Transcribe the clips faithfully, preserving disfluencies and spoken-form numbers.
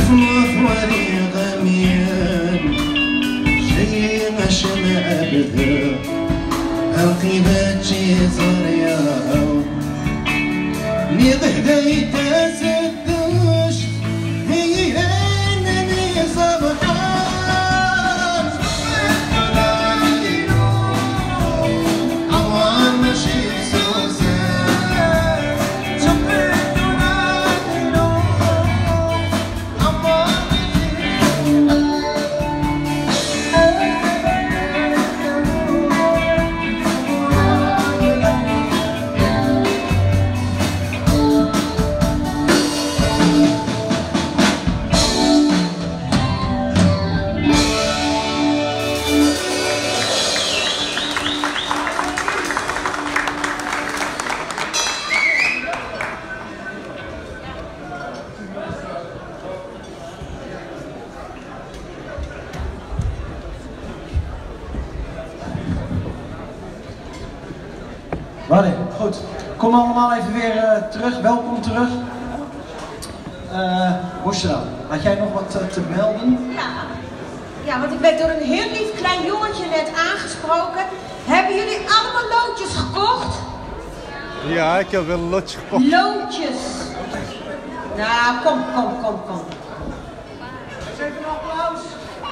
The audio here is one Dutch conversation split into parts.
مثوري غميان جاي عشان عبده عقيبتي زريا نيض هدايت زدوش هي انني صبحان عوام ماشي Vale, goed. Kom allemaal even weer uh, terug. Welkom terug. Uh, Bushra, had jij nog wat uh, te melden? Ja. Ja, want ik werd door een heel lief klein jongetje net aangesproken. Hebben jullie allemaal loodjes gekocht? Ja, ik heb wel een loodje gekocht. Loodjes. Nou, kom, kom, kom, kom. Even een applaus.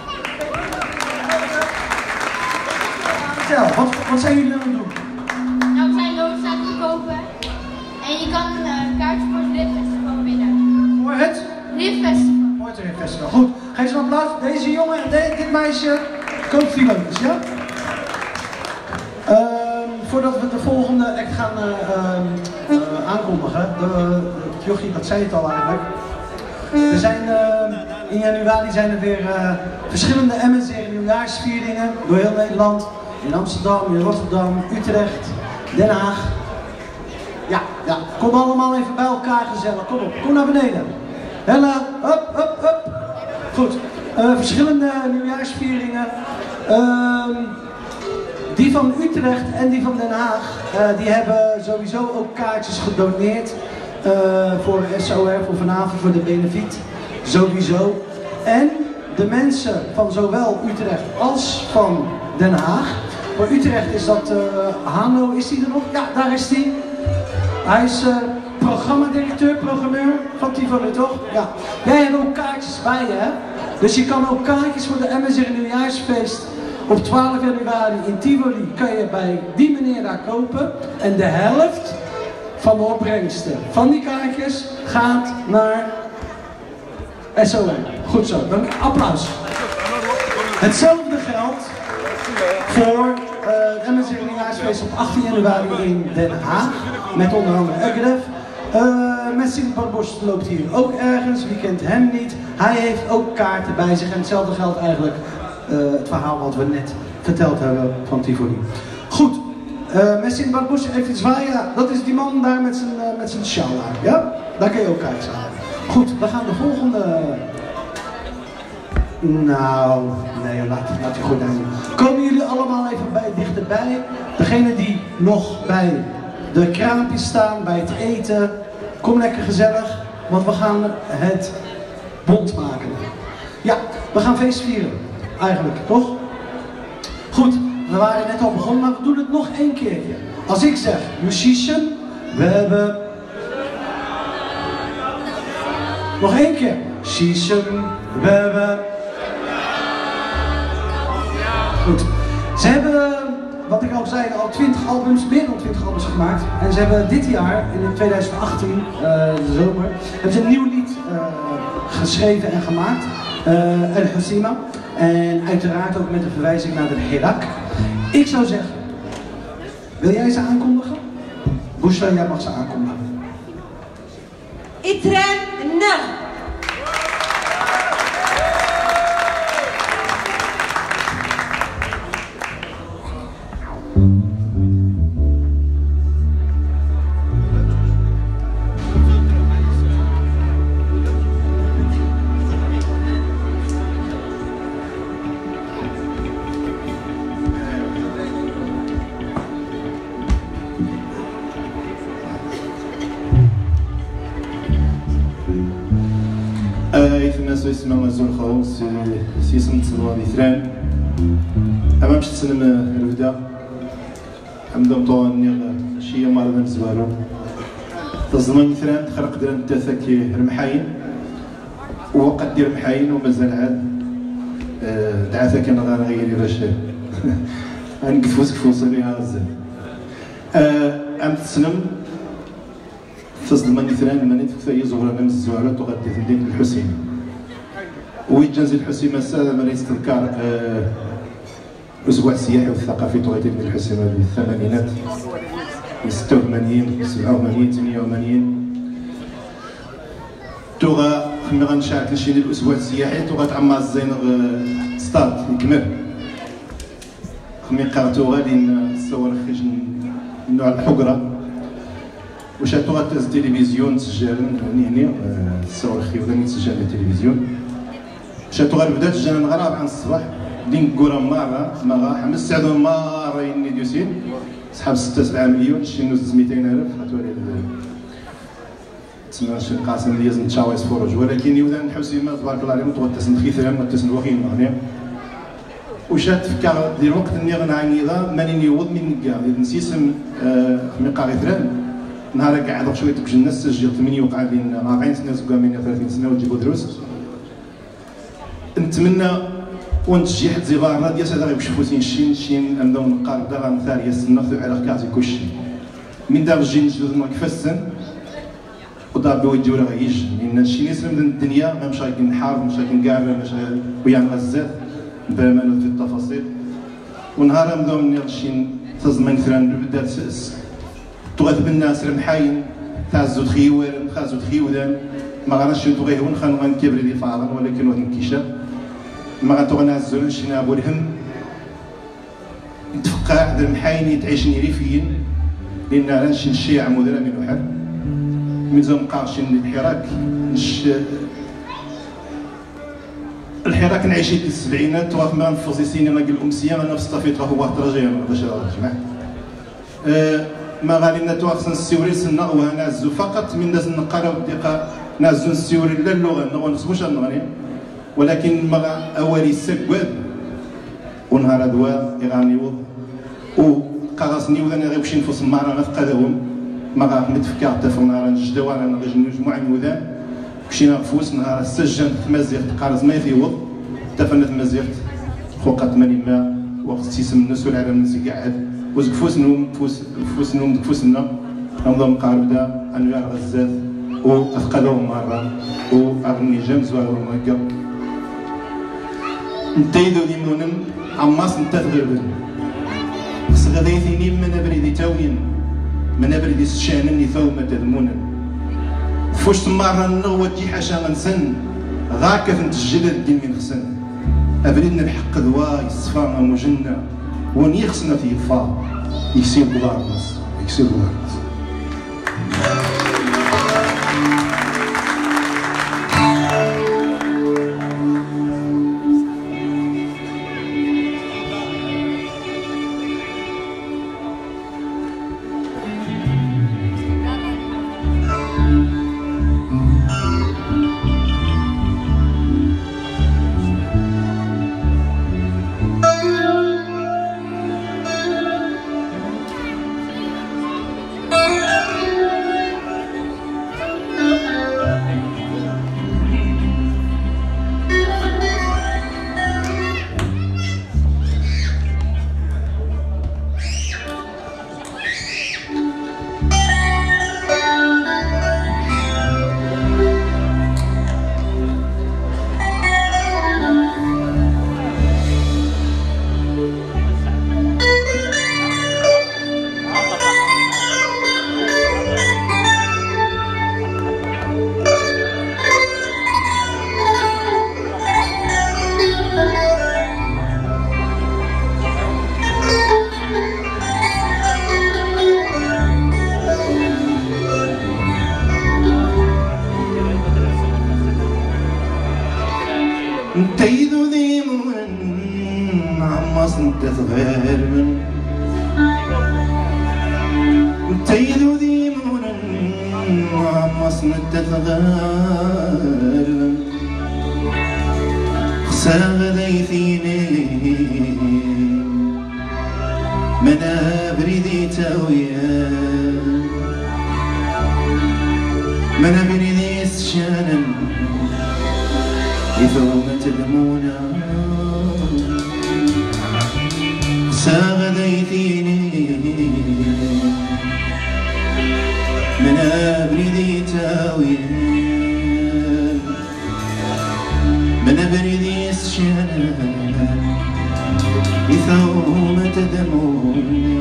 Vertel, wat, wat zijn jullie aan het doen? Nou, we zijn loodjes aan het kopen. En je kan een uh, kaartje voor het Riffestival winnen. Voor het? Riffestival. Voor het Riffestival. Goed, geef ze een applaus. Deze jongen en de, dit meisje koopt die loodjes, ja? Uh, voordat we de volgende act gaan uh, uh, uh, aankondigen, de, de jochie, dat zei het al eigenlijk. Er zijn uh, in januari zijn er weer uh, verschillende M S R nieuwjaarsvieringen door heel Nederland. In Amsterdam, in Rotterdam, Utrecht, Den Haag. Ja, ja, kom allemaal even bij elkaar gezellig. Kom op, kom naar beneden. Hella, up, up, up. Goed, uh, verschillende nieuwjaarsvieringen. Uh, die van Utrecht en die van Den Haag, uh, die hebben sowieso ook kaartjes gedoneerd. Uh, voor S O R, voor vanavond, voor de benefiet. Sowieso. En de mensen van zowel Utrecht als van Den Haag. Voor Utrecht is dat uh, Hanno, is die er nog? Ja, daar is hij. Hij is uh, programmadirecteur, programmeur van Tivoli, toch? Ja. Jij hebt ook kaartjes bij je, hè? Dus je kan ook kaartjes voor de M S R nieuwjaarsfeest op twaalf januari in Tivoli kan je bij die meneer daar kopen. En de helft van de opbrengsten van die kaartjes gaat naar S O R. Goed zo, dan applaus. Hetzelfde geldt voor uh, het M S R nieuwjaarsfeest op achttien januari in Den Haag. Met onder andere Egref. Uh, Messi Barbosch loopt hier ook ergens, wie kent hem niet. Hij heeft ook kaarten bij zich en hetzelfde geldt eigenlijk uh, het verhaal wat we net verteld hebben van Tivoli. Goed, uh, Messi Barbosch heeft iets zwaaien. Ja, dat is die man daar met zijn, uh, met zijn sjaal aan. Ja? Daar kun je ook kaarten aan. Goed, we gaan de volgende... Nou, nee, laat, laat die goed aan. Komen jullie allemaal even bij, dichterbij? Degene die nog bij de kraampjes staan, bij het eten. Kom lekker gezellig, want we gaan het bond maken. Ja, we gaan feest vieren. Eigenlijk, toch? Goed, we waren net al begonnen, maar we doen het nog één keertje. Als ik zeg, musician, we hebben... Nog één keer. Musician, we hebben... Goed. Ze hebben, wat ik al zei, al twintig albums, meer dan twintig albums gemaakt. En ze hebben dit jaar, in twintig achttien, uh, de zomer, hebben ze een nieuw lied uh, geschreven en gemaakt. Uh, El Husima. En uiteraard ook met een verwijzing naar de Hirak. Ik zou zeggen, wil jij ze aankondigen? Bushra, jij mag ze aankondigen. Itren Ner. يثنى سو يسمى مازول خاون سيسم تصلوا هذه ثران أما مش تسلم البدا حمدا مطواني شي مرض نزوالو تزمن ثران تخرق دران تاثك المحاين وقد دير محاين ومازال عاد دعاثا كان غيري باش غنقفوس كفوس عليها الزين أم تسلم فصل ثران منيت في زهرة من الزوارات وغادي تدين الحسين ويجازي الحسين مساء ما يستذكر أسبوع السياحي والثقافي تغادي تدين الحسين في الثمانينات ستة وثمانين سبعة وثمانين ثمانية وثمانين توغا خمي غنشارك نشيني الأسبوع السياحي توغا تعمر الزين ستاد يكمل خمي قراتو غادي نصور خيش نوع الحقرة واش توغا تاز التلفزيون تسجل هني الصور خي ولا تسجل التلفزيون واش توغا بدات جانا نغرا عن الصباح دين كورا مارا ماغا حمس سعدو مارا يني ديوسين صحاب ستة سبعة مليون شي نص مئتين ألف هاتولي تسمى شي قاسم اللي يزن تشاويس فروج ولكن يوزن الحسيمة تبارك الله عليهم تغد تسن خيثران وتسن وخيم مغنيا وشات فكر ديال الوقت اللي غنعني ذا ماني يوض من كاع نسيسم مقا غيثران نهار قاعد شويه تكجنا سجل ثمانية وقع بين أربعين سنه زكا من ثلاثين سنه وتجيبوا دروس نتمنى ونتجي حد زيفارنا ديال هذا غيشوفوا سين شين شين نبداو نقارب دا غنثار يسنا على كازي كلشي من دار الجين نجدو كيفاش السن ودابا ويجيو راه غيجي لان شي ناس من الدنيا ما مش غادي نحارب مش غادي نكاع مش ويا غزات بامانه في التفاصيل ونهار نبداو من شين تزمن مثلا بدات تغاد بالناس المحاين تاعزو تخيوار خازو تخيودان ما غناش نتو هون خان غنكبر لي فاضل ولكن واحد الكيشان ما غنتغنازو نشينا ابو الهم نتفقع هذا المحاين يتعيشني ريفيين لان راه نشي الشيع مدرا من وحد ميزان مقارشين الحراك نش الحراك نعيش في السبعينات واخا ما نفوزي سينما ديال الامسيه انا في الصفيط هو واحد الرجال باش نجمع ما غالي لنا خصنا نسيوري سنا وهنازو فقط من الناس نقراو الدقه نازو نسيوري لا اللغه ما نسبوش نغني ولكن ما اولي سكواب ونهار هذا يغني وض وقاصني ولا غير باش نفوس معنا غنفقدهم ما غنمد في كارت في نهار نجدوا انا غير مجموعه نودان مشينا نفوس نهار السجن تمازيغ تقارز ما يفيوض تفنت مازيغ فوق ثمانين ما وقت سيسم الناس والعالم الناس قاعد وزك فوسنهم فوس فوسنهم فوسنا نظام قارب دا انواع غزات واثقلهم مره واغني جامز وهو هكا نتايدو ليمونم عماس نتا تغربن خص غدايثيني من بريدي تاوين من بريدي الشانن ثومه تذمونا فوش تمارنا نغوى تجي حاشا غنسن غاكا تنتجلد الدين من خسن ابريدنا بحق ذوا يصفانا مجنة وين يخصنا في فا يكسير بلار ناس يكسير بلار ناس نتايدو ديمون عماس نتا تغربن نتايدو ديمون عماس نتا تغربن ساغذيثيني منا بريدي تاويا منا بريدي سشانا إذا تدمونا ساغذيثيني منا بريدي تاويا منا بريدي سشانا إذا تدمونا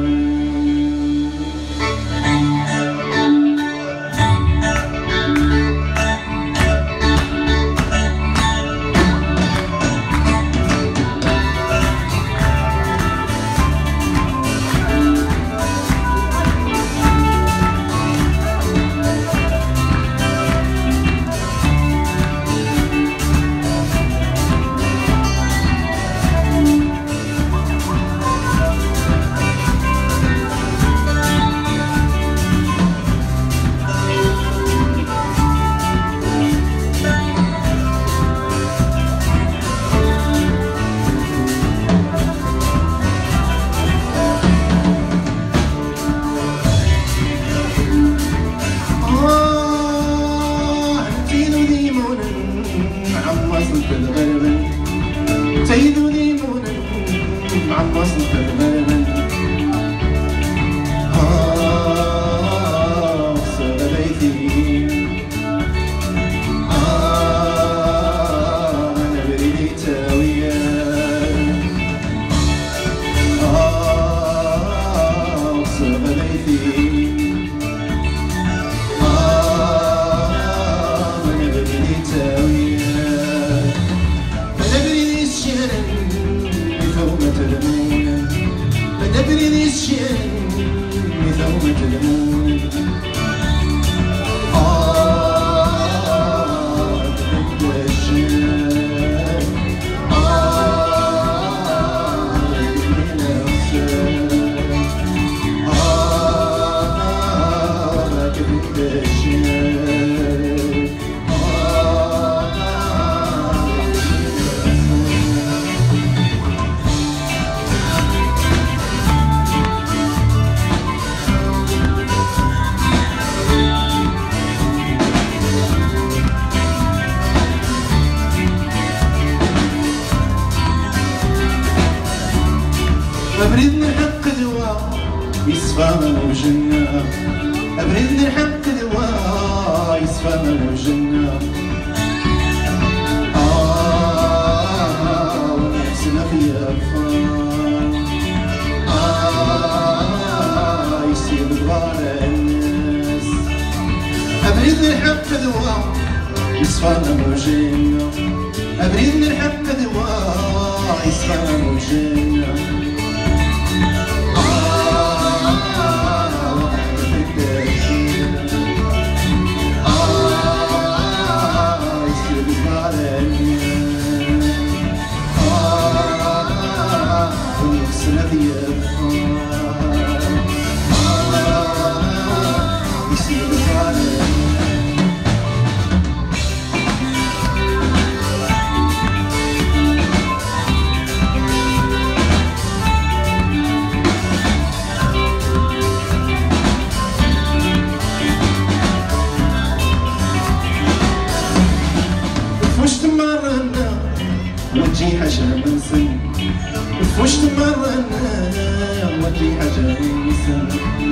سيدو ليمونا مع الوصل تغنى آه صار بيتي آه أنا بريدي تاوية آه صار بيتي آه أنا بريدي تاوية ندري ذي الشيء ثوم تلمون آه تبدأ الشيء آه يدري نفسه آه تبدأ الشيء أبردني الحق دواء يصفى وجنة أبردني الحق دواء يصفى وجنة آه ونفسنا في أفان آه يصير بغار الناس أبردني الحق دواء يصفى وجنة أبردني الحق دواء يصفى وجنة وجي حاجة من سن فوشت مرة أنا وجي حاجة من سن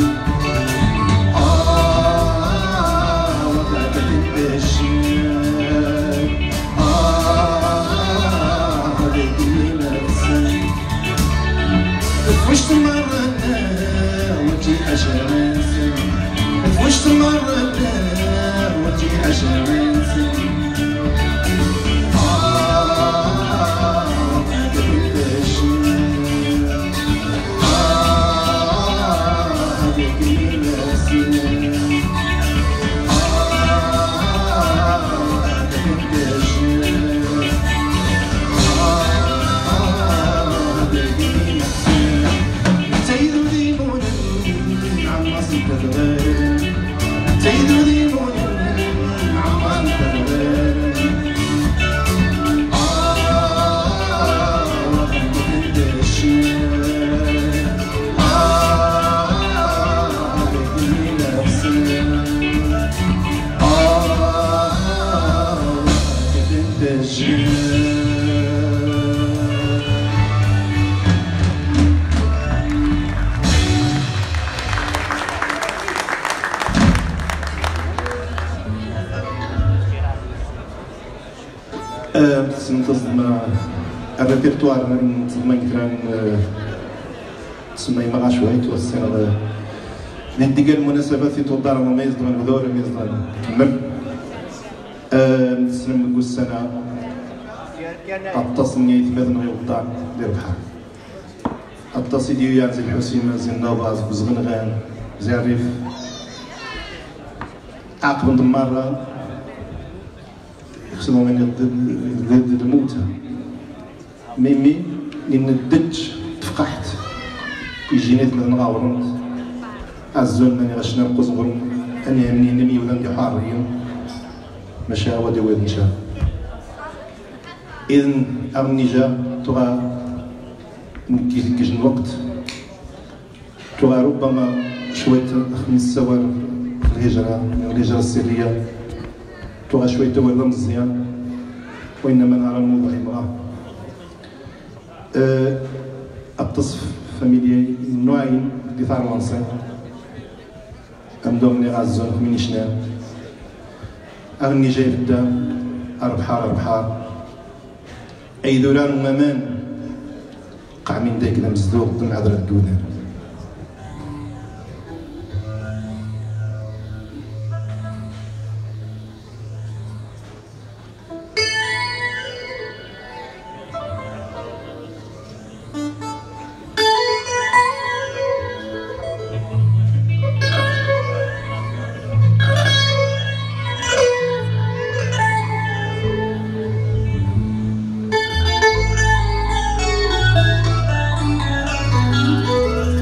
آه وضعت الأشياء آه هذيك اللي نفسن فوشت مرة أنا وجي حاجة من سن فوشت مرة أنا وجي حاجة من سن تسمى الريبرتوار تسمى كثران تسمى ما شوي توسع من ديك المناسبات في تودار ما يصدر الهدور ما يصدر كمل تسلم نقول السنة التصميم يتمثل غير الدار ديال البحر التصي ديال يانزي الحسيمة زي النوباز بزغنغان زي الريف عقب مرة يخصنا من ضد الموت ميمي لأن الدج تفقحت يجيني مثلا غاورنت عزون ماني غاش نرقص غرم أنا مني نمي ولا ندي حاريين ماشي هو دي وين نشا إذن أغني جا تغا كيف كيجن الوقت تغا ربما شوية خمس سوار في الهجرة الهجرة السرية تغا شوية تولى مزيان وإنما نرى الموضوع امرأة أه التصف فاميليا نوعين دي ثاروانسي أمدوم لي غازون خميني شنان أغني جاي في الدام أربحار أربحار أي ذولان ومامان قع من دايك المزدوق ضمن عذرة الدودان Thank you.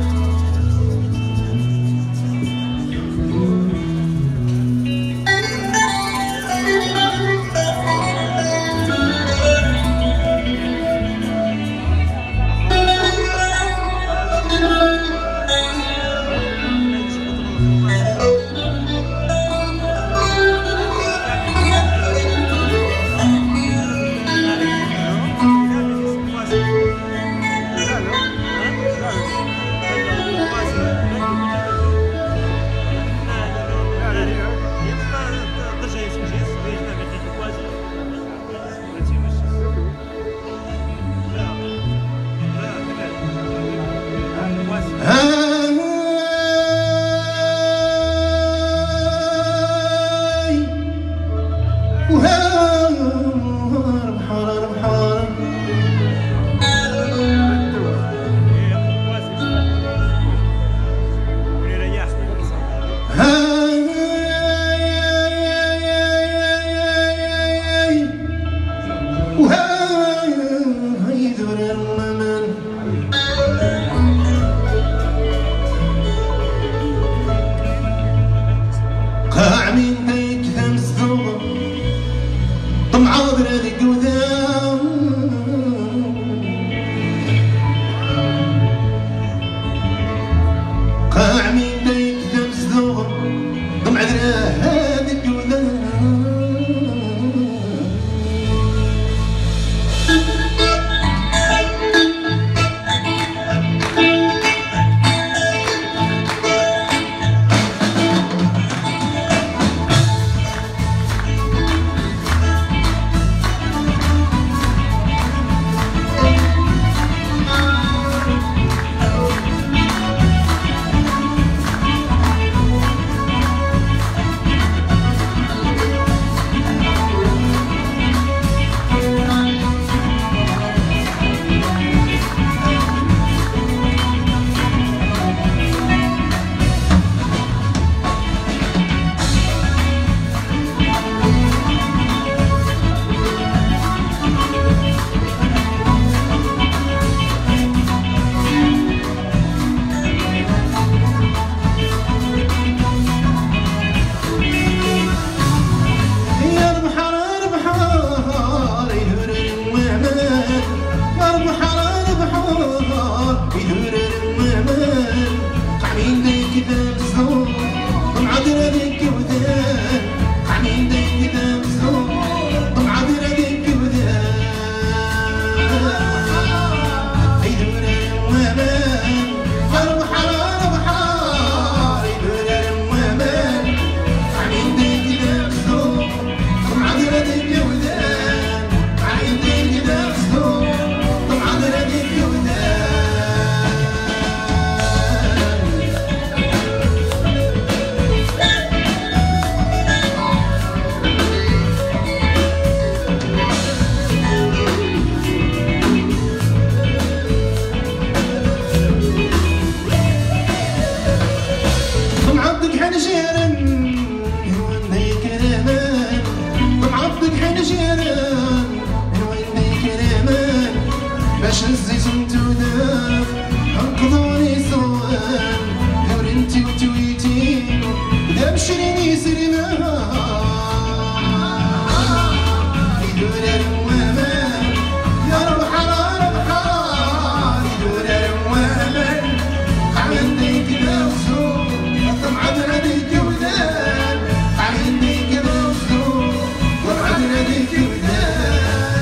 باش نزيد نتودف انقذوني صوان دورنتي وتويتي دا مشريني سليمان يدور الروامان يا ربح على ربحان يدور الروامان عندي كدا وسوق طمعت رديك ودان عندي كدا وسوق طمعت رديك ودان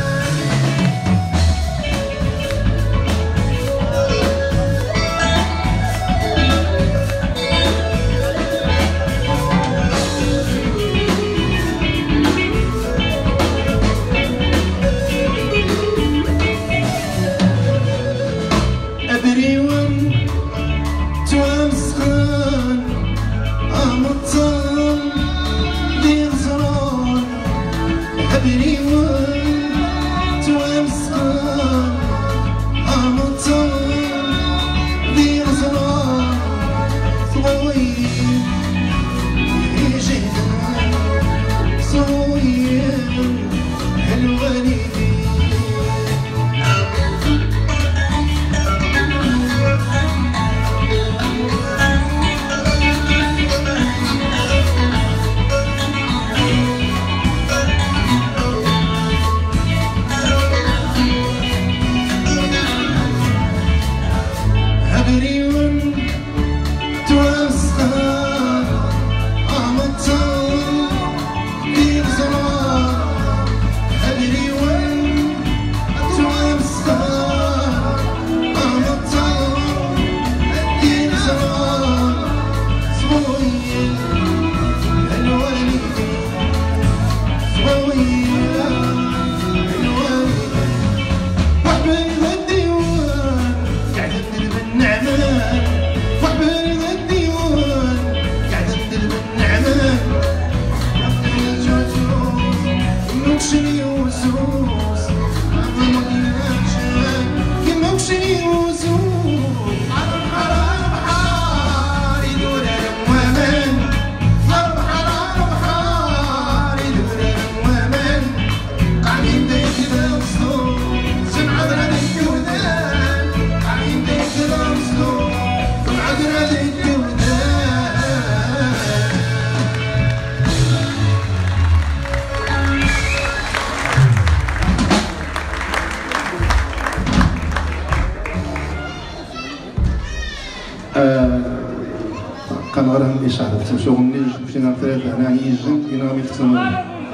كنغرهم الإشارة تمشيو مني مشينا ثلاثة هنا يجن ينا غادي تسمعوا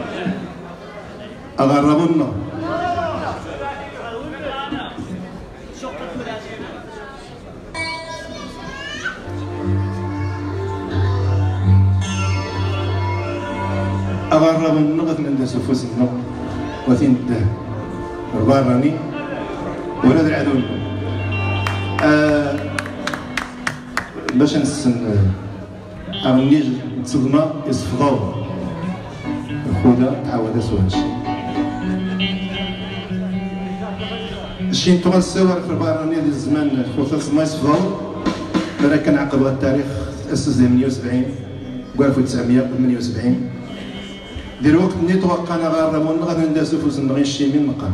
أغربوا لنا أغربوا لنا غادي ندسوا فوسنا وثين الدهب رباراني ولاد العدو أه باش نسن أغنيج تصدنا يصفضاو الخوذة تعاود أسوى هادشي الشي نتوغا السوار في البرانية ديال الزمان الخوذة ما يصفضاو راه كنعقب غا التاريخ تأسس ديال ثمانية وسبعين و ألف وتسعمية وثمانية وسبعين ديال الوقت اللي توقعنا غارمون غادي نداسو فوزنا غير الشيمين نقا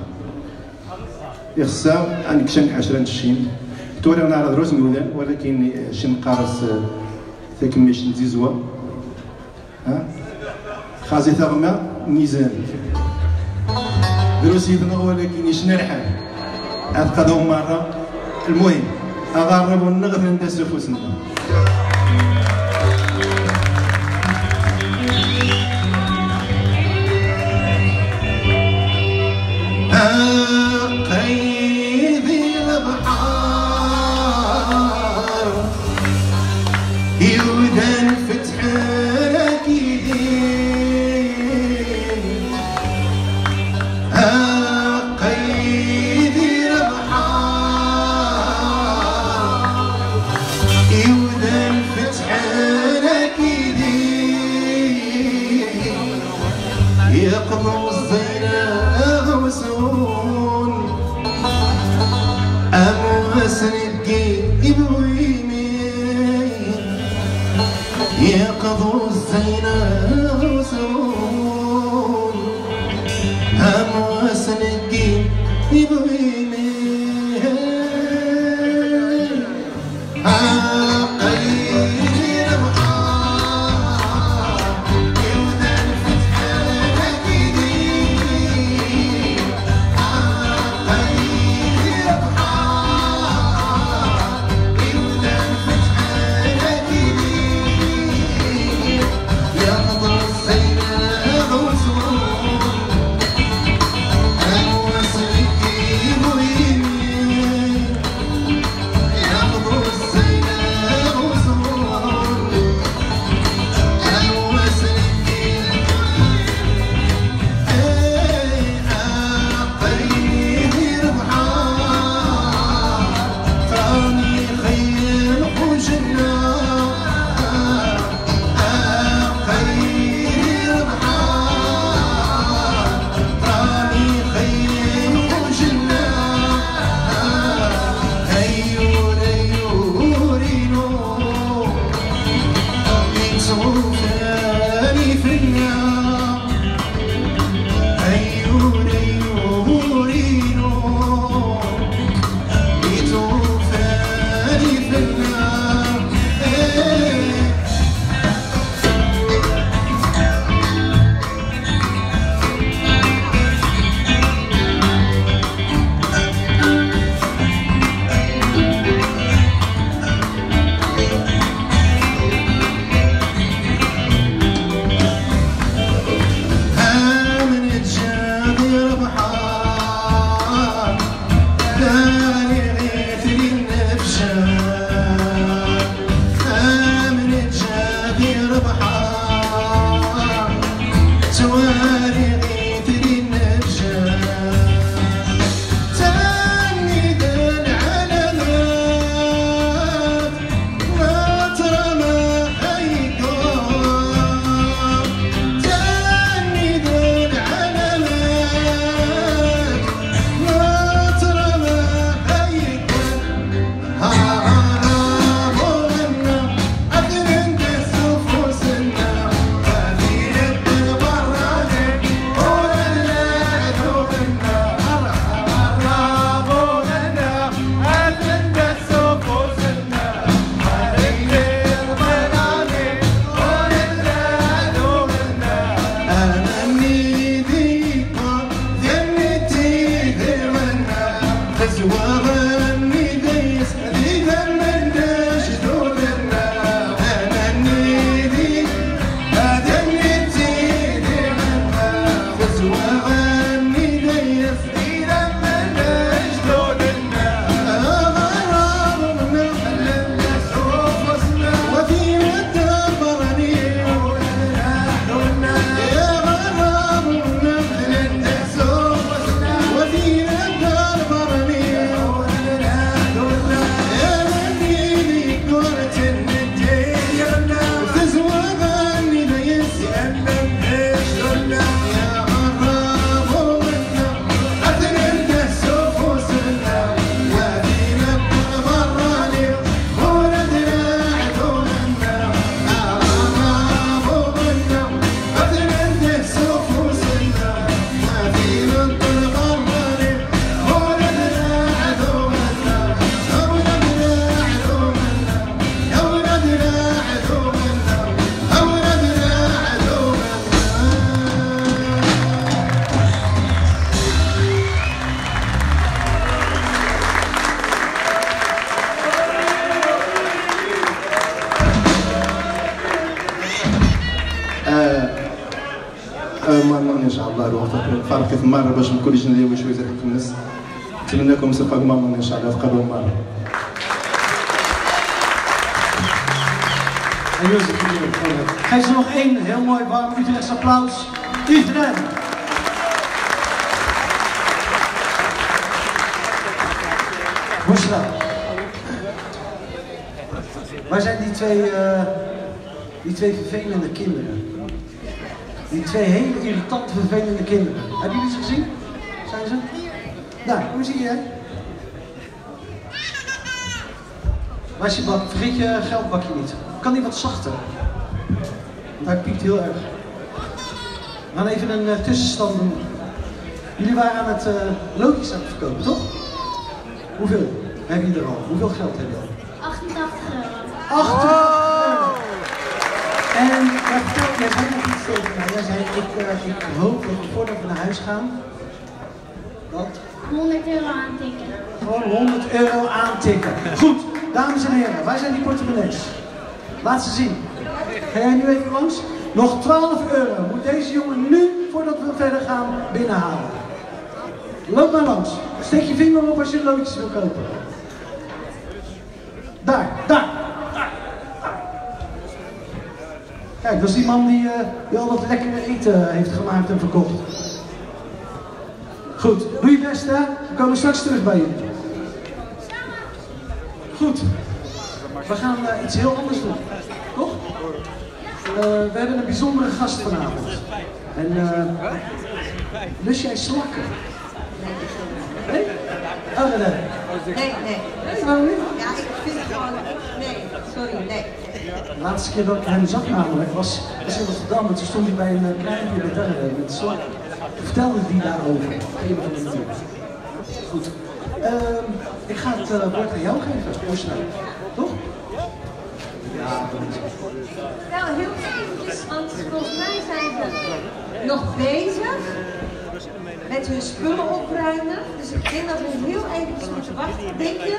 يخصها عندك شان عشرة الشيم توري انا على دروس مولان ولكن شي نقارص تكميش نزيزوا ها خازي ثغمه ميزان دروس يدنا ولكن يشنا الحال عاد قضاو مره المهم اغربوا النغد ندسوا فوسنا يقضوا الزينة وسون أمواس نبكي إبويمي يقضوا الزينة وسون أمواس نبكي إبويمي مرة ان شاء الله الوقت فرق في مرة باش ما نكونش نديروا شويه حق الناس. نتمنى لكم سبقوا مرة ان شاء الله تقربوا مرة. En Jozef, geef ze nog één heel mooi warm Utrechts applaus. Iedereen. Bushra. Waar zijn die twee, uh, die twee vervelende kinderen? Die twee hele irritante, vervelende kinderen. Hebben jullie ze gezien? Zijn ze? Daar, hoe zie je? Waar is je bak? Vergeet je geldbakje niet. Kan die wat zachter? Want hij piept heel erg. We gaan even een uh, tussenstand doen. Jullie waren aan het uh, loodjes aan het verkopen, toch? Hoeveel heb je er al? Hoeveel geld heb je al? achtentachtig euro. achtentachtig euro! En jij vertelt, jij zei nog iets tegen mij. Jij zei, ik, uh, ik hoop dat we voordat we naar huis gaan, dat honderd euro aantikken. gewoon honderd euro aantikken. Goed, dames en heren, waar zijn die portemonnees? Laat ze zien. Ga jij nu even langs? Nog twaalf euro moet deze jongen nu, voordat we verder gaan, binnenhalen. Loop maar langs. Steek je vinger op als je loodjes wil kopen. Daar, daar, daar. Kijk, dat is die man die, uh, die al dat lekkere eten heeft gemaakt en verkocht. Goed, doe je best hè. We komen straks terug bij je. Goed. We gaan uh, iets heel anders doen. Toch? Uh, we hebben een bijzondere gast vanavond. En uh, lust jij slakken? Nee? Oh, nee. Nee, nee. Nee, waarom niet? Ja, ik vind het gewoon... Nee, sorry, nee. De laatste keer dat ik hem zag namelijk was, was in Rotterdam. En toen stond hij bij een uh, klein militaire met slak. Toen vertelde hij daarover. Een van de natuurlijk. Goed. Uh, ik ga het uh, woord aan jou geven. Hoe snel? Toch? Ja, dat is het. Nou, heel eventjes, want volgens mij zijn ze nog bezig met hun spullen opruimen. Dus ik denk dat we heel eventjes moeten wachten. Denk je?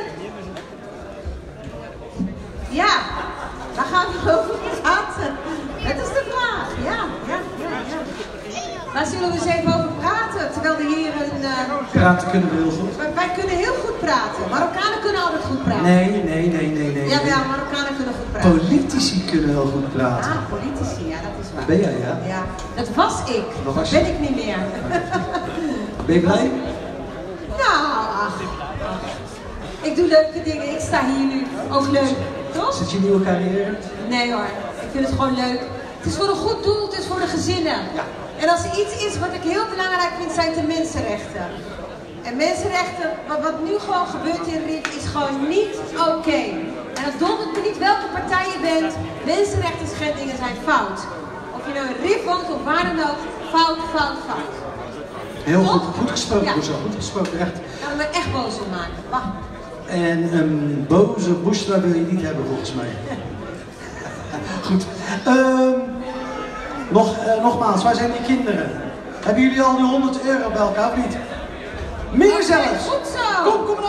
Ja, daar gaan we over praten. Dat is de vraag. Ja, ja, ja, ja. Waar zullen we eens even over praten, terwijl de heren... Uh... Praten kunnen we heel goed. Wij, wij kunnen heel goed praten. Marokkanen kunnen altijd goed praten. Nee, nee, nee, nee, nee. Jawel, Marokkanen kunnen goed praten. Politici kunnen heel goed praten. Ah, politici, ja, dat is waar. Dat ben jij, ja? Ja, dat was ik. Dat was ben ik niet meer. Ben je blij? Nou, ach, ach. Ik doe leuke dingen. Ik sta hier nu. Ook leuk, toch? Zit je nieuwe carrière? Nee hoor, ik vind het gewoon leuk. Het is voor een goed doel, het is voor de gezinnen. Ja. En als er iets is wat ik heel belangrijk vind, zijn de mensenrechten. En mensenrechten, wat, wat nu gewoon gebeurt in R I F, is gewoon niet oké. Okay. En dat dondert me niet welke partij je bent, mensenrechten schendingen zijn fout. Of je nou in R I F woont of waar dan ook, fout, fout, fout. Heel Toch? goed, goed gesproken, Ja. Bushra, goed gesproken, echt. Ga me echt boos op maken. Wacht. En een boze Bushra wil je niet hebben, volgens mij. Goed. Um, nog, uh, nogmaals, waar zijn die kinderen? Hebben jullie al die honderd euro bij elkaar of niet? Meer zelfs! Goed zo! Kom, kom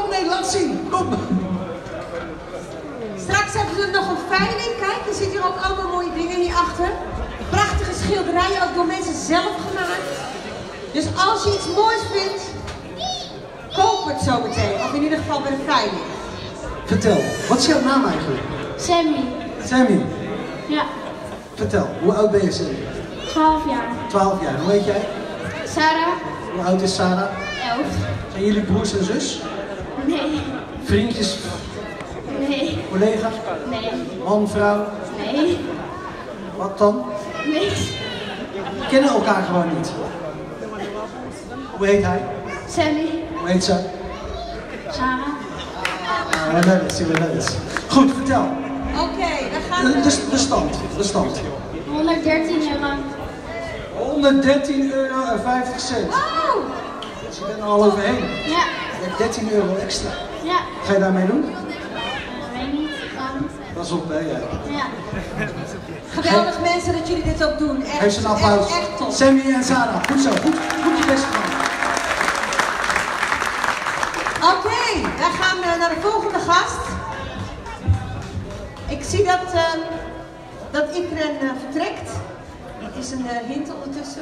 ziet hier ook allemaal mooie dingen hierachter. Prachtige schilderijen, ook door mensen zelf gemaakt. Dus als je iets moois vindt, koop het zo meteen. Of in ieder geval bij de veiling. Vertel, wat is jouw naam eigenlijk? Sammy. Sammy. Ja. Vertel, hoe oud ben je, Sammy? twaalf jaar. twaalf jaar. Hoe heet jij? Sarah. Hoe oud is Sarah? elf. Zijn jullie broers en zus? Nee. Vriendjes? Nee. Collega's? Nee. Man, vrouw? Nee. Wat dan? Niks. We kennen elkaar gewoon niet. Hoe heet hij? Sammy. Hoe heet zij? Sarah. Ah, we hebben het, we hebben het. Goed, vertel. Oké, okay, we gaan... De, de, de stand, de stand. honderddertien euro. honderddertien euro en vijftig cent. Oh! Dus je bent er al overheen. Ja. Je hebt dertien euro extra. Ja. Ga je daarmee doen? Uh, weet niet. Kan. Pas op, hè, jij. Ja. Geweldig mensen dat jullie dit ook doen. Echt, Geef ze een applaus. Echt, echt top. Sammy en Sarah, goed zo. Goed, goed je best gedaan. Oké, okay, wij gaan uh, naar de volgende gast. Ik zie dat, uh, dat iedereen uh, vertrekt. Dat is een uh, hint ondertussen.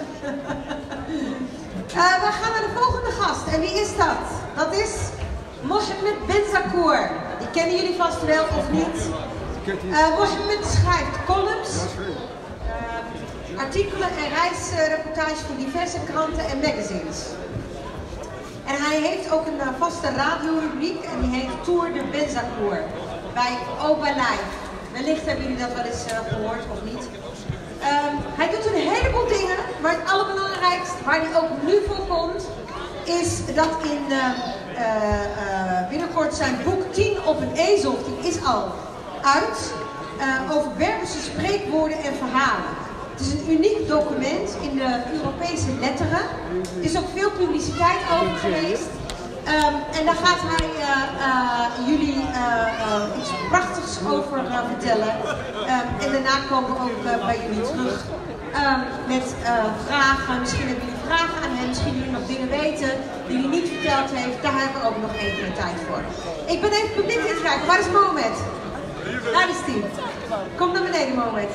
uh, wij gaan naar de volgende gast. En wie is dat? Dat is Mohamed Benzakour. Die kennen jullie vast wel of niet. Uh, Mohamed schrijft columns, uh, artikelen en reisreportages voor diverse kranten en magazines. En hij heeft ook een uh, vaste radiorubriek en die heet Tour de Benzakour bij Oba Live. Wellicht hebben jullie dat wel eens uh, gehoord of niet. Um, hij doet een heleboel dingen, maar het allerbelangrijkste waar hij ook nu voor komt, is dat in uh, uh, uh, binnenkort zijn boek tien op een ezel, die is al uit, uh, over Berberse spreekwoorden en verhalen. Het is een uniek document in de Europese letteren. Er is ook veel publiciteit over geweest. Um, en daar gaat hij uh, uh, jullie uh, uh, iets prachtigs over uh, vertellen. Um, en daarna komen we ook uh, bij jullie terug um, met uh, vragen. Misschien hebben jullie vragen aan hem, misschien jullie nog dingen weten die hij niet verteld heeft. Daar hebben we ook nog even de tijd voor. Ik ben even publiek aan het kijken. Waar is Mohamed? Daar is hij. Kom naar beneden, Mohamed.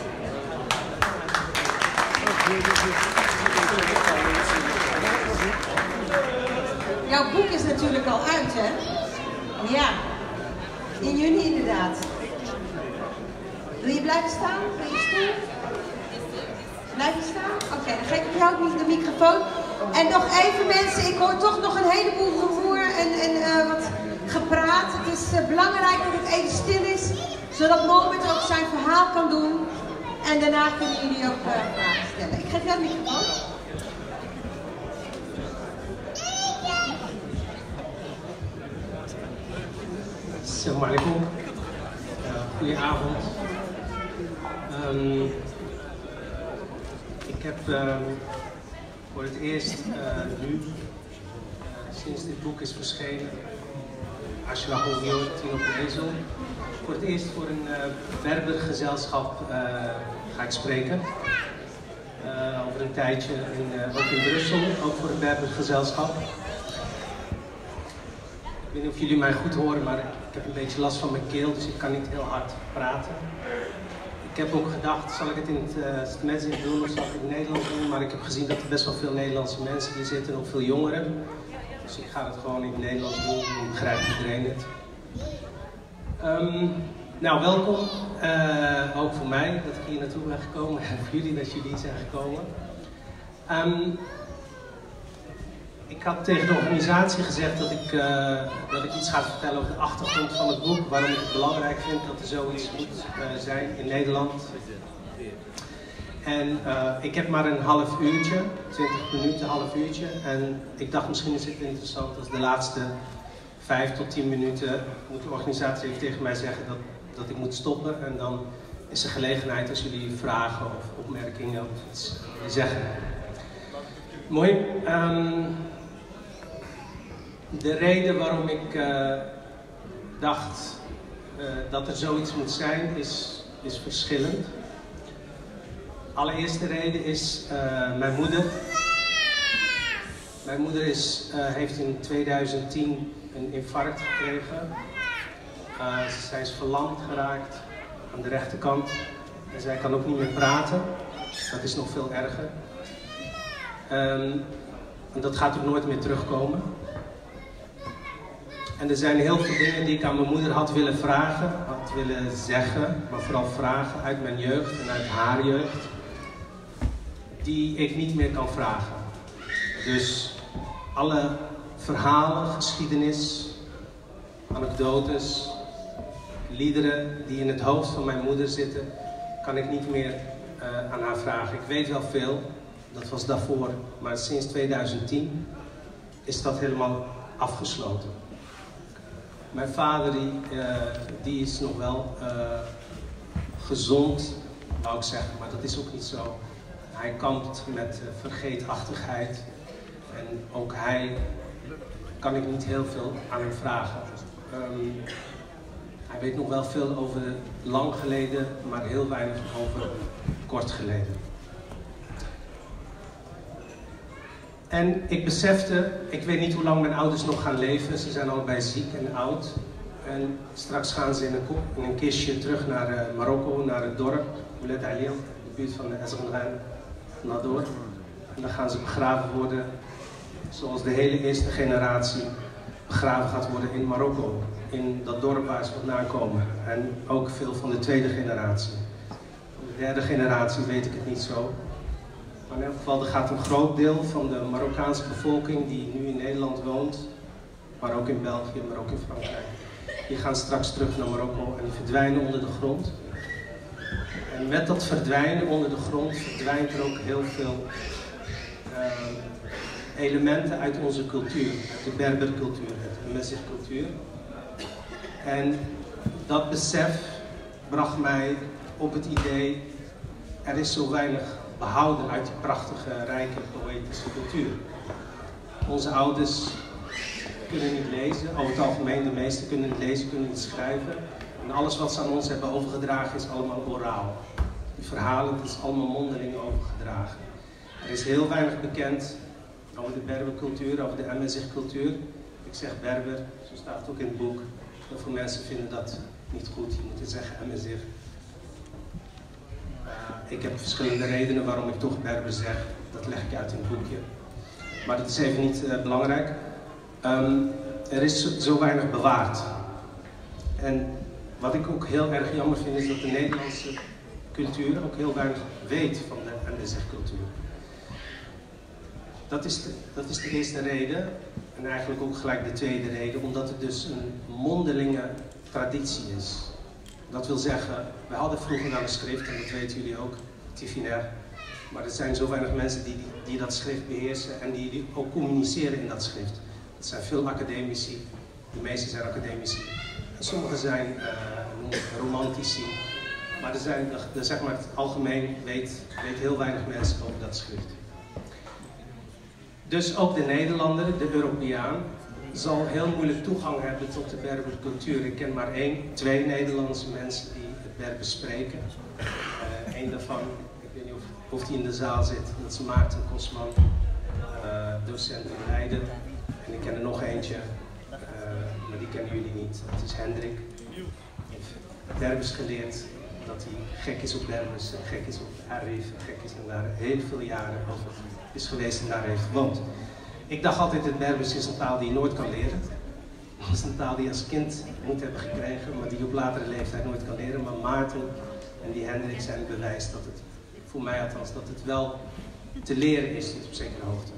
Jouw boek is natuurlijk al uit, hè? Ja. In juni inderdaad. Wil je blijven staan? Wil je stoel? Blijf je staan? Oké, okay, dan geef ik jou ook niet de microfoon. En nog even mensen, ik hoor toch nog een heleboel gevoer en, en uh, wat gepraat. Het is uh, belangrijk dat het even stil is, zodat Mohamed ook zijn verhaal kan doen. En daarna kunnen jullie ook uh, vragen stellen. Ik geef jou de microfoon. Assalamu alaikum. Uh, goedenavond. Um, ik heb um, voor het eerst uh, nu, uh, sinds dit boek is verschenen, Ashraf Ogior, tien op de ezel, voor het eerst voor een uh, Berbergezelschap uh, ga ik spreken. Uh, over een tijdje, in, uh, ook in Brussel, ook voor een Berbergezelschap. Ik weet niet of jullie mij goed horen, maar ik heb een beetje last van mijn keel, dus ik kan niet heel hard praten. Ik heb ook gedacht, zal ik het in het uh, Metzing doen of zal ik het in het Nederlands doen? Maar ik heb gezien dat er best wel veel Nederlandse mensen hier zitten, ook veel jongeren. Dus ik ga het gewoon in het Nederlands doen, dan begrijpt iedereen het. Um, nou, welkom. Uh, ook voor mij dat ik hier naartoe ben gekomen en voor jullie dat jullie zijn gekomen. Um, Ik had tegen de organisatie gezegd dat ik, uh, dat ik iets ga vertellen over de achtergrond van het boek. Waarom ik het belangrijk vind dat er zoiets moet uh, zijn in Nederland. En uh, ik heb maar een half uurtje, twintig minuten, half uurtje. En ik dacht misschien is het interessant als de laatste vijf tot tien minuten moet de organisatie even tegen mij zeggen dat, dat ik moet stoppen. En dan is er gelegenheid als jullie vragen of opmerkingen of iets willen zeggen. Mooi. Um, de reden waarom ik uh, dacht uh, dat er zoiets moet zijn, is, is verschillend. Allereerste reden is uh, mijn moeder. Mijn moeder is, uh, heeft in tweeduizend tien een infarct gekregen. Uh, zij is verlamd geraakt aan de rechterkant. En zij kan ook niet meer praten. Dat is nog veel erger. Um, en dat gaat ook nooit meer terugkomen. En er zijn heel veel dingen die ik aan mijn moeder had willen vragen, had willen zeggen, maar vooral vragen uit mijn jeugd en uit haar jeugd, die ik niet meer kan vragen. Dus alle verhalen, geschiedenis, anekdotes, liederen die in het hoofd van mijn moeder zitten, kan ik niet meer uh, aan haar vragen. Ik weet wel veel, dat was daarvoor, maar sinds tweeduizend tien is dat helemaal afgesloten. Mijn vader die, uh, die is nog wel uh, gezond, wou ik zeggen, maar dat is ook niet zo. Hij kampt met uh, vergeetachtigheid en ook hij kan ik niet heel veel aan hem vragen. Um, hij weet nog wel veel over lang geleden, maar heel weinig over kort geleden. En ik besefte, ik weet niet hoe lang mijn ouders nog gaan leven. Ze zijn allebei ziek en oud. En straks gaan ze in een, in een kistje terug naar uh, Marokko, naar het dorp, Ouled Aïl, de buurt van Ezremrein, Nador. En dan gaan ze begraven worden, zoals de hele eerste generatie begraven gaat worden in Marokko. In dat dorp waar ze vandaan komen. En ook veel van de tweede generatie. Van de derde generatie weet ik het niet zo. Maar in elk geval, er gaat een groot deel van de Marokkaanse bevolking die nu in Nederland woont, maar ook in België, maar ook in Frankrijk, die gaan straks terug naar Marokko en die verdwijnen onder de grond. En met dat verdwijnen onder de grond verdwijnt er ook heel veel uh, elementen uit onze cultuur, uit de Berbercultuur, uit de Amazigh-cultuur. En dat besef bracht mij op het idee, er is zo weinig behouden uit die prachtige, rijke, poëtische cultuur. Onze ouders kunnen niet lezen, over het algemeen de meesten kunnen niet lezen, kunnen niet schrijven. En alles wat ze aan ons hebben overgedragen is allemaal oraal. Die verhalen, het is allemaal mondeling overgedragen. Er is heel weinig bekend over de Berbercultuur, over de Amazigh-cultuur. Ik zeg Berber, zo staat het ook in het boek. Heel veel mensen vinden dat niet goed, je moet het zeggen Amazigh. Uh, ik heb verschillende redenen waarom ik toch Berber zeg. Dat leg ik uit in het boekje. Maar dat is even niet uh, belangrijk. Um, er is zo weinig bewaard. En wat ik ook heel erg jammer vind is dat de Nederlandse cultuur ook heel weinig weet van de Amazigh-cultuur. Dat is, de, dat is de eerste reden. En eigenlijk ook gelijk de tweede reden, omdat het dus een mondelinge traditie is. Dat wil zeggen, we hadden vroeger wel een schrift, en dat weten jullie ook, Tifinair. Maar er zijn zo weinig mensen die, die, die dat schrift beheersen en die, die ook communiceren in dat schrift. Het zijn veel academici, de meeste zijn academici. En sommigen zijn uh, romantici. Maar er zijn, er, zeg maar, het algemeen weet, weet heel weinig mensen over dat schrift. Dus ook de Nederlander, de Europeaan, zal heel moeilijk toegang hebben tot de Berbercultuur. Ik ken maar één, twee Nederlandse mensen die het Berber spreken. Uh, Eén daarvan, ik weet niet of, of die in de zaal zit, dat is Maarten Kosman, uh, docent in Leiden. En ik ken er nog eentje, uh, maar die kennen jullie niet. Dat is Hendrik. Hij heeft Berbers geleerd, dat hij gek is op Berbers, gek is op Arif, gek is en daar heel veel jaren over is geweest en daar heeft gewoond. Ik dacht altijd dat Berbers is een taal die je nooit kan leren. Dat is een taal die je als kind moet hebben gekregen, maar die je op latere leeftijd nooit kan leren. Maar Maarten en die Hendrik zijn het bewijs dat het, voor mij althans, dat het wel te leren is tot op zekere hoogte.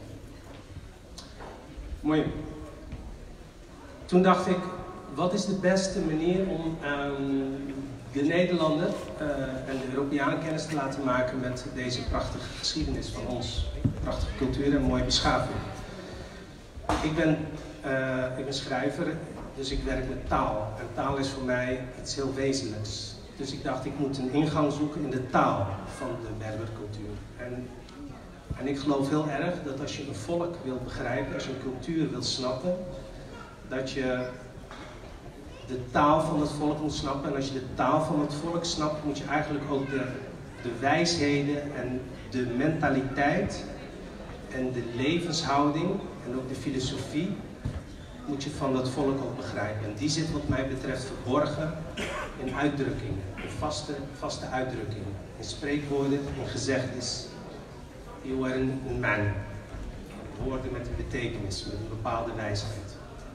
Mooi. Toen dacht ik, wat is de beste manier om um, de Nederlander uh, en de Europeanen kennis te laten maken met deze prachtige geschiedenis van ons, prachtige cultuur en mooie beschaving. Ik ben, uh, ik ben schrijver, dus ik werk met taal. En taal is voor mij iets heel wezenlijks. Dus ik dacht, ik moet een ingang zoeken in de taal van de Berbercultuur. En, en ik geloof heel erg dat als je een volk wilt begrijpen, als je een cultuur wilt snappen, dat je de taal van het volk moet snappen. En als je de taal van het volk snapt, moet je eigenlijk ook de, de wijsheden en de mentaliteit en de levenshouding en ook de filosofie moet je van dat volk ook begrijpen. En die zit wat mij betreft verborgen in uitdrukkingen, in vaste, vaste uitdrukkingen, in spreekwoorden, in gezegdes, die worden een man. Woorden met een betekenis, met een bepaalde wijsheid.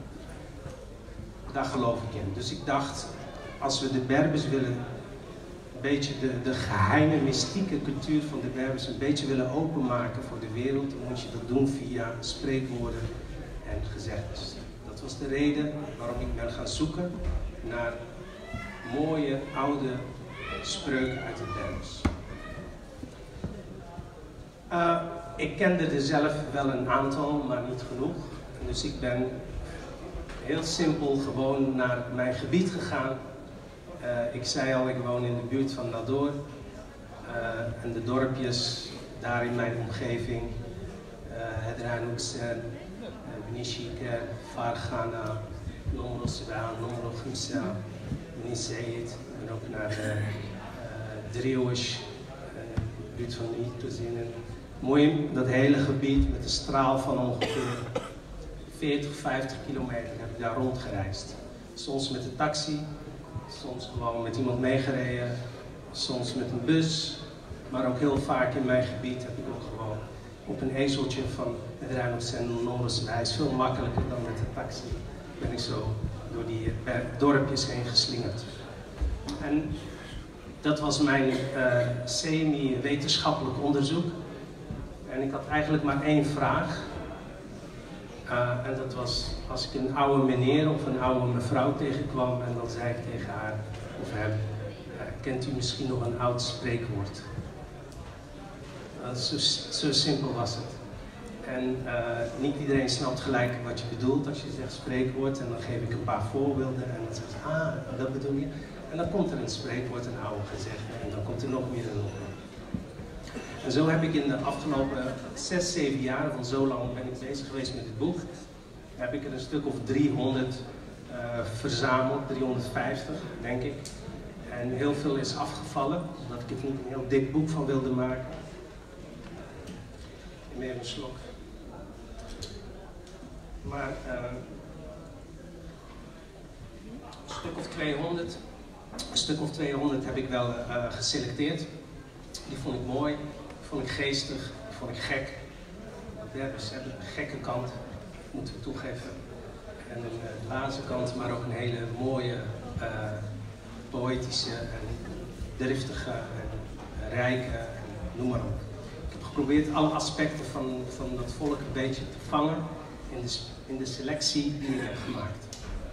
Daar geloof ik in. Dus ik dacht, als we de Berbers willen, een beetje de, de geheime, mystieke cultuur van de Berbers een beetje willen openmaken voor de wereld, dan moet je dat doen via spreekwoorden en gezegdes. Dat was de reden waarom ik ben gaan zoeken naar mooie, oude spreuken uit het Berbers. Uh, ik kende er zelf wel een aantal, maar niet genoeg. Dus ik ben heel simpel gewoon naar mijn gebied gegaan. Uh, ik zei al, ik woon in de buurt van Nador. Uh, en de dorpjes daar in mijn omgeving. Hedranuksen, Benishike, Farghana, Nomro Seba, Nomro Gimsa, Benisaid. Ik ben ook naar uh, Driehoes, de buurt van Nietozinnen. Mooi, dat hele gebied met een straal van ongeveer veertig, vijftig kilometer heb ik daar rondgereisd. Soms met de taxi, soms gewoon met iemand meegereden, soms met een bus. Maar ook heel vaak in mijn gebied heb ik ook gewoon op een ezeltje van het Rijnlands en Noordense wijs. Veel makkelijker dan met de taxi ben ik zo door die dorpjes heen geslingerd. En dat was mijn uh, semi-wetenschappelijk onderzoek. En ik had eigenlijk maar één vraag. Uh, en dat was als ik een oude meneer of een oude mevrouw tegenkwam en dan zei ik tegen haar of hem, uh, kent u misschien nog een oud spreekwoord? Uh, zo, zo simpel was het. En uh, niet iedereen snapt gelijk wat je bedoelt als je zegt spreekwoord en dan geef ik een paar voorbeelden en dan zegt ze, ah, dat bedoel je? En dan komt er een spreekwoord, een oude gezegde en dan komt er nog meer en nog meer. En zo heb ik in de afgelopen zes, zeven jaar, van zo lang ben ik bezig geweest met het boek, heb ik er een stuk of driehonderd uh, verzameld, driehonderdvijftig denk ik. En heel veel is afgevallen, omdat ik er niet een heel dik boek van wilde maken. Ik neem een slok. Maar uh, een stuk of tweehonderd, een stuk of tweehonderd heb ik wel uh, geselecteerd. Die vond ik mooi. Die vond ik geestig, die vond ik gek. De Berbers hebben een gekke kant, moeten we toegeven. En een uh, dwaze kant, maar ook een hele mooie, uh, poëtische en driftige en rijke, en noem maar op. Ik heb geprobeerd alle aspecten van, van dat volk een beetje te vangen in de, in de selectie die ik heb gemaakt.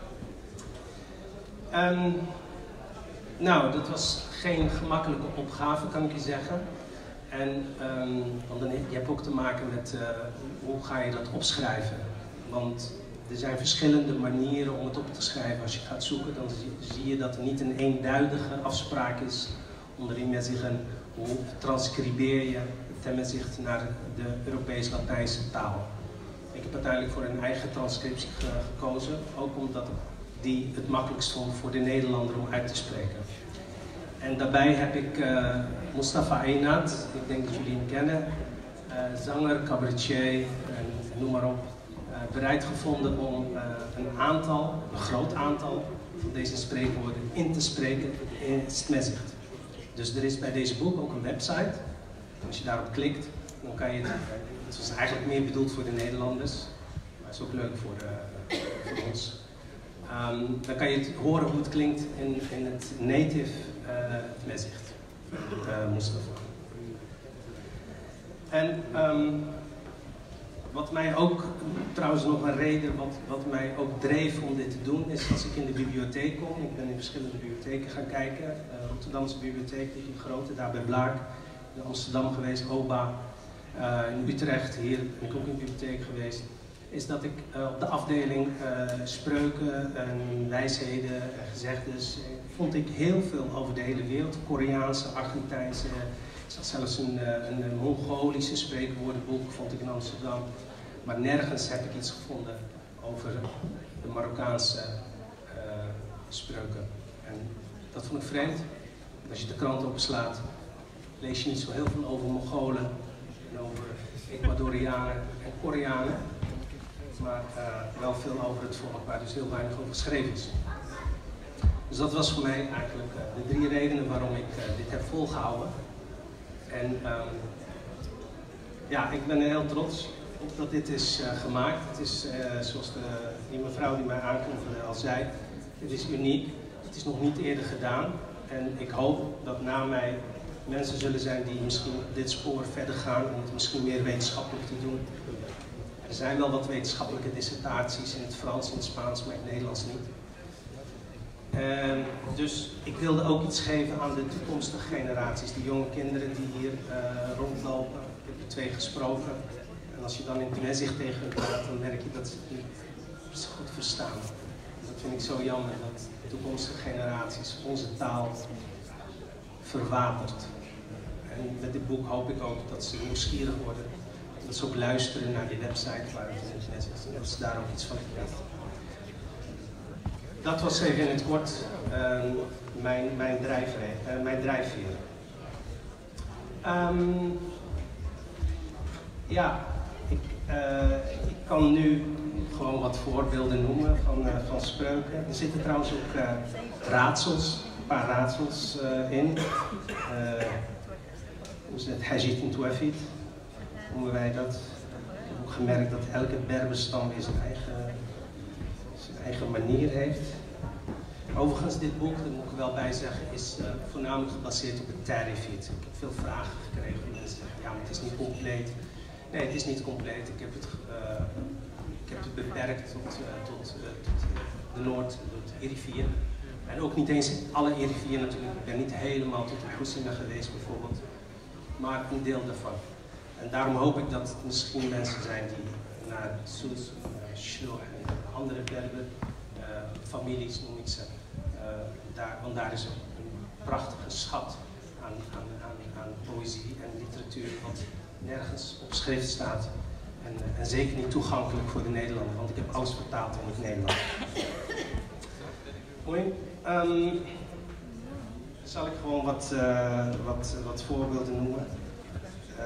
Um, nou, dat was geen gemakkelijke opgave, kan ik je zeggen. En um, want dan, je hebt ook te maken met uh, hoe ga je dat opschrijven. Want er zijn verschillende manieren om het op te schrijven. Als je gaat zoeken, dan zie, zie je dat er niet een eenduidige afspraak is. Onderin met zich een, hoe transcribeer je ten opzichte naar de Europees-Latijnse taal. Ik heb uiteindelijk voor een eigen transcriptie ge gekozen, ook omdat die het makkelijkst vond voor de Nederlander om uit te spreken. En daarbij heb ik uh, Mustafa Einat, ik denk dat jullie hem kennen, uh, zanger, cabaretier en noem maar op, uh, bereid gevonden om uh, een aantal, een groot aantal van deze spreekwoorden in te spreken in het Mezicht. Dus er is bij deze boek ook een website. Als je daarop klikt, dan kan je het, het was eigenlijk meer bedoeld voor de Nederlanders, maar het is ook leuk voor, uh, voor ons. Um, dan kan je het horen hoe het klinkt in, in het native uh, Mezicht, uh, Mustafa. En um, wat mij ook, trouwens nog een reden, wat, wat mij ook dreef om dit te doen, is als ik in de bibliotheek kom. Ik ben in verschillende bibliotheken gaan kijken. Uh, Rotterdamse bibliotheek, die grote, daar bij Blaak. In Amsterdam geweest, Oba. Uh, in Utrecht, hier ben ik ook in de bibliotheek geweest. Is dat ik uh, op de afdeling uh, spreuken en wijsheden en gezegdes, uh, vond ik heel veel over de hele wereld. Koreaanse, Argentijnse, uh, zelfs een, uh, een, een Mongolische spreekwoordenboek vond ik in Amsterdam. Maar nergens heb ik iets gevonden over de Marokkaanse uh, spreuken. En dat vond ik vreemd. Als je de krant openslaat, lees je niet zo heel veel over Mongolen en over Ecuadorianen en Koreanen. maar uh, wel veel over het volk, waar dus heel weinig over geschreven is. Dus dat was voor mij eigenlijk uh, de drie redenen waarom ik uh, dit heb volgehouden. En um, ja, ik ben er heel trots op dat dit is uh, gemaakt. Het is, uh, zoals de, die mevrouw die mij aankondigde al zei, het is uniek. Het is nog niet eerder gedaan. En ik hoop dat na mij mensen zullen zijn die misschien dit spoor verder gaan om het misschien meer wetenschappelijk te doen. Er zijn wel wat wetenschappelijke dissertaties in het Frans, in het Spaans, maar in het Nederlands niet. Uh, dus ik wilde ook iets geven aan de toekomstige generaties, die jonge kinderen die hier uh, rondlopen. Ik heb er twee gesproken. En als je dan in het gezicht tegen hen praat, dan merk je dat ze het niet goed verstaan. Dat vind ik zo jammer, dat de toekomstige generaties onze taal verwatert. En met dit boek hoop ik ook dat ze nieuwsgierig worden. Dat ze ook luisteren naar die website waar het in het is. En dat ze daar ook iets van weten. Dat was even in het kort uh, mijn, mijn, drijfveer. Uh, mijn drijfveer. Um, ja, ik, uh, ik kan nu gewoon wat voorbeelden noemen van, uh, van spreuken. Er zitten trouwens ook uh, raadsels, een paar raadsels uh, in. Uh, hoe is het? Hajit en Tuafit noemen wij dat. Ik heb ook gemerkt dat elke Berberstam weer zijn eigen, zijn eigen manier heeft. Overigens, dit boek, daar moet ik er wel bij zeggen, is uh, voornamelijk gebaseerd op het Tarifit. Ik heb veel vragen gekregen van mensen die zeggen, ja, maar het is niet compleet. Nee, het is niet compleet. Ik heb het, uh, ik heb het beperkt tot, uh, tot, uh, tot uh, de Noord, tot Erivier. En ook niet eens alle Erivier natuurlijk. Ik ben niet helemaal tot de Hoesina geweest bijvoorbeeld, maar een deel daarvan. En daarom hoop ik dat het misschien mensen zijn die naar Soes, Shloh en andere Berber uh, families, noem ik ze, uh, daar, want daar is een prachtige schat aan, aan, aan, aan poëzie en literatuur wat nergens op schrift staat. En, uh, en zeker niet toegankelijk voor de Nederlander, want ik heb alles vertaald in het Nederlands. Mooi. Um, zal ik gewoon wat, uh, wat, wat voorbeelden noemen. Uh,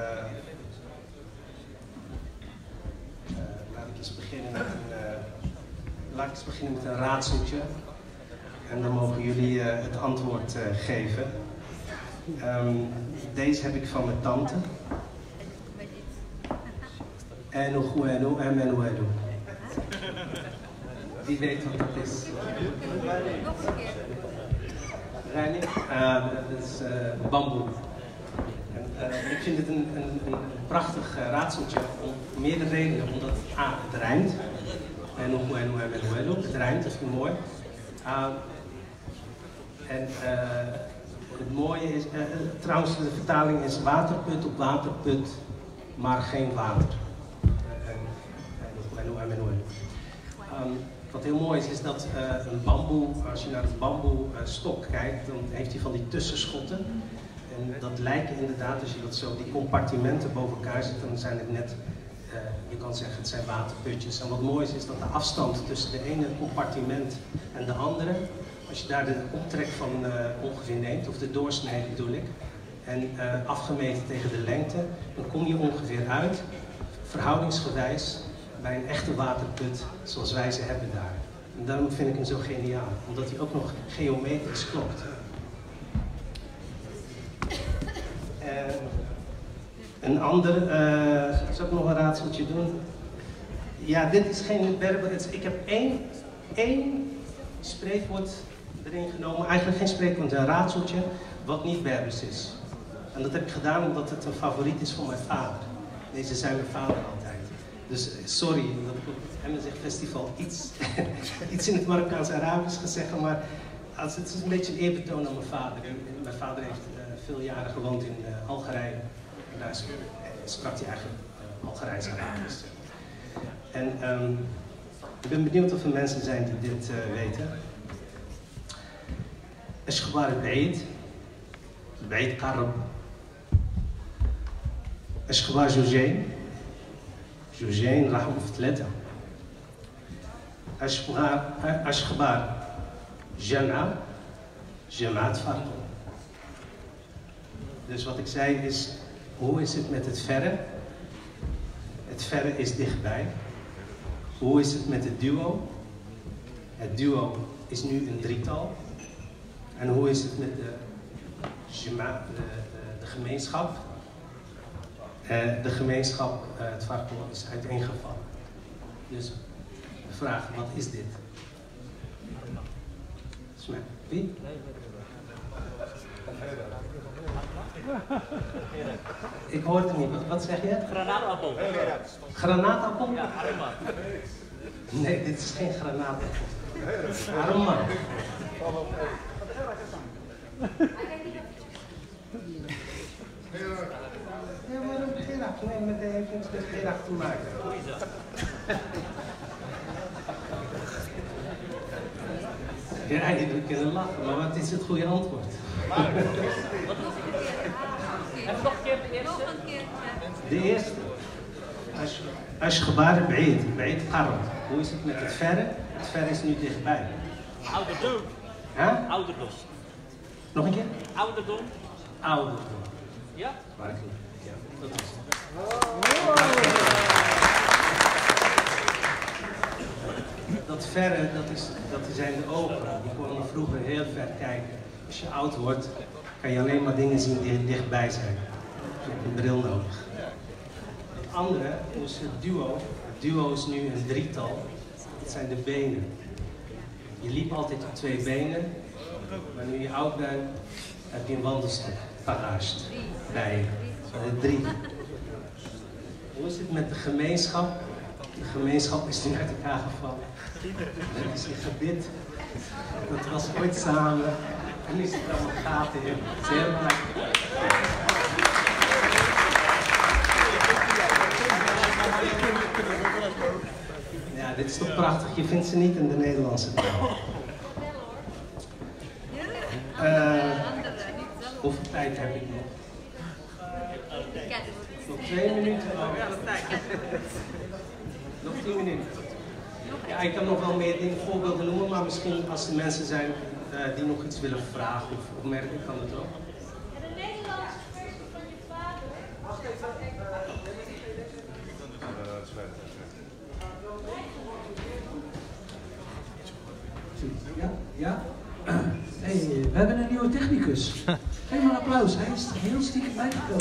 uh, laat ik eens beginnen met een, uh, laat ik eens beginnen met een raadseltje. En dan mogen jullie uh, het antwoord uh, geven. Um, deze heb ik van mijn tante. Eno Gueno Emanuelo. Wie weet wat dat is? Reinig? Uh, dat is uh, bamboe. En, uh, ik vind het een, een, een prachtig uh, raadseltje om meerdere redenen. Omdat A, het rijmt. Eno Gueno Emanuelo. Het rijmt, dat vind ik mooi. Uh, en uh, het mooie is, uh, trouwens de vertaling is waterput op waterput, maar geen water. Um, wat heel mooi is, is dat uh, een bamboe, als je naar een bamboestok uh, kijkt, dan heeft hij van die tussenschotten. En dat lijken inderdaad, als je dat zo, die compartimenten boven elkaar zet, dan zijn het net, uh, je kan zeggen, het zijn waterputjes. En wat mooi is, is dat de afstand tussen de ene compartiment en de andere, als je daar de optrek van uh, ongeveer neemt, of de doorsnede bedoel ik, en uh, afgemeten tegen de lengte, dan kom je ongeveer uit, verhoudingsgewijs, bij een echte waterput zoals wij ze hebben daar. En daarom vind ik hem zo geniaal, omdat hij ook nog geometrisch klopt. En een ander, uh, zal ik nog een raadseltje doen? Ja, dit is geen Berber. Ik heb één, één spreekwoord erin genomen, eigenlijk geen spreekwoord, een raadseltje, wat niet Berbers is. En dat heb ik gedaan omdat het een favoriet is van mijn vader. Deze zei mijn vader altijd. Dus sorry dat ik op het M S G Festival iets, iets in het Marokkaans-Arabisch ga zeggen, maar als het is een beetje een eerbetoon aan mijn vader. Mijn vader heeft uh, veel jaren gewoond in uh, Algerije. En daar sprak hij eigenlijk uh, Algerijns-Arabisch. En um, ik ben benieuwd of er mensen zijn die dit uh, weten. Ashkhbar al-Baid, Baid Qarab. Ashkhbar Joujeen. جوجين راحوا في ثلاثة. أشخبار أشخبار جامعة جامعة فرقوا. Dus wat ik zei is, hoe is het met het verre? Het verre is dichtbij. Hoe is het met het duo? Het duo is nu een drietal. En hoe is het met de, de, de, de gemeenschap? Uh, de gemeenschap, uh, het vakbond, is uiteengevallen. Dus de vraag, wat is dit? Smet. Wie? Ik hoor het niet. Wat, wat zeg je? Granaatappel. Granaatappel? Ja, aroma. Nee, dit is geen granaatappel. Aroma. Ja, maar een gerach. Nee, met de heeft niks met gerach te maken. Hoe is dat? Ja, jullie kunnen lachen, maar wat is het goede antwoord? Wat is het? Even nog een keer de eerste. De eerste. Als je, als je gebaren breed, breed karren. Hoe is het met het verre? Het verre is nu dichtbij. Ouderdom. Huh? Ouderdom. Nog een keer? Ouderdom. Ouderdom. Ja? Waar ik ja, dat is het. Dat verre, dat, is, dat zijn de ogen. Die konden vroeger heel ver kijken. Als je oud wordt, kan je alleen maar dingen zien die dichtbij zijn. Je hebt een bril nodig. Het andere is het duo. Het duo is nu een drietal. Dat zijn de benen. Je liep altijd op twee benen, maar nu je oud bent, heb je een wandelstuk paraast bij je. De drie. Hoe is het met de gemeenschap? De gemeenschap is nu uit elkaar gevallen. Dat is een gebit. Dat was ooit samen. En nu zit er allemaal gaten in. Het is heel belangrijk. Ja, dit is toch prachtig. Je vindt ze niet in de Nederlandse taal. Uh, hoeveel tijd heb ik nog? Nog twee minuten. Oh. Nog tien minuten. Ja, ik kan nog wel meer dingen, voorbeelden noemen, maar misschien als er mensen zijn uh, die nog iets willen vragen of opmerken, kan het ook. De Nederlandse versie van je vader. Ja, ja. Hey, we hebben een nieuwe technicus. Geef maar een applaus, hij is er heel stiekem bijgekomen.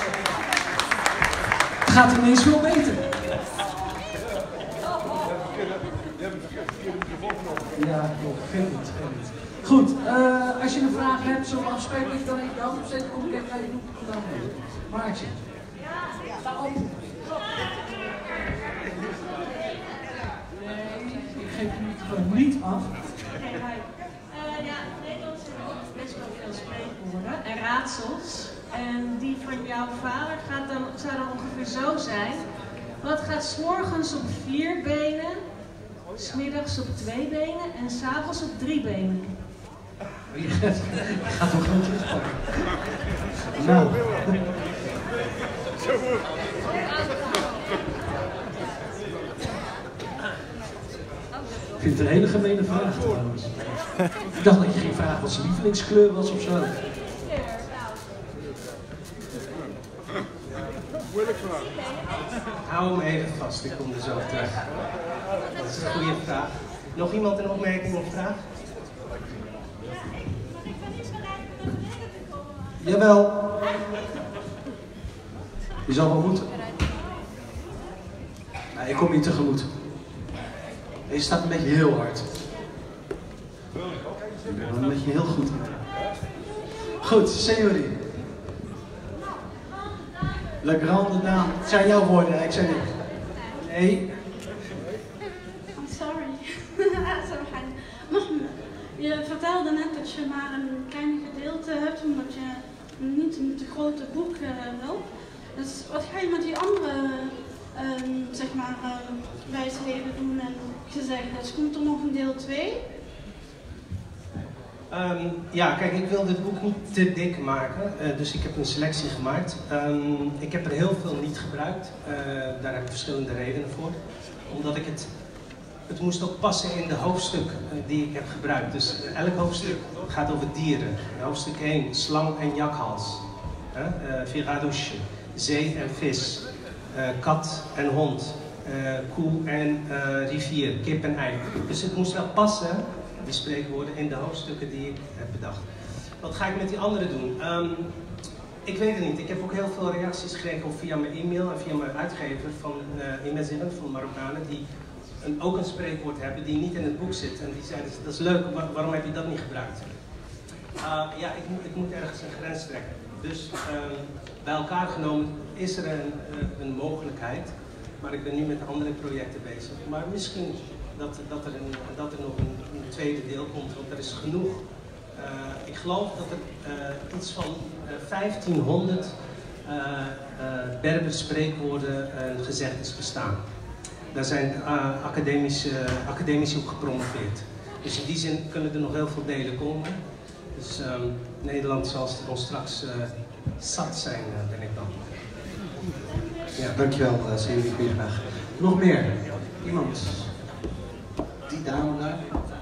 Het gaat ineens veel beter. Ja, klopt. Vind het, vind het. Goed, uh, als je een vraag hebt, zullen we afspreken dat je dan even je hand opzet, kom ik even naar je doek gedaan hebben. Maartje. Sta op. Nee, ik geef je gewoon niet af. Uh, ja, in Nederland zijn er best wel veel spreekwoorden en raadsels. En die van jouw vader gaat dan, zou dan ongeveer zo zijn. Wat gaat 's morgens op vier benen, 's middags op twee benen en 's avonds op drie benen? Je gaat toch gewoon terugpakken. Nou. Ik vind het een hele gemene vraag trouwens. Ik dacht dat je ging vragen wat zijn lievelingskleur was of zo. Hou hem even vast, ik kom er zo op terug. Dat is een goede vraag. Nog iemand een opmerking of vraag? Jawel. Je zal wel moeten. Nee, ik kom je tegemoet. Je staat een beetje heel hard. Een beetje heel goed. Goed, Seori. Le Grande Dame. Het zijn jouw woorden, ik zei niet. Nee. I'm sorry. Mohammed, je vertelde net dat je maar een klein gedeelte hebt, omdat je niet een te grote boek uh, wil. Dus wat ga je met die andere uh, zeg maar, uh, wijsheden doen en gezegd? Dus komt er nog een deel twee? Um, ja, kijk, ik wil dit boek niet te dik maken, uh, dus ik heb een selectie gemaakt. Um, ik heb er heel veel niet gebruikt, uh, daar heb ik verschillende redenen voor. Omdat ik het, het moest ook passen in de hoofdstukken uh, die ik heb gebruikt. Dus uh, elk hoofdstuk gaat over dieren. Hoofdstuk één, slang en jakhals. Uh, uh, Viradusje, zee en vis, uh, kat en hond, uh, koe en uh, rivier, kip en ei. Dus het moest wel passen, die spreekwoorden, in de hoofdstukken die ik heb bedacht. Wat ga ik met die anderen doen? Um, ik weet het niet. Ik heb ook heel veel reacties gekregen via mijn e-mail en via mijn uitgever van uh, Imaziren, van Marokkanen, die een, ook een spreekwoord hebben die niet in het boek zit. En die zeiden, dat is leuk, maar waarom heb je dat niet gebruikt? Uh, ja, ik moet, ik moet ergens een grens trekken. Dus uh, bij elkaar genomen is er een, uh, een mogelijkheid, maar ik ben nu met andere projecten bezig. Maar misschien dat, dat, er, een, dat er nog een, een tweede deel komt, want er is genoeg. Uh, ik geloof dat er uh, iets van uh, vijftienhonderd uh, uh, Berber spreekwoorden en gezegdes bestaan. Daar zijn uh, academische, academici op gepromoveerd. Dus in die zin kunnen er nog heel veel delen komen. Dus um, Nederland zal er straks uh, zat zijn, uh, ben ik dan. Ja, dankjewel, uh, Sevi, goede vraag. Nog meer? Iemand? Die dame daar?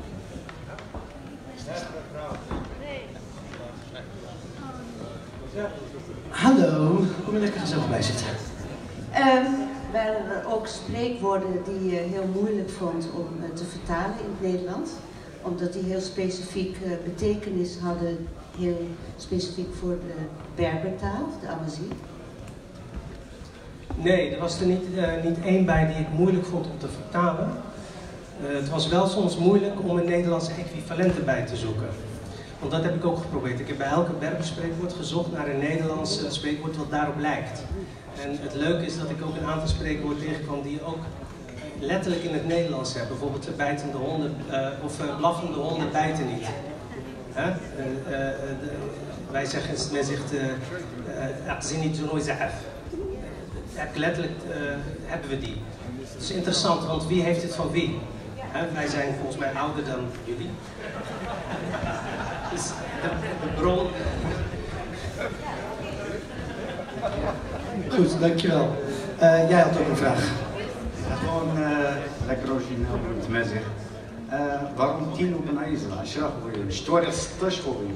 Hallo, kom je lekker gezellig bij zitten. Um, waren er ook spreekwoorden die je heel moeilijk vond om uh, te vertalen in het Nederlands? Omdat die heel specifiek uh, betekenis hadden, heel specifiek voor de Berbertaal, de Amazigh? Nee, er was er niet, uh, niet één bij die ik moeilijk vond om te vertalen. Uh, het was wel soms moeilijk om een Nederlandse equivalent erbij te zoeken. Want dat heb ik ook geprobeerd. Ik heb bij elke Berber spreekwoord gezocht naar een Nederlands uh, spreekwoord wat daarop lijkt. En het leuke is dat ik ook een aantal spreekwoorden tegenkwam die je ook letterlijk in het Nederlands hebt. Bijvoorbeeld uh, bijtende honden, uh, of uh, blaffende honden bijten niet. Huh? Uh, uh, uh, de, wij zeggen, men zegt, niet zo nooit za'af. Letterlijk uh, hebben we die. Het is interessant, want wie heeft het van wie? Huh? Wij zijn volgens mij ouder dan jullie. Dus de, de bron. Goed, dankjewel. Uh, jij had ook een vraag. Ja, gewoon uh, lekker origineel met mij zeggen. Uh, waarom tien op een ijzer? Ashraf voor je. Story is voor je.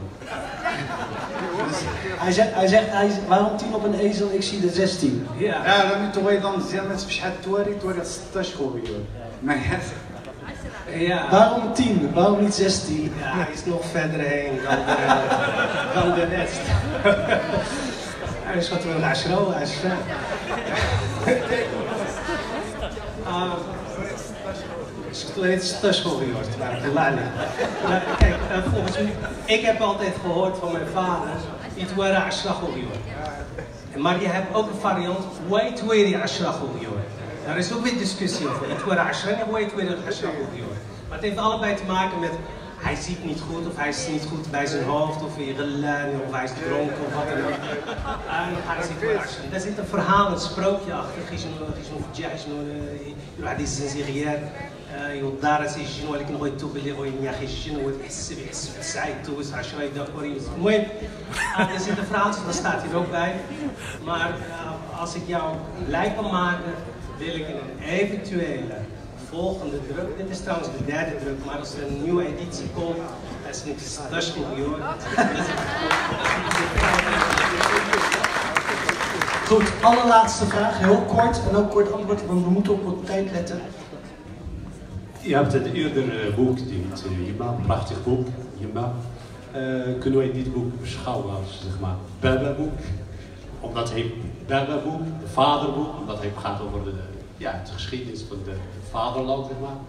Hij zegt, hij zegt, hij zegt, waarom tien op een ezel? Ik zie de zestien. Ja. Ja, dan moet je dan zeggen met speciaal Tori, Tori is voor je. Maar ja. Waarom tien? Waarom niet zestien? Ja, hij is nog verder heen dan de, dan de rest. Hij is wat we naar Ashro, hij is ver. Uh, het is te school gehoord, maar het laat niet. Kijk, uh, volgens mij, ik heb altijd gehoord van mijn vader, iets waar Ashro gehoord. Maar je hebt ook een variant, wait where Ashro gehoord. Daar is ook weer discussie over. Iets waar Ashro en wait where Ashro gehoord. Maar het heeft allebei te maken met hij ziet niet goed, of hij is niet goed bij zijn hoofd, of hij geluid, of hij is dronken, of wat dan ook. En hij ziet wel Ashra. Daar zit een verhaal, een sprookje achter. الواحد غير يودار شنو ولكن بغا يتوب اللي بغا ياخي شنو يحس يحس بالسعي توس عشرة يدور كوريوس المهم er zit een verhaaltje, dat staat hier ook bij. Maar uh, als ik jou blij kan maken, wil ik in een eventuele volgende druk, dit is trouwens de derde druk, maar als er een nieuwe editie komt, dat is niks, dat is niet hoor. Goed, allerlaatste vraag, heel kort en ook kort antwoord, want we moeten op de tijd letten. Je hebt een eerder boek, dit Yima, een prachtig boek, Yima. Uh, kunnen wij dit boek beschouwen als zeg maar Berberboek? Omdat hij Berberboek, de vaderboek, omdat hij gaat over de, ja, de geschiedenis van het vaderland, zeg maar.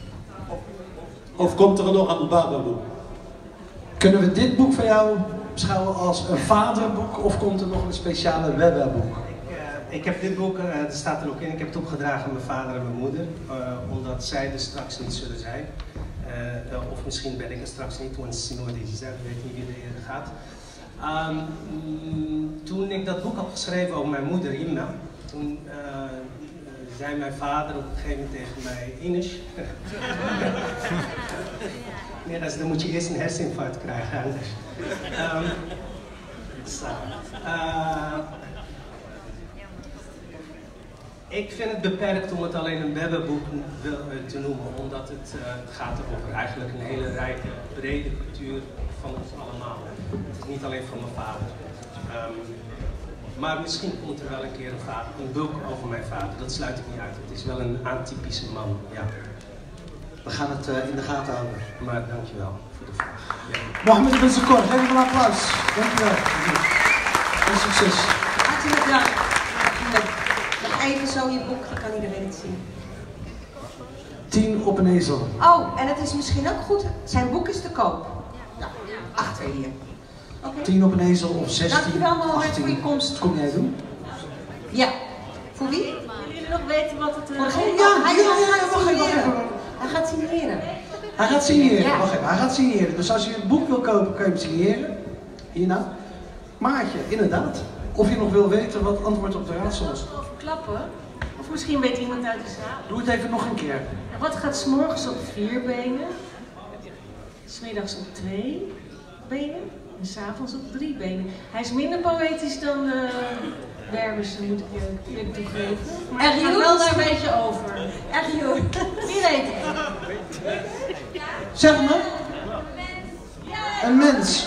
Of komt er nog een Berberboek? Kunnen we dit boek van jou beschouwen als een vaderboek of komt er nog een speciale Berberboek? Ik heb dit boek, uh, er staat er ook in, ik heb het opgedragen aan mijn vader en mijn moeder, uh, omdat zij er straks niet zullen zijn. Uh, uh, of misschien ben ik er straks niet, want Sino die zei, ik weet niet wie er eerder gaat. Um, mm, toen ik dat boek had geschreven over mijn moeder, Yimna, toen uh, zei mijn vader op een gegeven moment tegen mij, Ines, nee, dat is, dan moet je eerst een herseninfarct krijgen anders. Um, so, uh, Ik vind het beperkt om het alleen een Berberboek te noemen, omdat het, uh, het gaat over eigenlijk een hele rijke, brede cultuur van ons allemaal. Het is niet alleen van mijn vader. Um, Maar misschien komt er wel een keer een, vader, een boek over mijn vader. Dat sluit ik niet uit. Het is wel een atypische man, ja. We gaan het uh, in de gaten houden. Maar dankjewel voor de vraag. Ja. Mohammed Ben Zakor, geef hem een applaus. Dankjewel. En succes. Hartelijk dank. Nog even zo je boek, dan kan iedereen het zien. Tien op een ezel. Oh, en het is misschien ook goed, zijn boek is te koop. Ja, acht twee hier. Okay. Tien op een ezel of zestien. Dankjewel Mohammed voor je komst. Wat kom jij doen? Ja. Voor wie? Willen jullie nog weten wat het... Uh, voor ja, ja, ja, ja, ja, wacht even, wacht even. Hij gaat signeren. Hij gaat signeren, ja. wacht even, hij gaat signeren. Dus als je het boek wil kopen, kan je hem signeren. Hierna. Maatje, inderdaad. Of je nog wil weten wat het antwoord op de raadsel is. Klappen. Of misschien weet iemand uit de zaal. Doe het even nog een keer. Wat gaat 's morgens op vier benen, 's middags op twee benen en 's avonds op drie benen. Hij is minder poëtisch dan uh, Berbersen, moet ik je eerlijk toegeven. Maar hij gaat wel daar een beetje over. Echt joh. Wie weet het? Zeg me. Een mens.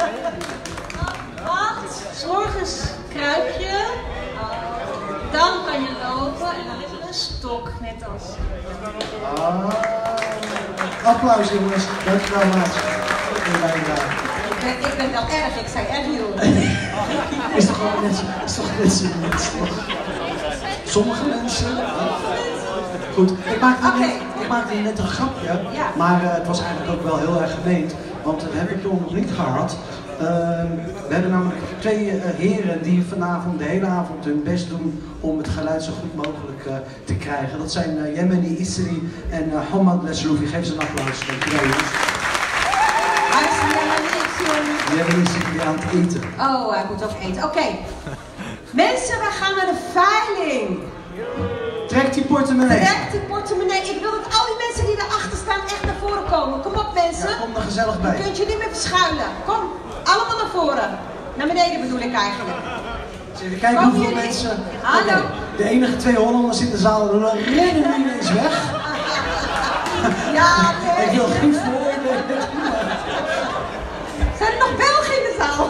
Wat? 's morgens kruip je, dan kan je lopen en dan is er een stok, net als. Ah. Applaus jongens, dankjewel maat. Ik ben, ik ben wel erg, ik zei erg joh. Is toch gewoon mensen, is toch mensen, mensen toch? Sommige mensen. Goed, ik maakte, okay. net, ik maakte net een grapje, ja. maar uh, het was eigenlijk ook wel heel erg gemeend, want dat heb ik toen nog niet gehad. Uh, we hebben namelijk twee uh, heren die vanavond de hele avond hun best doen om het geluid zo goed mogelijk uh, te krijgen. Dat zijn uh, Yemeni Isri en uh, Hamad Lesloufi. Geef ze een applaus. Dankjewel jongens. Hij is een Yemeni Isri die aan het eten. Oh, hij moet ook eten. Oké. Okay. Mensen, we gaan naar de veiling. Trek die portemonnee. Trek die portemonnee. Ik wil dat al die mensen die erachter staan echt naar voren komen. Kom op mensen. Ja, kom er gezellig bij. Je kunt je niet meer verschuilen. Kom, allemaal naar voren. Naar beneden bedoel ik eigenlijk. Even kijken hoeveel jullie? mensen... Hallo. Okay. De enige twee Hollanders in de zaal rennen nu ineens weg. Ja, nee. Ik wil geen vooroordelen. Zijn er nog Belgen in de zaal?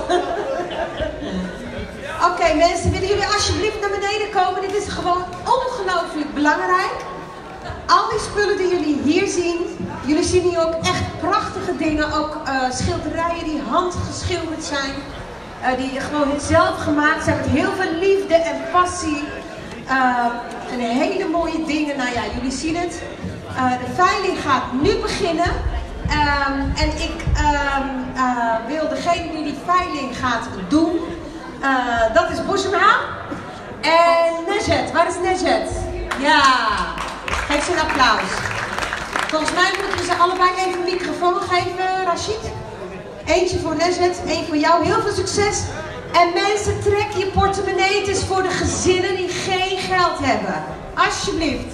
Oké okay, mensen, willen jullie alsjeblieft naar beneden komen? Dit is gewoon ongelooflijk belangrijk. Al die spullen die jullie hier zien, jullie zien hier ook echt prachtige dingen. Ook uh, schilderijen die handgeschilderd zijn. Uh, die gewoon zelf gemaakt zijn met heel veel liefde en passie. Uh, en hele mooie dingen. Nou ja, jullie zien het. Uh, de veiling gaat nu beginnen. Um, en ik um, uh, wil degene die die veiling gaat doen. Uh, dat is Bousema en Nezet. Waar is Nezet? Ja, geef ze een applaus. Volgens mij moeten we ze allebei even een microfoon geven, Rashid. Eentje voor Nezet, één voor jou. Heel veel succes. En mensen, trek je portemonnee. Het is voor de gezinnen die geen geld hebben. Alsjeblieft.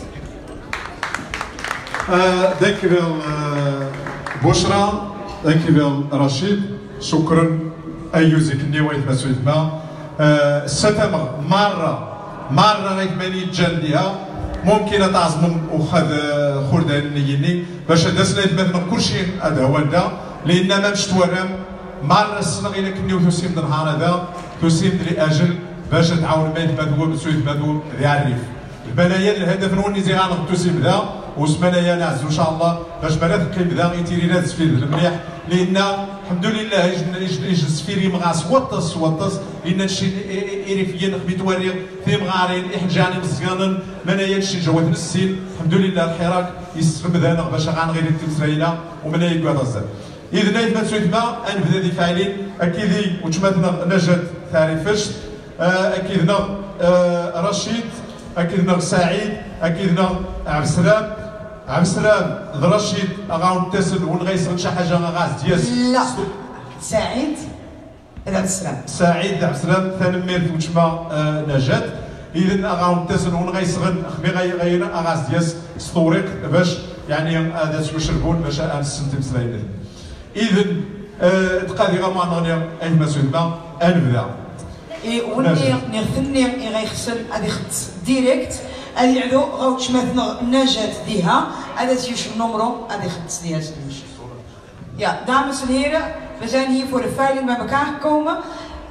Uh, dankjewel uh, Bousra. Dankjewel Rashid. Shukran. أيوزك النوايت مسعود ما ستمر مرة مرة غير ماني جنديها ممكن تعزم وخذ خردان نيني باش دازنا مثلا كل شيء هذا هو دا لأن ما مش توارم مرة السنة غير كني وتسيم النهار هذا تسيم لأجل باش تعاون مات مدو مسعود مدو ذي عريف البنايا الهدف نوني زي غانغ تسيم ذا وسمنايا نعز ان شاء الله باش بنات كيف ذا يتيري ناس في المليح لان الحمد لله يجي سفيري مغاس وطس وطس لان شي ايريفيا نخبيت وريغ في مغارين احجاني مزيانا منايا شي جوات السين الحمد لله الحراك يسرم ذانا باش غنغير التمثيله ومنايا كوادا الزر اذا نايف ما تسويت ما انبدا دي فاعلين اكيد وتمثلنا نجد ثاني فشت اكيد رشيد اكيد سعيد اكيد عبد السلام عبد السلام رشيد غاون تسل ونغيسر شي حاجه غاز دياس لا سعيد عبد السلام سعيد عبد السلام ثاني ميرت وتما نجاة اذا غاون تسل ونغيسر خمي غير غاز دياس ستوريك باش يعني هذا تشربون باش انستم سلايد اذا تقادي غا ما نغني اي مسؤول ما انبدا اي وني نغني غيخسن هذه خت ديريكت هذه عدو غاو تشمثنا نجاة ديها هذا تيش النمرو هذه خت ديها سنيش. Ja, dames en heren, we zijn hier voor de veiling bij elkaar gekomen.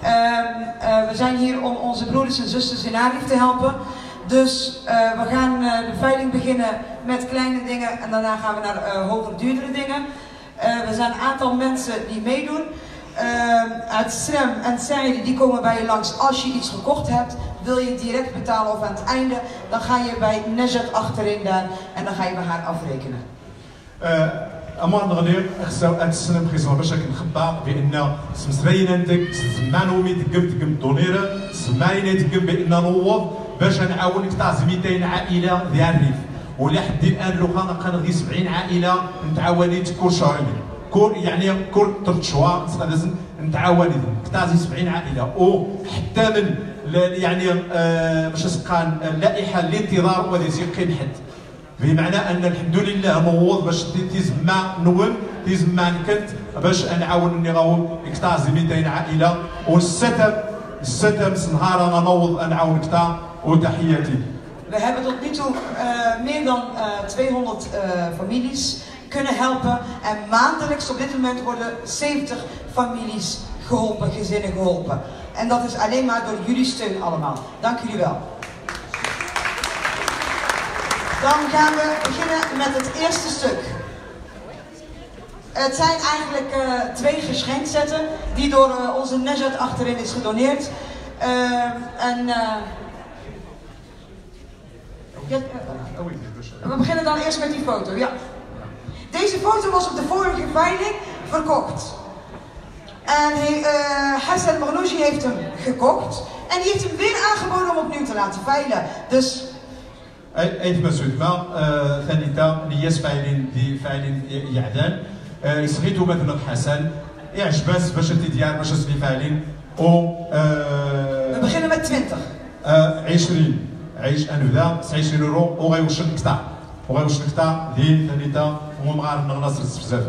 Uh, uh, we zijn hier om onze broeders en zusters in Arief te helpen. Dus uh, we gaan uh, de veiling beginnen met kleine dingen en daarna gaan we naar uh, hogere, duurdere dingen. Uh, er zijn een aantal mensen die meedoen. Uh, uit Srem en Saïd, die komen bij je langs als je iets gekocht hebt. Wil je direct betalen of aan het einde, dan ga je bij Nejat achterin daar en dan ga je bij haar afrekenen. أمر نغني خصو هاد السنة بخيصنا باش كنخبى بأن سمسرين عندك سمانومي تقم تقم دونيرة سماين تقم بأن نوض باش نعاون قطاع مئتين عائلة ديال الريف ولا حد الآن لو كان كنغدي سبعين عائلة نتعاوني كل شهرين كل يعني كل ثلاث شهور نتعاوني قطاع سبعين عائلة و حتى من يعني باش تبقى اللائحة الانتظار وهذا كاين حد بمعنى ان الحمد لله نوض باش تيزما نوم تيزما نكت باش نعاون نغاو قطاع مئتين عائله والستم الستم نهار انا نوض نعاون قطاع وتحياتي. We hebben tot nu toe uh, meer dan uh, tweehonderd uh, families kunnen helpen en maandelijks op dit moment worden zeventig families geholpen, gezinnen geholpen. En dat is alleen maar door jullie steun allemaal. Dank jullie wel. Dan gaan we beginnen met het eerste stuk. Het zijn eigenlijk uh, twee geschenksetten die door uh, onze Nejat achterin is gedoneerd. Uh, en uh, ja, uh, we beginnen dan eerst met die foto. Ja. Deze foto was op de vorige veiling verkocht. En hij, uh, Hassan Marnouchi heeft hem gekocht en die heeft hem weer aangeboden om opnieuw te laten veilen. Dus أيت مسعود ما ثاني تا نياس فايلين دي فايلين يعدان يسغيتو مثلا حسن يعجبس باش تديار باش تسلي فايلين او we beginnen met twintig عشرين عيش انودا عشرين يورو وغيوشن قطع وغيوشن قطع دي ثاني تا وما غار نغنصر بزاف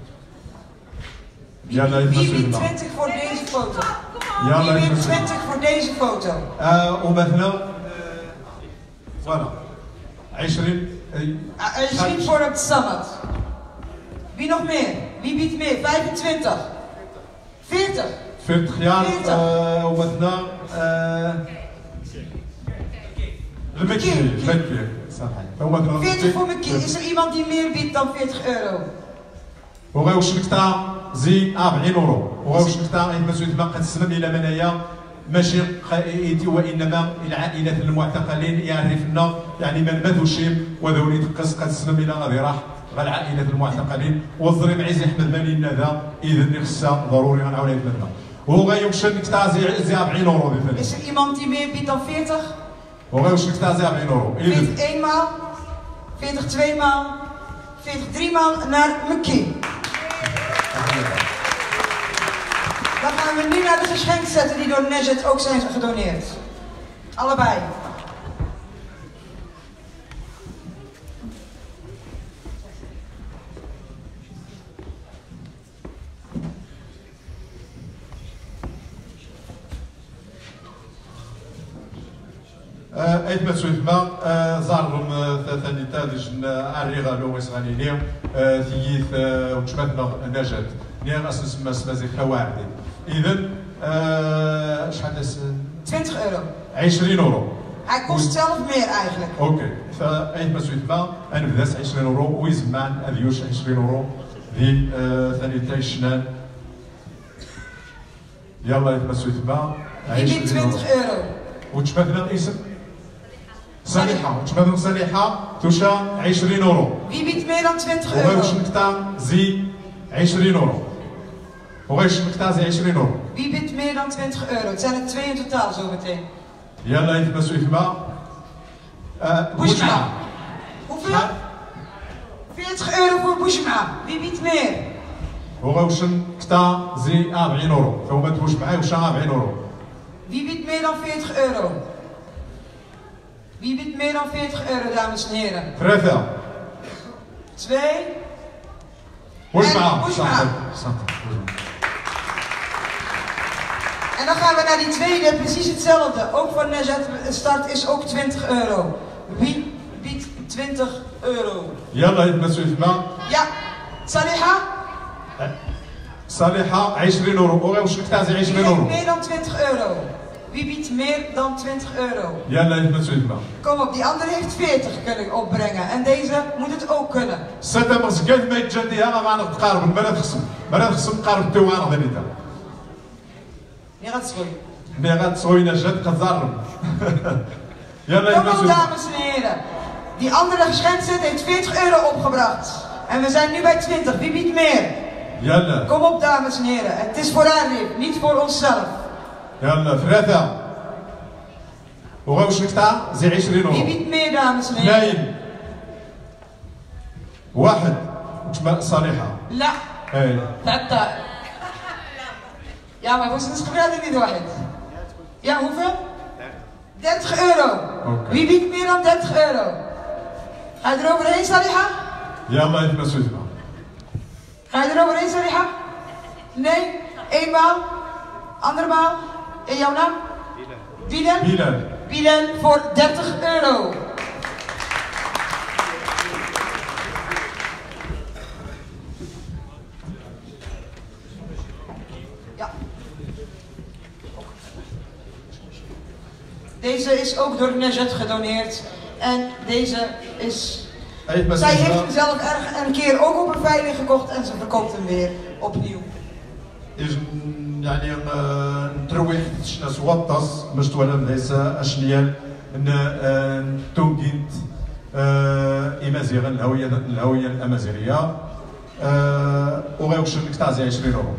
يلا Wie biedt twintig voor deze foto? Wie biedt twintig voor deze foto? ومثلا فوالا عشرين عشرين voor het Samad. Wie nog meer? Wie biedt meer? vijfentwintig. veertig. veertig jaar ومثلا المكي المكي صحيح veertig voor Mekki. Is er iemand die meer biedt dan veertig euro? وغيوش نكتا زي أربعين يورو وغيوش نكتا مسعود ما قد تسلم إلى منايا ماشي خائتي وانما العائلات المعتقلين يعرفنا يعني من مذوشيم وذولي تقص قد تسلم الى غادي راح العائلات المعتقلين والضريب عزيز احمد مالين هذا اذا خصها ضروري غنعاون يفهمنا وهو غيمشي نكتا زي أربعين يورو ديال Is er iemand die meer biedt dan veertig? وغيمشي نكتا زي أربعين يورو veertig eenmaal, veertig tweemaal, veertig driemaal naar Mekki. Dan gaan we nu naar de geschenksetten die door Nejat ook zijn gedoneerd. Allebei. ايت مسعود ما زارهم ثاني تادج عريغا لو ويسغاني نيم ثيث وتشمتنا نجات نير اساس ما سمازي خواعدي اذا شحال twintig euro. عشرين يورو. Hij kost zelf meer eigenlijk. اوكي فايت مسعود ما انا بدات عشرين يورو ويزمان اديوش عشرين يورو ذي ثاني تايشنان يلا ايت مسعود ما عشرين euro. وتشمتنا الاسم صالحة وتشمتنا صالحة توشا عشرين يورو. Wie biedt meer dan twintig euro? وغيوش نكتا زي عشرين يورو. وغيوش نكتا زي عشرين يورو. Wie biedt meer dan twintig euro? Het zijn er twee in totaal zo meteen. يلا ايت مسعود ما Bouchma. Hoeveel? veertig euro voor Bouchma. Wie biedt meer? وغيوش نكتا زي أربعين يورو. فهو تبوش معايا وشا أربعين يورو. Wie biedt meer dan veertig euro? Wie biedt meer dan veertig euro, dames en heren? ثلاثة. Twee. Bouchma. Bouchma. En dan gaan we naar die tweede, precies hetzelfde. Ook van Nejat, start is ook twintig euro. Wie biedt twintig euro? يلا يتمسوا ما. Ja. Saliha? صالحة عشرين اورو. واش نكتازي عشرين Wie اورو. biedt meer dan twintig euro? Wie biedt meer dan twintig euro? يلا يا مسعود ما. Kom op, die andere heeft veertig kunnen opbrengen en deze moet het ook kunnen. ستة مسكات ما يتجديها ما غانا تقارب ما تخصم ما تخصم تقارب توان غنيتا. Wie gaat schoon? مي غاتسوي نجات كتزرب. يلا يا Kom op, مسعود. dames en heren. Die andere geschenkt heeft veertig euro opgebracht. En we zijn nu bij twintig. Wie biedt meer? يلا. Kom op, dames en heren. Het is voor Arif, niet voor onszelf. يلا ثلاثة. وغاوش نكتا زي عشرين اورو. Wie biedt meer, dames en heren? اثنين. واحد. تما صالحة. لا. اي. ثلاثة. Ja, maar hoe is het gebruikt niet واحد? Ja, hoeveel? dertig euro. Okay. Wie biedt meer dan dertig euro? Ga je er overheen, Saliha? يلا يا مسعود ما. Ga je er overheen, Saliha? Nee? Eenmaal? Andermaal? In jouw naam? Bilal. Bilal. Bilal voor dertig euro. Ja. Deze is ook door Najat gedoneerd. En deze is... Zij heeft hem zelf erg een keer ook op een veiling gekocht en ze verkoopt hem weer opnieuw. يعني نترويح شنا سواطاس باش توالم ليس اشنيال ان توغينت امازيغ الهويه الهويه الامازيغيه وغيوش نكتازي عشرين اورو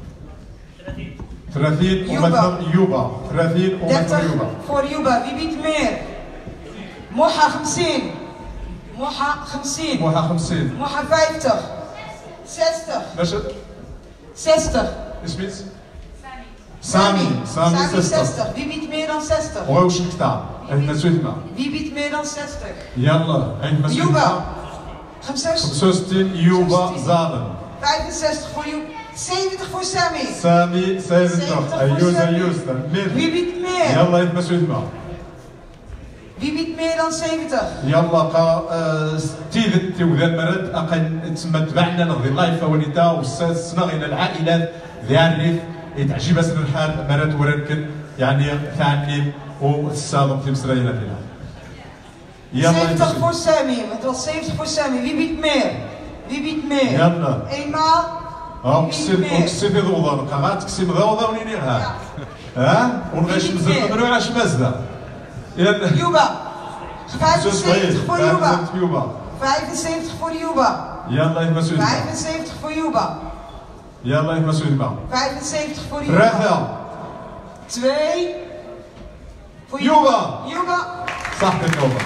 ثلاثين ومثلا يوبا ثلاثين ومثلا يوبا voor Yuba. Wie biedt meer? Moha خمسين. Moha خمسين. موحة خمسين. Moha vijftig. zestig. باش zestig. اسميت سامي سامي zestig. Wie biedt meer dan zestig? وغاوش نكتا عندنا سويتما. Wie biedt meer dan zestig? يلا عندنا سويتما. يوبا خمسة وستين يوبا زادن. vijfenzestig voor Yuba. zeventig voor Sammy. سامي سبعين. ايوز ايوز. Wie biedt meer? يلا عندنا سويتما. Wie biedt meer dan zeventig? يلا قا تيذت وذا المرد أقل تسمى تبعنا نغذي اللايف ونتا والسنة إلى العائلات ذي الريف يتعجب أسن الحال مرد وركن يعني ثاني والسابق في مسرائيل فينا. zeventig voor Sammy, het was zeventig voor Sammy. Wie biedt meer? Wie biedt meer? يلا. Eenmaal. أقسم أقسم ذوضا قاعد تقسم ذوضا ونينيها. ها؟ ونغيش نزل منو عاش مزدا. Yuba. vijfenzeventig voor Yuba. Yuba. vijfenzeventig voor Yuba. يلا يا مسعود. vijfenzeventig voor Yuba. يلا يا مسعود. vijfenzeventig voor Yuba. ثلاثة. twee. Voor Yuba. Yuba. صح Yuba.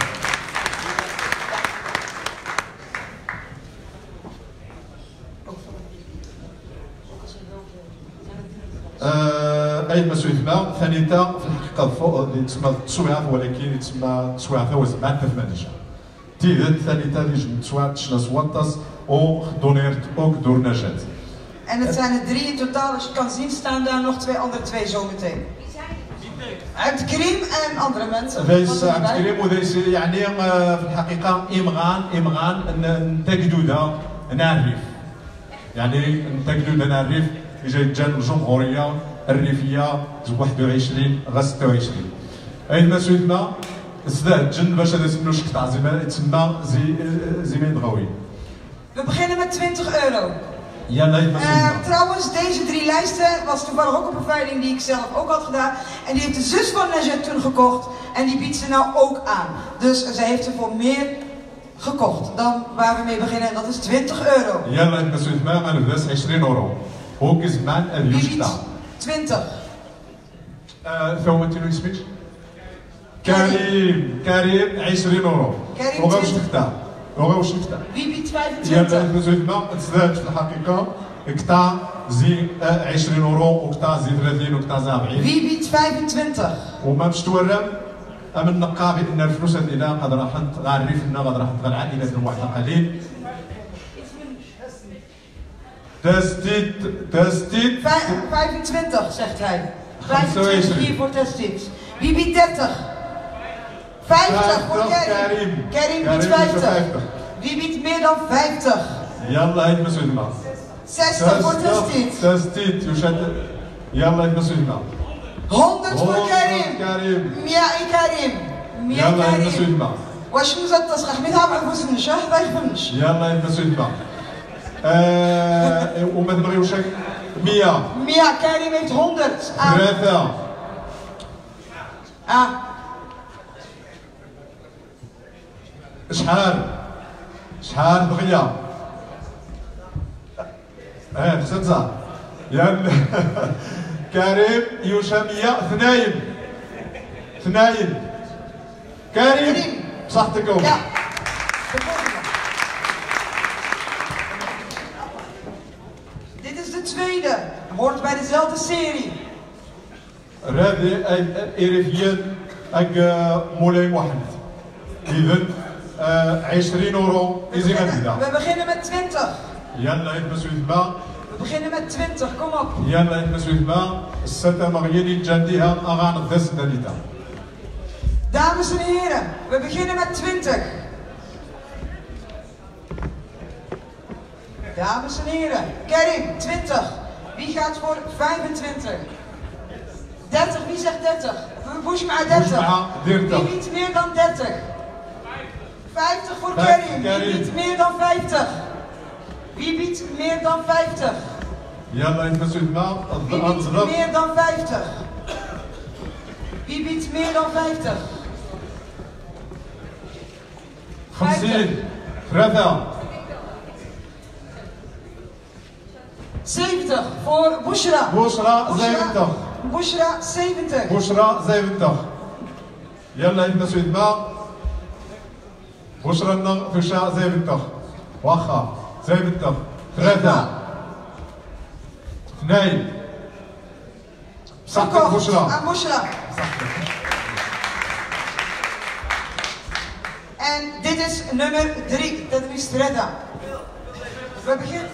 أي مسؤول ما ثانيتا في الحقيقة فوق اللي تسمى تسويعات ولكن تسمى تسويعات هو زعما ثمانية. تيذت ثانيتا اللي جم تسويعات شنا سواطاس أو دونيرت أو دور نجات. En het zijn er drie in totaal, als je kan zien staan daar nog twee andere twee zometeen. Abdelkrim en andere mensen. ذيس عبدالكريم وذيس يعني في الحقيقة إمغان إمغان نتجدودا نعرف. يعني نتجدودا نعرف إجا جان الجمهورية الريفيه واحد وعشرين غا ستة وعشرين. اين ما سويتنا سداد جن باش هذا سمنو شك تاع زي تسمى زي زي دغوي. We beginnen met twintig euro. Ja, nee, dat uh, trouwens, deze drie lijsten was toevallig ook op een veiling die ik zelf ook had gedaan. En die heeft de zus van Najat toen gekocht. En die biedt ze nou ook aan. Dus zij heeft er voor meer gekocht dan waar we mee beginnen. En dat is twintig euro. Ja, nee, dat is maar maar dat is عشرين euro. Ook is man en Yushta. twintig. ثومتي له اسمك؟ كريم كريم عشرين euro. كريم وغاوش نكتا وغاوش نكتا. Wie biedt vijfentwintig? يا لا زوجنا تزاد في الحقيقة كتا زي عشرين euro وكتا زي ثلاثين وكتا زي أربعين. Wie biedt vijfentwintig? وما باش تورم أمن نقابي إن الفلوس اللي لا قد راح نعرف إن قد راح تغل عائلة واحد قليل. Testit, testit. vijfentwintig, zegt hij. vijfentwintig hier voor testit. Wie biedt dertig? vijftig voor Karim. Karim biedt vijftig. Wie biedt meer dan vijftig? Yalla, het مسعود ما. zestig voor Testit. Testit, يشد يلا يتمسوا الماء. honderd voor Karim. Karim. مية Karim. مية يلا يتمسوا Karim. الماء. واش مزال تصحح ميتها ما يفوزنش ها ما يفهمش. يلا يتمسوا الماء. وما تبغيوش مية. مية Karim heeft honderd. ثلاثة. اه. شحال؟ شحال دغيا؟ اه خمسة. يلا كريم يوشا مية اثنين. اثنين. كريم بصحتكم. Ja. Dit is de tweede. Hoort bij dezelfde serie. هذه إيريفيان أك مولاي محمد. إذن عشرين أورو إزي مدينة. We beginnen met twintig. يلا يتمسوا الماء. We beginnen met twintig, kom op. يلا يتمسوا الماء. الستة مغيري جنديها أغان الدس دليتا. Dames en heren, we beginnen met twintig. Dames en heren, Karim, twintig. Wie gaat voor vijfentwintig? dertig, wie zegt dertig? Bush maar dertig. Wie biedt meer dan dertig? vijftig voor Karim. Wie biedt meer dan vijftig? Wie biedt meer dan vijftig? يلا يتمسوا الماء. Wie biedt meer dan vijftig? Wie biedt meer dan vijftig? خمسين. ثلاثة. zeventig voor Bushra. بشرى zeventig. Bushra zeventig. بشرى zeventig. يلا يتمسوا الماء. بشرى نغفشا zeventig. واخا zeventig. ثلاثة. اثنين. صحتك بشرى. Aan Bushra. En dit is nummer drie, dat is Redda. We beginnen.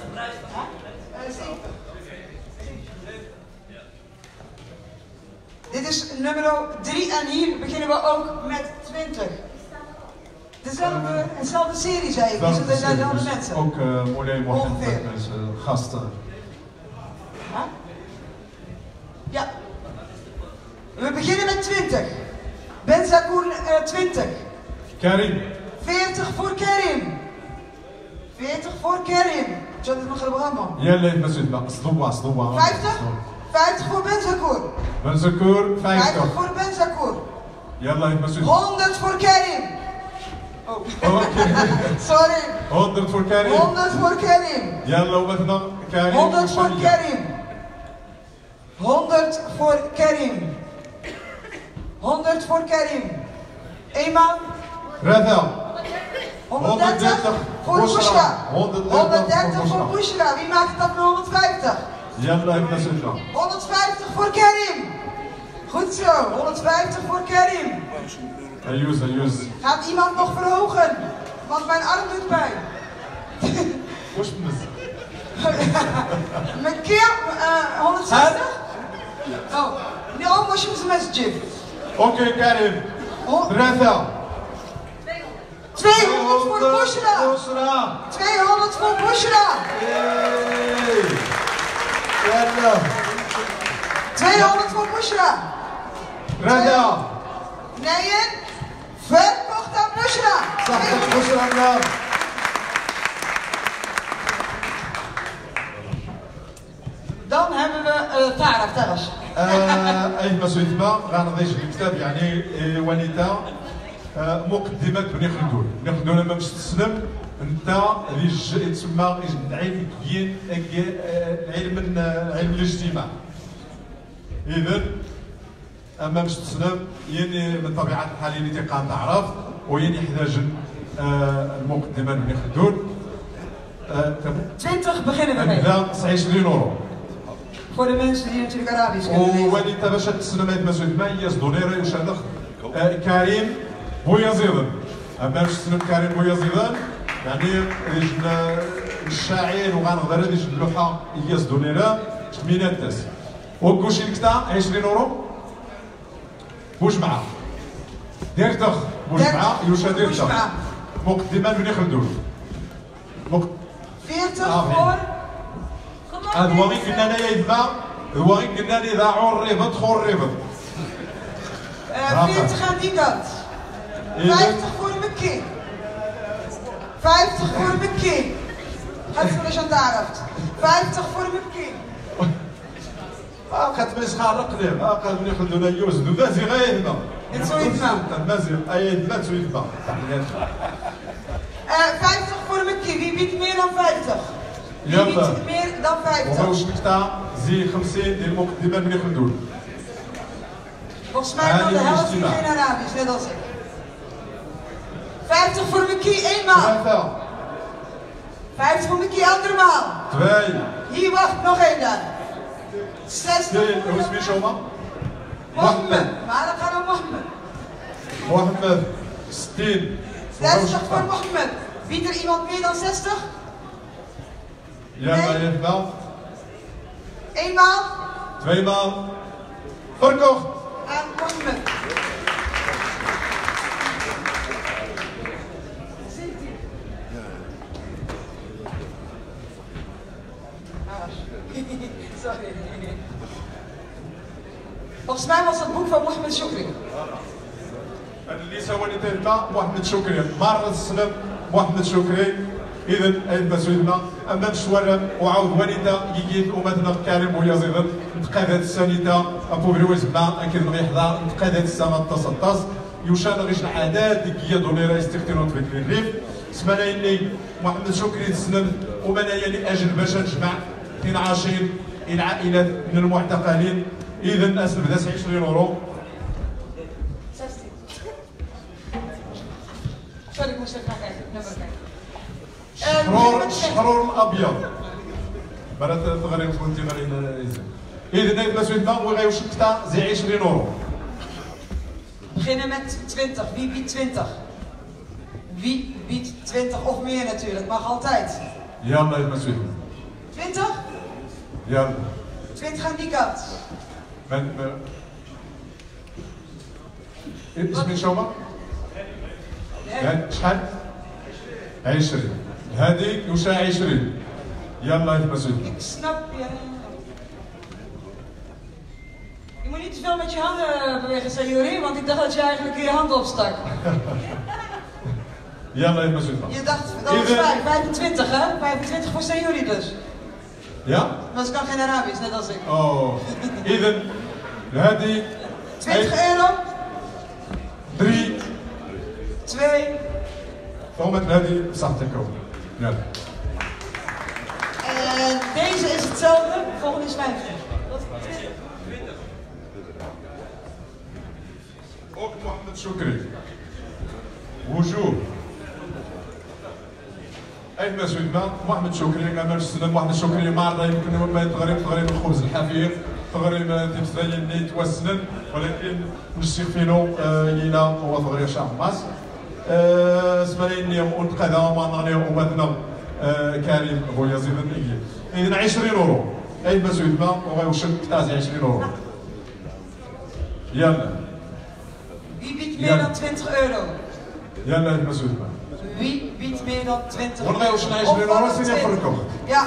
Dit is nummer drie en hier beginnen we ook met twintig. Dezelfde, dezelfde serie zei ik, dus het zijn dezelfde mensen. Ook uh, Moulay Mohammed met mensen, gasten. Ja? Ja. We beginnen met twintig. Benzakour uh, twintig. Karim. veertig voor Karim. veertig voor Karim. Zo dit mag er allemaal. يلا يتمسوا الماء. صدوة صدوة. vijftig. vijftig voor Benzakour. Benzakour vijftig. vijftig voor Benzakour. يلا يتمسوا الماء. honderd voor Karim. Oh. Sorry. honderd voor Karim. honderd voor Karim. يلا ومثلا كريم. honderd voor Karim. honderd voor Karim. honderd voor Karim. Eenmaal. ثلاثة. honderddertig voor Bushra. honderddertig voor Bushra. Wie maakt dat naar honderdvijftig? يلا يتمسوا الماء. honderdvijftig voor Karim. Goed zo. honderdvijftig voor Karim. أيوز أيوز. Gaat iemand nog verhogen? Want mijn arm doet pijn. وش بنزل؟ Met keer uh, honderdzestig? Oh, اليوم مش مسجد. اوكي كريم. ثلاثة. tweehonderd voor Bushra. Bushra. tweehonderd voor Bushra. يلا. tweehonderd voor Bushra. ثلاثة. Nee, verkocht aan Bushra. صحتك بشرى. Dan hebben we uh, Tara, vertel eens. أي مسؤولية غانا ضيش الكتاب يعني ونيتا مقدمة بني خلدون، بني خلدون لما باش تسلم أنت اللي تسمى العلم ديال علم علم الاجتماع. إذا أما باش تسلم يعني من طبيعة الحال يعني تيقان تعرف ويعني يحتاج المقدمة بني خلدون. twintig beginnen we mee. هذا عشرين أورو. Voor de mensen die natuurlijk Arabisch kunnen lezen. وانت باش تسلم هاد المسؤولية ما هي صدوريرة وشادخ كريم بويزيدان. اما باش تسلم كريم بويزيدان يعني الشاعر وغنغدر هذه اللوحة هي صدوريرة تمينات تاس. وكوشي لكتا عشرين أورو. بوش معاه. ديرتخ بوش معاه يوشا ديرتخ. مقدمة بني خلدون. veertig voor هاد هو غير قلنا لنا يدفع هو غير قلنا لي ضاعوا الربط خو الربط. veertig aan die kant. vijftig voor Mekki. vijftig voor Mekki. Gaat voor de gendarme. vijftig voor Mekki. اه كتبس خارق ليه اه قال ياخذونا يوزن مازي غير هنا مازي اي ما تسويفنا vijftig voor Mekki. Wie biedt meer dan vijftig? Wie biedt meer dan vijftig? وواش نقطع زي خمسين ديال المقدمه من يخدون. Volgens mij kan de helft geen Arabisch, net als ik. vijftig voor Mekki, eenmaal. vijftig voor Mekki, andermaal. Twee. Hier wacht, nog één dan. zestig voor Mohammed. Mohammed. Maar dan gaan we Mohammed. Mohammed. zestien. zestig voor Mohammed. Biedt er iemand meer dan zestig? Ja, maar je hebt wel. Eenmaal. Tweemaal. Verkocht. Aan Mohammed. Sorry. Volgens mij was het boek van Mohammed Shukri. اللي سوى لي تلقى محمد شكري مرة السلام محمد شكري إذا أيضا سيدنا أما مشوار وعاود والدة يجيب أمتنا كريم ويزيد انتقادات السنة أبوبري ويزبنا أكيد ما يحضر انتقادات السنة تصطاس يوشان غيش العادات كي يدوني رئيس تختيرون في الريف سمعنا إني محمد شكري تسلم ومنايا لأجل باش نجمع اثنين وعشرين العائلات من المعتقلين إذا أسلم بدا عشرين يورو. Sorry, ik moest even gaan kijken. Nummer شحرور kijken. شحرور الابيض مرات تغري كنت غير اذا نايت مسؤول ما وغيوش قطع زي عشرين يورو. Beginnen met twintig. Wie biedt twintig? Wie biedt twintig of meer natuurlijk, mag altijd. Ja, نايت مسؤول. twintig? Ja. twintig aan die kant. من اسمي شوما؟ شحال؟ عشرين. هذيك وشا عشرين. يلا يا مسؤول. Ik snap je. Je moet niet te veel met je handen bewegen, Sayuri, want ik dacht dat je eigenlijk je hand opstak. يلا يا مسؤول. Je dacht, dat was vijf, vijfentwintig hè? vijfentwintig voor Sayuri dus. Ja? Maar ze kan geen Arabisch, net als ik. Oh. إذا هذه twintig euro. drie. twee. فهم هذه صحتك يلا. En deze is hetzelfde, volgende is vijftig. ook محمد شكري وجوه أي مسؤولنا محمد شكري كما نستنى محمد شكري مرة يمكن ما تغريب تغريب الخبز الحفير تغريب تمثيل النيت والسنن ولكن نشتي فينو يلا هو تغريب شعب مصر اسمعني ونتقدم ومعنى ومثنا كريم ابو يزيد النية اذا عشرين يورو اي مسؤولنا وغيوشك تازي عشرين يورو يلا. Wie biedt meer dan twintig euro? يلا يا مسؤولنا. Wie biedt meer dan twintig euro? والله وش عشرين يورو سيدي فركم. Ja.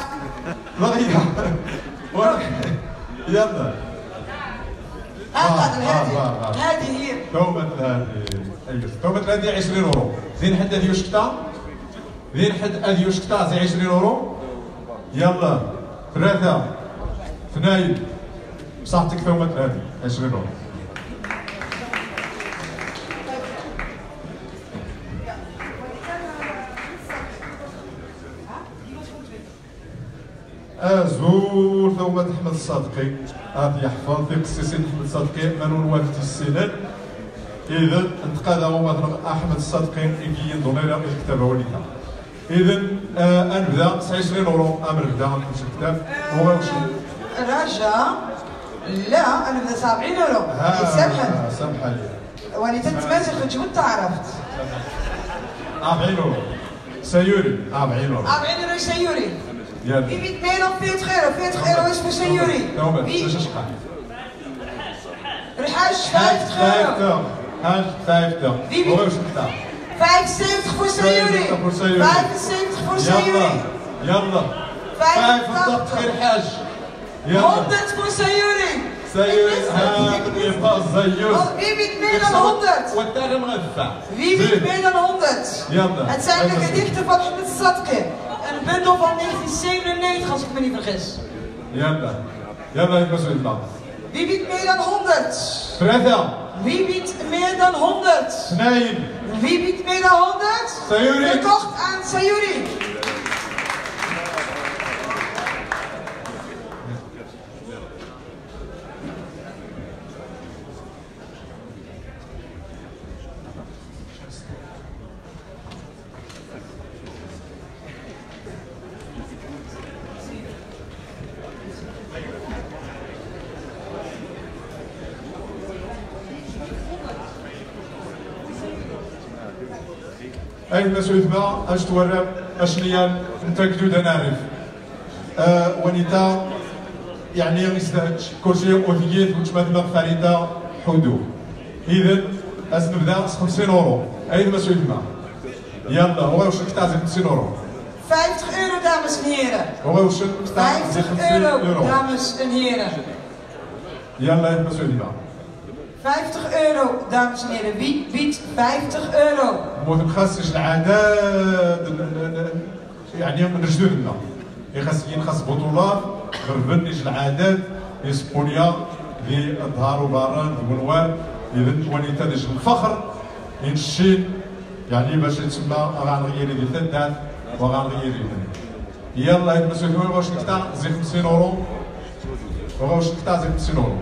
يلا. هذا الهادي. هادي هي. تومة الهادي. ايوه تومة الهادي عشرين يورو. زين حد هذه وشكتا؟ زين حد هذه وشكتا زي عشرين يورو؟ يلا. ثلاثة. اثنين. بصحتك تومة الهادي عشرين يورو. أزور ثومة أحمد الصادقي هذه يحفظ في قصيصين أحمد الصادقي منون والد السنان إذا انتقاد مثلا أحمد الصادقي يجي دونيرا الكتاب والدها إذا أنبدا عشرين يورو أمر بدا نمشي الكتاب هو واش رجا لا أنا بدا سبعين يورو سامحني سامحني وليت تمازح الجهود تعرفت أربعين يورو سيوري أربعين يورو أربعين يورو سيوري. Ja. Wie biedt meer dan veertig euro? veertig euro is voor Sayuri. Wie? Dat is schaam. Rehash, vijftig euro. vijftig. Wie biedt? vijfenzeventig voor Sayuri. vijfenzeventig voor Sayuri. Yalla. vijfentachtig keer hash. honderd voor Sayuri. Sayuri, هذا النقاط زيوس. Wie biedt meer dan honderd? والتاني مرفع. Wie biedt meer dan honderd? يلا. Het zijn de gedichten van Ahmed Sadke. Een bundel van negentien zevenennegentig als ik me niet vergis. يلا. يلا يا مسعود الله. Wie biedt meer dan honderd? ثلاثة. Wie biedt meer dan honderd? اثنين. Wie biedt meer dan honderd? Sayuri. Verkocht aan Sayuri. أي مسعود ما أش تورب أشنيا نتأكدوا نعرف. أه ونتا يعني يستهج كل شيء أوفيت وتشمل فريدة حدود. إذا أز نبدأ خمسين أورو. أي مسعود ما. يلا هو وش كتازي خمسين أورو. vijftig euro dames en heren. هو وش كتازي خمسين euro dames en heren. يلا يا مسعود ما. vijftig euro, dames en heren. Wie biedt vijftig euro? ما تخصش العادات يعني من جدودنا. يخص ينخص بطولات غربنيش العادات اسبانيا لأظهار وباران ونوار إذا ونيتا ديش الفخر ينشين يعني باش تسمى غنغيري ديال الثدات وغنغيري يلا يا مسعود واش نقطع زي خمسين اورو واش نقطع زي خمسين اورو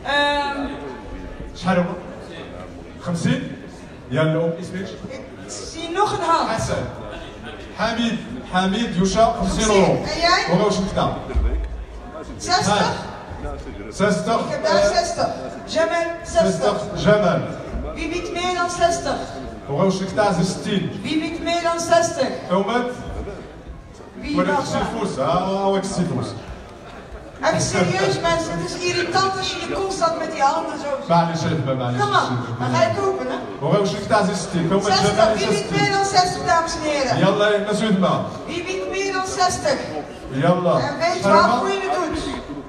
شحال هو؟ خمسين؟ يلا ام اسمك؟ zie nog een hand. حسن حميد حميد يوشا خمسين اورو وغا واش نقطع؟ zestig? zestig? Ik heb daar zestig. Jamal, zestig. Jamal. Wie biedt meer dan zestig? وغا واش نقطع زي ستين؟ Wie biedt meer dan zestig? تومات؟ Wie ولك wacht? السيفوس ها واك السيفوس. Even serieus mensen, het is irritant als je je constant met die handen zo... معليش هذا معليش. Kom op, dan ga je kopen hè? وغا واش نقطع زي ستين؟ تومات zestig, جمال wie biedt meer dan zestig dames en heren? يلا يا مسعود ما. Wie biedt meer dan zestig? يلا. En weet waarvoor je het doet?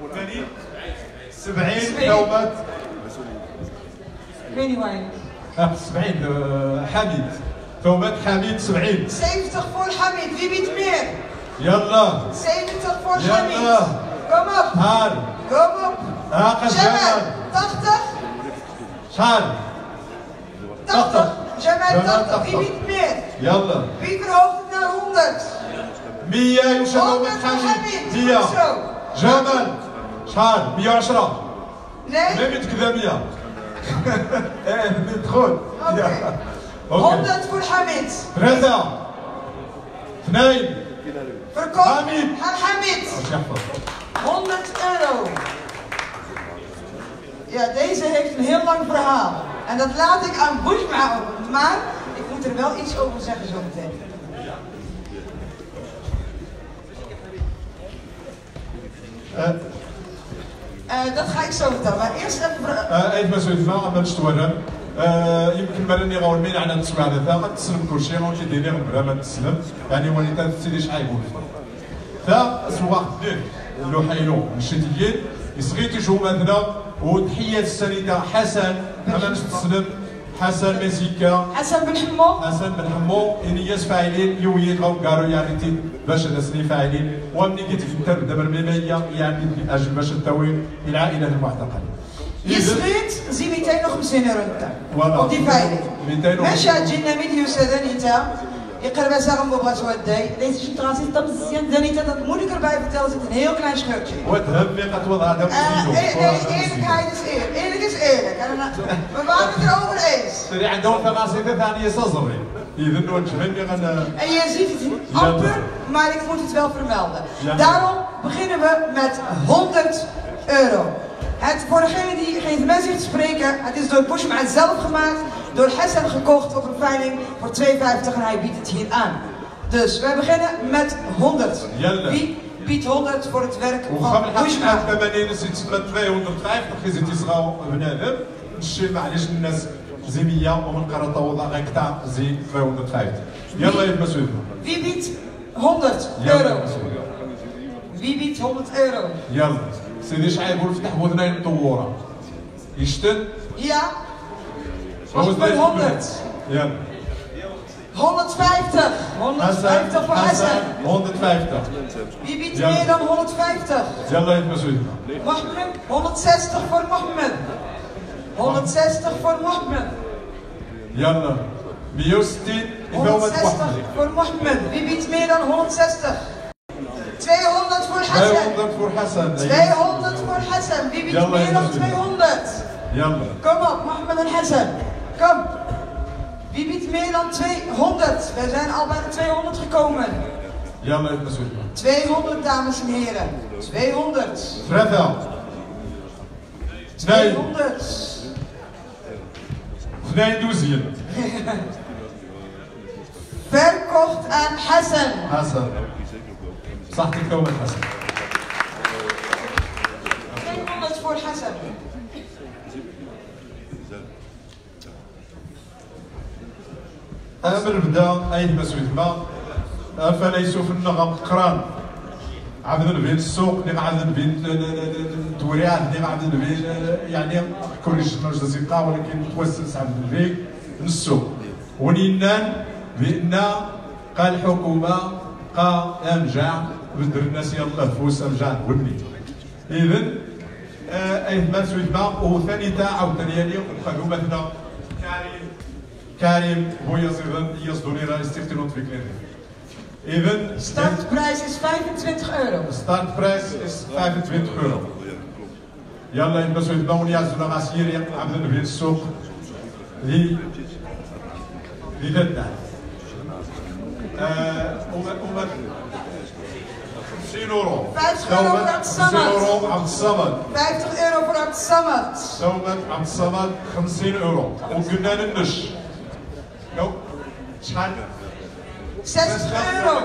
سبعين تومات. Ik weet niet waar je سبعين حميد. تومات حميد سبعين. zeventig voor Hamid, wie biedt meer? يلا. zeventig voor يلا. Hamid. Kom op. هار. Kom op. ها Jamal, tachtig. شحال؟ tachtig. Jamal, tachtig. Wie biedt meer? يلا. Wie verhoogt het naar honderd? مية يوشا honderd تومات voor حميد. Hamid. مية. Goed zo. جمال. شحال؟ مية وعشرة. Nee. ما بيت كذا مية. ايه ندخل. honderd voor Hamid. ثلاثة. اثنين. Verkoop Hamid. aan Hamid. honderd euro. Ja, deze heeft een heel lang verhaal. En dat laat ik aan Bushma over. Maar ik moet er wel iets over zeggen zo meteen. Uh, dat ga ik zo vertellen, maar eerst even... ايد مسعود ما غادي نتورى يمكن مرني غاول مين على نتسمع هذا غتسلم كلشي غادي ديري بلا ما تسلم يعني وليت سيدي شحال يقول تا سواق دير لو حيلو الشتيين يصغي تيجو مثلا وتحية السيدة حسن انا باش تسلم حسن مزيكا حسن بن حمو حسن بن حمو انياس فاعلين يويت غاو كارو يعني باش نسني فاعلين ومني قلت في الترب دابا الميمية يعني اجل باش نتوي العائلة المعتقلة. Je schreeuwt, zie meteen nog een zin eruit. Voilà. Op die veiling. ماشي جينا فيديو سادانيتا يقرب زعما بابا سوداي ليس شي تراسي طب مزيان دانيتا dat moet ik erbij vertellen zit een heel klein scheurtje. وتهم قد وضع هذا eerlijkheid is eerlijk. Eerlijk is eerlijk. We waren het erover eens. اللي عندهم ثماسيته ثانية صزري. إذا نوجهني غن. En je ziet het amper, maar ik moet het wel vermelden. Daarom beginnen we met honderd euro. Het, voor degene die geen mensen heeft spreken, het is door Bushma zelf gemaakt, door Hassan gekocht op een veiling voor twee vijftig en hij biedt het hier aan. Dus we beginnen met honderd. Wie biedt honderd voor het werk van Bushma? tweehonderdvijftig is het Israël beneden. الشيء معليش الناس زي مية ومن قرطة وضع غيقطع زي tweehonderdvijftig. يلا يا مسعود. Wie biedt honderd euro? Wie biedt honderd euro? يلا سيدي شعيب فتح بودناي مطوره يشتد Ja. Mag ik honderd? يلا honderdvijftig. honderdvijftig voor Hassan. honderdvijftig. Wie biedt meer dan honderdvijftig? يلا يا مسعود. Mohammed. honderdzestig voor Mohammed. honderdzestig voor Mohammed. يلا مية وستين honderdzestig voor Mohammed. Wie biedt meer dan honderdzestig? tweehonderd voor Hassan. tweehonderd voor Hassan. tweehonderd voor Hassan. Wie biedt meer dan tweehonderd? يلا. Kom op, Mohammed en Hassan. Kom. Wie biedt meer dan tweehonderd? Wij zijn al bij de tweehonderd gekomen. يلا يا مسعود. tweehonderd dames en heren. tweehonderd. ثلاثة. tweehonderd. اثنين دوزين. Verkocht aan Hassan. حسن. صحتك تومت حسن. tweehonderd voor Hassan. أمر بدا أي مسعود ما فليسوا في النغم قران عبدن بين السوق نيم عبدن بين التوريات نيم عبدن بين يعني كل شيء نرجع زيقا ولكن توسس عبدن بين السوق ونينان بأن قال الحكومة قا أمجع بدر الناس يلا فوس أمجع وني إذن أي مسعود ما وثاني تاع أو ثاني وخلوا مثلا كريم كريم هو يصير يصدر راه يستخدمون في كلينيك. إذن startprijs is vijfentwintig euro. startprijs is vijfentwintig euro. يلا يلبسوا يتباون يعزلوا مع سيريا عبدنا في السوق لي لدنا. وما خمسين اورو. vijftig euro voor Abd Samad. خمسين euro عبد الصمد. vijftig euro voor Abd Samad. سومت عبد الصمد خمسين اورو. وقلنا ننش. نو شحال؟ zestig euro.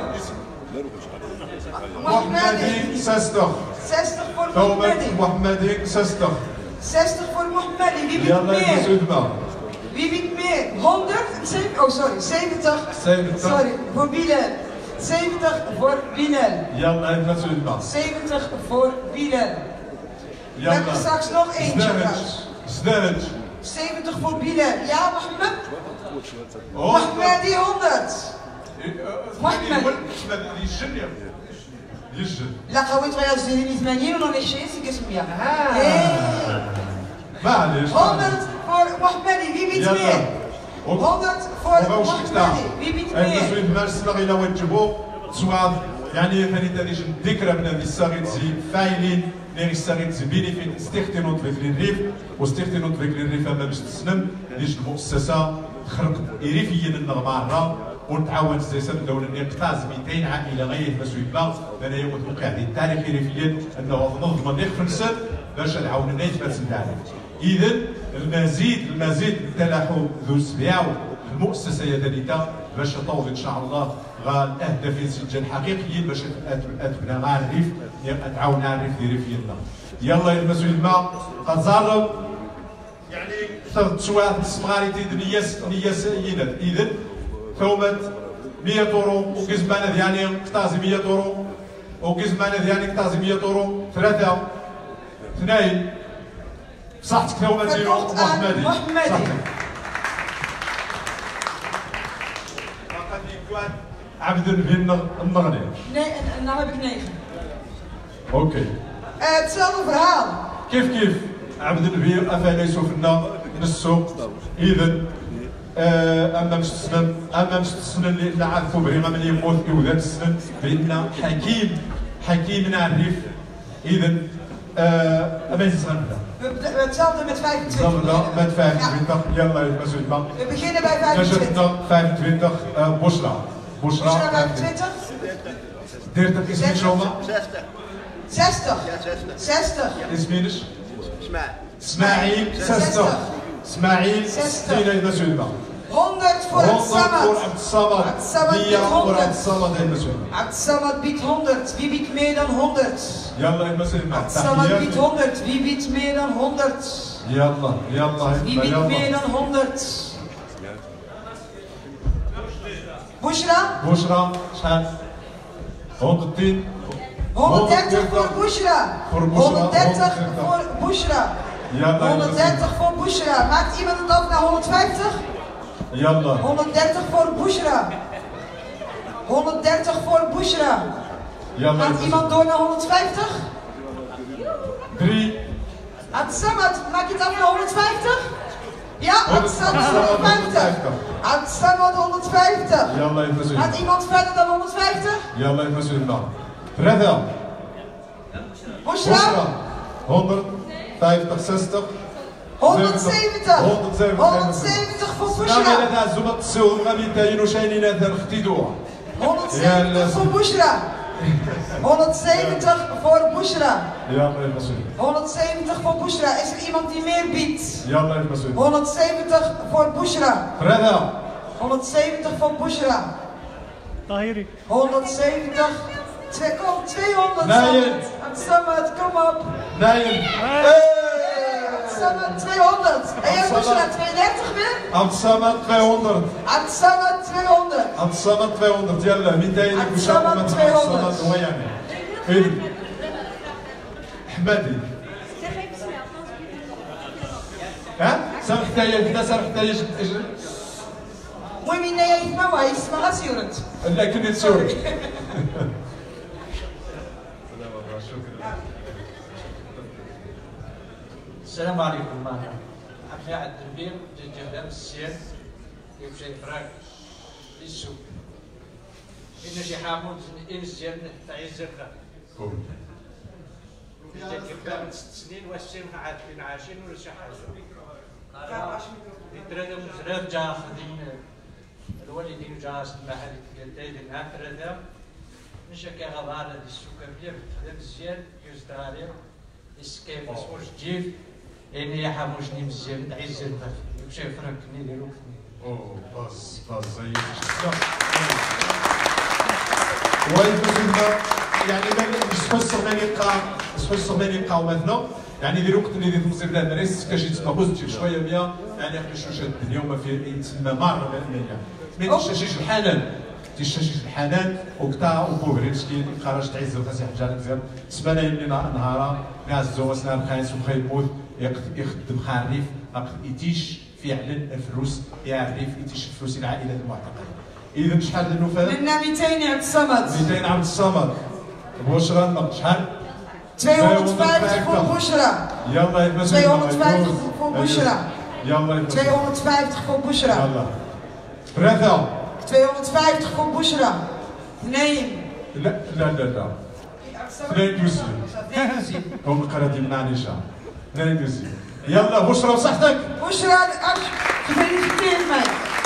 محمدي zestig. zestig voor تومت Mohammedi. محمدي zestig. zestig voor Mohammedi. Wie biedt يلا meer? يلبسوا يتباون. Wie biedt meer? honderd? Oh sorry, zeventig. zeventig. Sorry, voor Bilal. zeventig voor Bilal. يلا يلبسوا يتباون. zeventig voor Bilal. We يلا. hebben straks nog eentje زدانج. trouwens. زدانج. zeventig voor Bilal. Ja, Mohammed? Mohammedi honderd. Mohammed. لا قويت غير زيني ثمانين ولا عشرين سكس مية. معليش. honderd voor Mohammedi. Wie biedt meer? honderd voor Mohammedi. Wie biedt meer? المسؤول مال السلاغ إلا وجبوا سواء يعني ثاني تاني جن ذكرى من هذه الساغيت زي فايلين نيري الساغيت زي بينيفيت استخدموا في الريف واستخدموا في الريف أما باش تسلم ليش المؤسسة خرق إريفيا النغمارة ونتعاون سياسة الدولة اللي نقتاز مئتين عائلة غير مسؤول بلا لأن يوم قاعدين تاريخي ريفيا أنه نضمن نخفنسد باش نعاون الناس باش نتعلم. إذا المزيد المزيد تلاحوا ذو سبيعو المؤسسة يدنيتا باش تطور إن شاء الله غا الأهداف يسجل حقيقيين باش أتبنى مع الريف تعاون على الريف ديال ريفينا. يلا يا المسؤول ما قد زرب يعني ثلاث سوايع الصغاريتي نياس نياس يناد إذا ثومت مية اورو وكيز معنا ديالي قطازي مية اورو وكيز معنا ديالي قطازي مية اورو ثلاثة اثنين صحتك ثومت زيرو محمدي محمدي عبد الفين النغني. Nee, en nou heb ik negen. Oké. Okay. Uh, hetzelfde verhaal. كيف كيف عبد الفين افليسو فينا نسو اذا اما مش السنن اما مش السنن اللي نعرفوا بريما من يموت يوذن السنن بان حكيم حكيم نعرف اذا اما يزغن hetzelfde met vijfentwintig. لا met vijfentwintig يلا يا مسعود ما We beginnen bij vijfentwintig. vijfentwintig بشرى بشرى vijfentwintig. dertig is niet zomaar. zestig. zestig. اسمينش اسماعيل zestig. اسماعيل ستين يا مسعود ما honderd voor Abd Samad. voor Abd Samad. Abd Samad biedt voor honderd. Abd Samad يا مسعود. Abd Samad biedt honderd. Wie biedt meer dan honderd? يلا يا مسعود. Abd Samad biedt honderd. Wie biedt meer dan honderd? يلا يلا Wie biedt meer dan honderd? Bushra? بشرى شحال؟ honderdtien. honderddertig voor Bushra. honderddertig voor Bushra. honderddertig voor Bushra. Maakt iemand het ook naar honderdvijftig? Yalla. honderddertig voor Bushra. honderddertig voor Bushra. Gaat iemand door naar honderdvijftig? drie. Absamad, maak je het af naar honderdvijftig? Ja, Absamad honderdvijftig. Absamad honderdvijftig. Gaat iemand verder dan honderdvijftig? Yalla even zullen. Reda. Bushra. honderdvijftig, zestig. honderdzeventig. honderdzeventig. honderdzeventig voor Bushra. honderdzeventig voor Bushra. honderdzeventig voor Bushra. honderdzeventig voor Bushra. Is er iemand die meer biedt? honderdzeventig voor Bushra. honderdzeventig voor Bushra. honderdzeventig. Twee, kom, tweehonderd. Nee. Samad, kom op. Nee. Samad, tweehonderd. En jij Bushra tweeëndertig weer? Absamad tweehonderd. Absamad tweehonderd. Absamad tweehonderd. Yalla, مئتين Absamad tweehonderd. Absamad هو يعني. إذن. حمادي. Zeg even snel. ها؟ سامح تايا كذا سامح تايا اجري. المهم إنها يسمع ويسمع غاسيورت. لا كنت تسوري. السلام عليكم. معنا عبد الواحد الدربير جهدام السيان يمشي فراك للسوق إن شي حامود إن الزيان تاع الزرقاء جات كبار من ست سنين والسين عاد فين عايشين ولا شي حاجة يتردم زراب جا خدين الوالدين جا المحل قلتاي لنا تردم نشكي غبارة دي السوق بيا بتخدم الزيان يزداري السكيب اسموش جيف إني حاموشني مزيان تعيش الزرقاء يمشي فرنكني لي روكني اوه باز باز زي ويفزنا يعني ما سبسو ما يلقى سبسو ما يلقى مثلا يعني ديرو كنت اللي تمزير لها الناس كاش تسمى بوزيتيف شويه مية يعني خلي الدنيا وما في تسمى مره مية ما تشاشيش الحنان تشاشيش الحنان وقطع وبوغري مسكين خرج تعز وتسيح جال مزيان سبانا يملي نهارا نعزو وسنا بخايس وخيموت يخدم خريف يتيش فعلا الفلوس يعرف يتيش فلوس العائله المعتقله. اذا شحال النفاذ؟ منا مئتين عبد الصمد. مئتين عبد الصمد. بشرى شحال؟ tweehonderdvijftig voor Bushra. يلا يا tweehonderdvijftig voor Bushra. يلا tweehonderdvijftig voor Bushra. يلا. ثلاثة. tweehonderdvijftig voor Bushra. اثنين. لا لا لا لا. اثنين دوزي. هم قرادي من عنيشة. اثنين دوزي. يلا بشرى بصحتك. بشرى gefeliciteerd mij.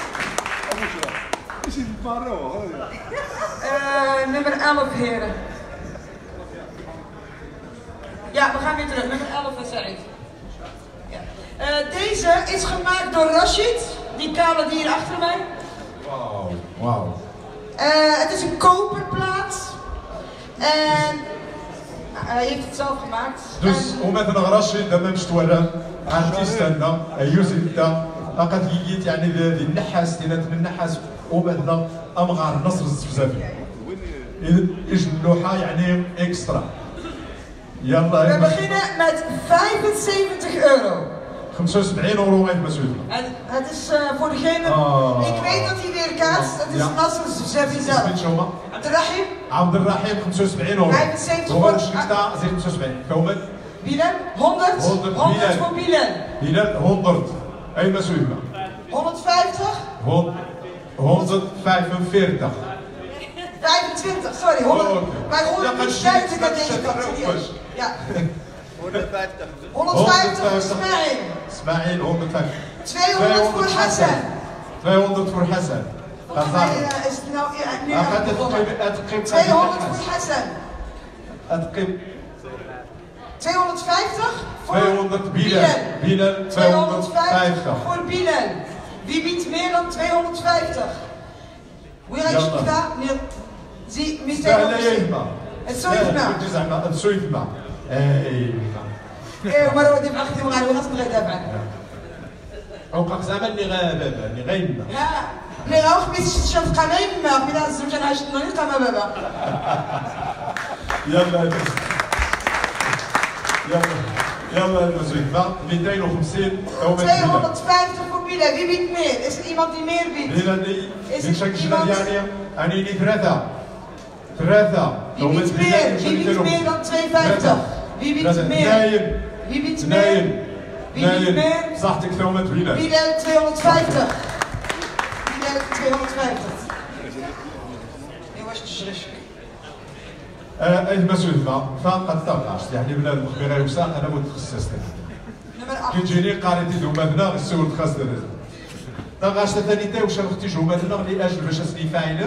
Is het Maro? Uh, nummer elf, heren. Ja, we gaan weer terug. Nummer elf, zei ik. Ja. Uh, deze is gemaakt door Rashid, die kale dier achter mij. Wauw, wauw. Uh, het is een koperplaat. En hij heeft het zelf gemaakt. Dus ومثلا رشيد لما مشتورة ارتيستنا يوسف دا لقد جيت يعني ذي النحاس دينا النحاس ومثلا امغار نصر بزاف اذا اجل اللوحه يعني اكسترا يلا we beginnen met vijfenzeventig euro. خمسة وسبعين euro heeft مسعود. En het is uh, voor degene. Oh. Ik weet dat hij weer kaast. Het is ja. Nasser Zefi zelf. Abdelrahim. Abdelrahim خمسة وسبعين euro. vijfenzeventig voor. Schikta زي خمسة وسبعين. كومن. Bilal honderd. honderd voor Bilal. Bilal honderd. أي مسعود. honderdvijftig. honderdvijfenveertig. vijfentwintig, sorry. honderd. Maar honderdvijftig aan deze kant. Ja. honderdvijftig. honderdvijftig voor Ismail. Ismail honderdvijftig. tweehonderd voor Hassan. tweehonderd voor Hassan. Volgens mij uh, is het nou nu aan begonnen. tweehonderd voor Hassan. tweehonderdvijftig voor tweehonderd Bilal. Bilal tweehonderdvijftig. Voor Bilal. Wie biedt meer dan tweehonderdvijftig? ويعيش كذا زي ميتين السويفنا الجزعة السويفنا ايوه ايوه مرة ودي بأختي وغالي ونص بغيت أبعد وقف زمان اللي غابة اللي غيمة لا اللي غاوخ بيش شوف قميمة من الزوجة عشت نريقة ما بابا يلا يلا يلا المسؤول مئتين وخمسين او tweehonderdvijftig voor Milan. Wie biedt meer? Is er iemand die meer biedt? Milan die بشكل يعني يعني ثلاثة ثلاثة Wie biedt meer? Wie biedt meer dan tweehonderdvijftig? Wie biedt meer? Wie biedt meer? Wie biedt meer? صحتك ثومة Milan. Milan tweehonderdvijftig. Milan tweehonderdvijftig. أي مسؤول ما فاهم قد تبقاش يعني من المخبرة يوسع أنا متخصص كي تجيني قاريتي دو مدنا السؤال خاص درز تغاش ثاني تا وش اختي جو مدنا لأجل باش اسني فاعلة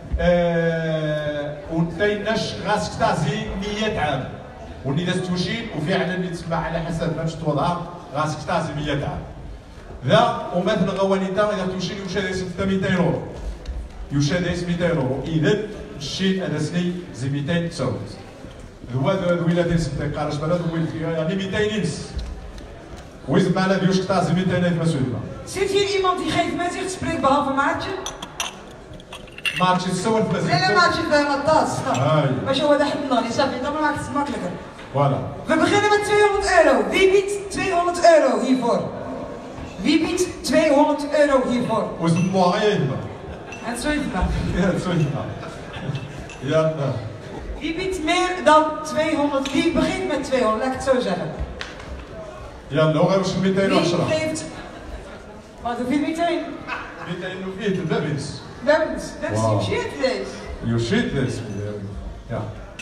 ونتيناش غاسك تعزي مية عام وني داز توشين وفعلا اللي تسمع على حسب ما مشت وضعها غاسك تعزي مية عام ذا ومثلا غوانيتا إذا توشين يوشا دايس مئتين يورو يوشا دايس مئتين يورو إذا مشيت انا سني زي مئتين تسعود هو الولاده سنتي قارش بلد يعني مئتين نس ويز معنا بيوش قطع زي مئتين مسؤول Zit hier iemand die geen gezicht spreekt behalve Maartje? Maartje is zo een gezicht. Nee, Maartje is bij mijn tas. Maar zo wordt het nog niet, snap je? Dat maakt het makkelijker. Voilà. We beginnen met tweehonderd euro. Wie biedt tweehonderd euro hiervoor? Wie biedt tweehonderd euro hiervoor? Hoe is het mooi? Het Zwitserland. Ja, het Zwitserland. Ja, nou. Wie biedt meer dan tweehonderd? Wie begint met tweehonderd? Laat ik het zo zeggen. Ja, nog hebben ze meteen Wie afslag. geeft... Wat hoeveel meteen? Meteen hoeveel? Dat is. Dat is. Dat is Wow. je shit deze. Je shit deze. Ja.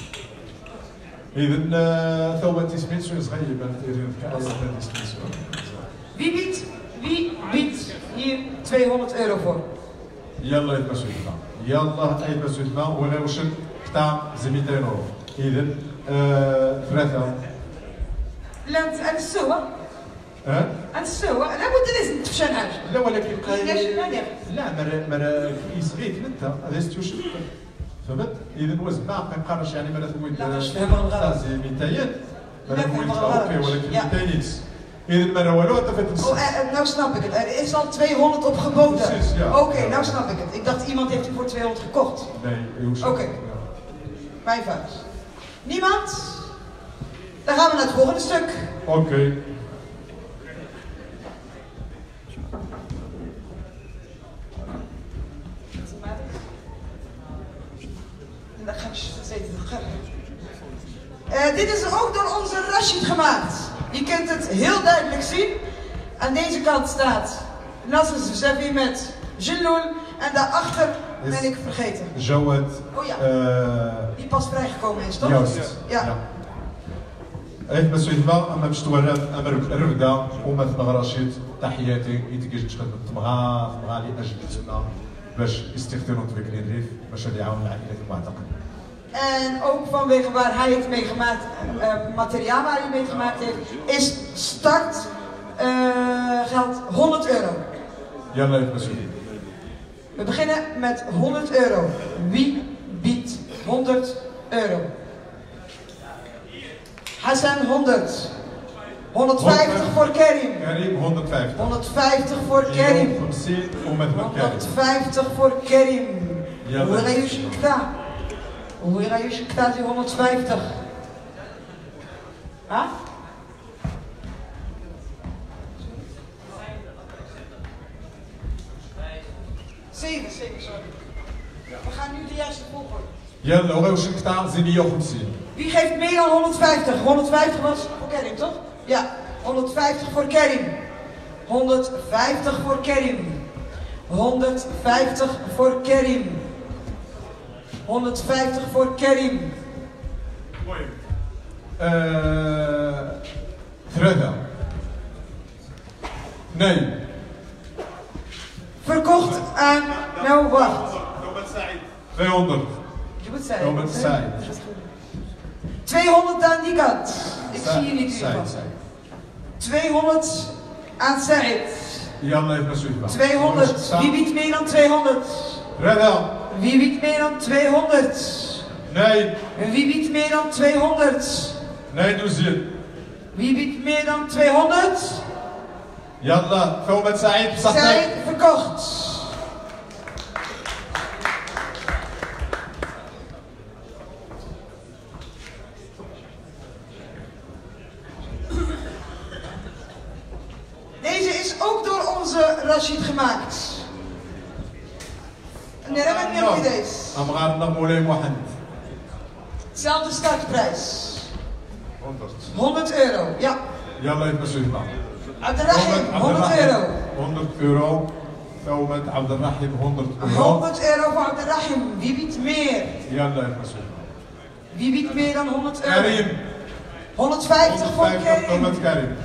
إذا ثوبة تسميت شو صغير بنت Wie biedt? Wie biedt hier tweehonderd euro voor? يلا يتمشوا الدماء يلا يتمشوا الدماء ولا وش قطع زي مئتين يورو اذا ثلاثه لانت انا السوا ها انا السوا لابد لازم تفشل لا ولكن ليش لا لا مر مر يسغيت انت هذا ستوش فهمت اذا وزن ما كنقارنش يعني معناتها لا مش فاهم الغلط زي مئتين لا فاهم الغلط ولكن مئتين إذا maar والو تفت Oh, uh, nou snap ik het. Er is al tweehonderd op geboden. Precies, ja. Oké, okay, nou snap ik het. Ik dacht iemand heeft hem voor tweehonderd gekocht. Nee, Oké. Okay. Mijn fout. Niemand? Dan gaan we naar het volgende stuk. Oké. Okay. Uh, dit is ook door onze Rashid gemaakt. Je kunt het heel duidelijk zien. Aan deze kant staat Nasser Zevi met Jilloul en daarachter ben ik vergeten. Jawad. Oh ja. Uh, Die pas vrijgekomen is, toch? Juist. Ja. ja. ايه بس يتبع اما باش تورد اما الرفده ومثلا رشيد تحياتي يتكيش تخدم تمغا تمغا لاجل تما باش يستخدموا تبكني الريف باش اللي يعاون العائلات المعتقل. En ook vanwege waar hij het mee gemaakt, uh, materiaal waar hij mee gemaakt heeft, is start uh, geld honderd euro. Jalla het bezoek. We beginnen met honderd euro. Wie biedt honderd euro? Hassan honderd. honderdvijftig voor Karim. Karim honderdvijftig. honderdvijftig voor Karim. honderdvijftig voor Karim. Hoe ga je kta? Hoe ga je kta die honderdvijftig? Huh? zeven, zeven, sorry. We gaan nu de juiste volgorde. يلا وغيوش القطاع زي مئة وخمسين. Wie geeft meer dan honderdvijftig? honderdvijftig was voor Karim, toch? Ja, honderdvijftig voor Karim. honderdvijftig voor Karim. honderdvijftig voor Karim. honderdvijftig voor Karim. Mooi. ثلاثة. Nee. Verkocht aan... Nou, wacht. tweehonderd. Je moet zeggen. Robert Said. tweehonderd aan die kant. Ik zie je niet in tweehonderd aan Said. Yalla even naar tweehonderd. Wie biedt meer dan tweehonderd? Reda. Wie biedt meer dan tweehonderd? Nee. Wie biedt meer dan tweehonderd? Nee, doe ze. Wie biedt meer dan tweehonderd? Yalla, Robert Said. Said verkocht. ook door onze Rashid gemaakt. Nee, dat heb ik niet op deze. أمغار نغمولي محمد. Hetzelfde startprijs. honderd. honderd euro, ja. يلا يتمشوا هنا. Abdelrahim, honderd euro. honderd euro. تومة عبد الرحيم honderd euro. honderd euro voor Abdelrahim. Wie biedt meer? يلا يتمشوا. Wie biedt meer dan honderd euro? Karim. honderdvijftig voor Karim. تومة كريم.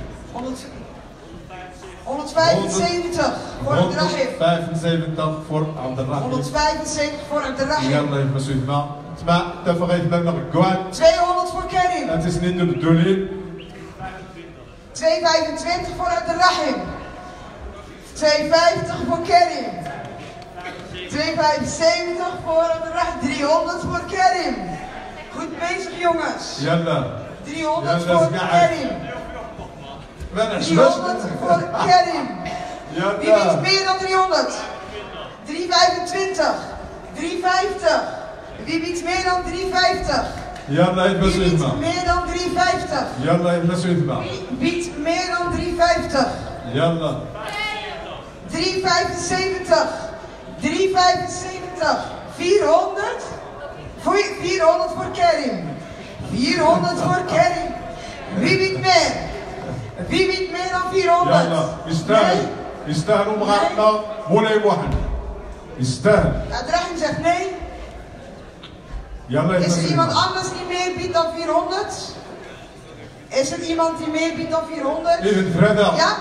honderdvijfenzeventig voor Abdelrahim. honderdvijfenzeventig voor Abdelrahim. honderdvijfenzeventig voor Abdelrahim. يلا يتمشوا هنا. تسمع اتفقت لنا الكوان. tweehonderd voor Karim. Het is niet de bedoeling. tweehonderdvijfentwintig voor Abdelrahim. tweehonderdvijftig voor Karim. tweehonderdvijfenzeventig voor Abdelrahim. driehonderd voor Karim. Goed bezig jongens. يلا. driehonderd voor Karim. driehonderd voor Karim. Wie biedt meer dan driehonderd? driehonderdvijfentwintig. driehonderdvijftig. Wie biedt meer dan driehonderdvijftig? يلا يتمشوا Wie biedt هنا. meer dan driehonderdvijftig? يلا يتمشوا هنا. Wie biedt meer dan driehonderdvijftig? يلا. driehonderdvijfenzeventig. driehonderdvijfenzeventig. vierhonderd. Voor- vierhonderd voor Karim. vierhonderd voor Karim. Wie biedt meer? Wie biedt meer dan vierhonderd? يلا يستاهل. يستاهل ومغارنا مولاي واحد. يستاهل. Abdelrahim zegt nee. يلا Is er يتمشوا iemand هنا. anders die meer biedt dan vierhonderd? Is er iemand die meer biedt dan vierhonderd? Even verder. Ja?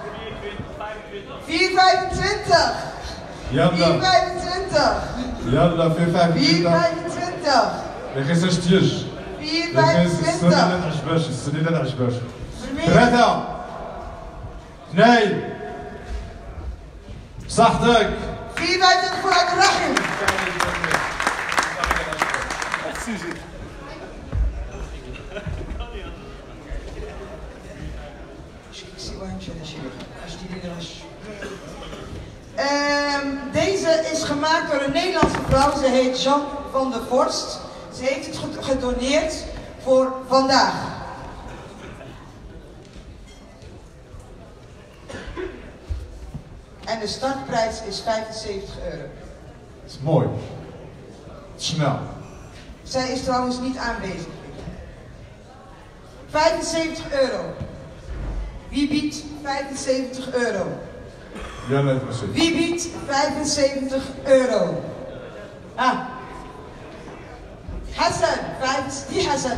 vierhonderdvijfentwintig. يلا. vierhonderdvijfentwintig. يلا في vijfentwintig. vierhonderdvijfentwintig. ما خسرش تيج. vierhonderdvijfentwintig. السنة لا تعجباش السنة لا تعجباش. ثلاثة. اثنين. صحتك. vierhonderdvijfentwintig voor Abdelrahim. Um, deze is gemaakt door een Nederlandse vrouw. Ze heet Jean van der Vorst. Ze heeft het gedoneerd voor vandaag. En de startprijs is vijfenzeventig euro. Dat is mooi. Snel. Zij is trouwens niet aanwezig. vijfenzeventig euro. Wie biedt vijfenzeventig euro? يلا يتمشوا. Wie biedt vijfenzeventig euro? Ah. Hassan, vijf, die Hassan.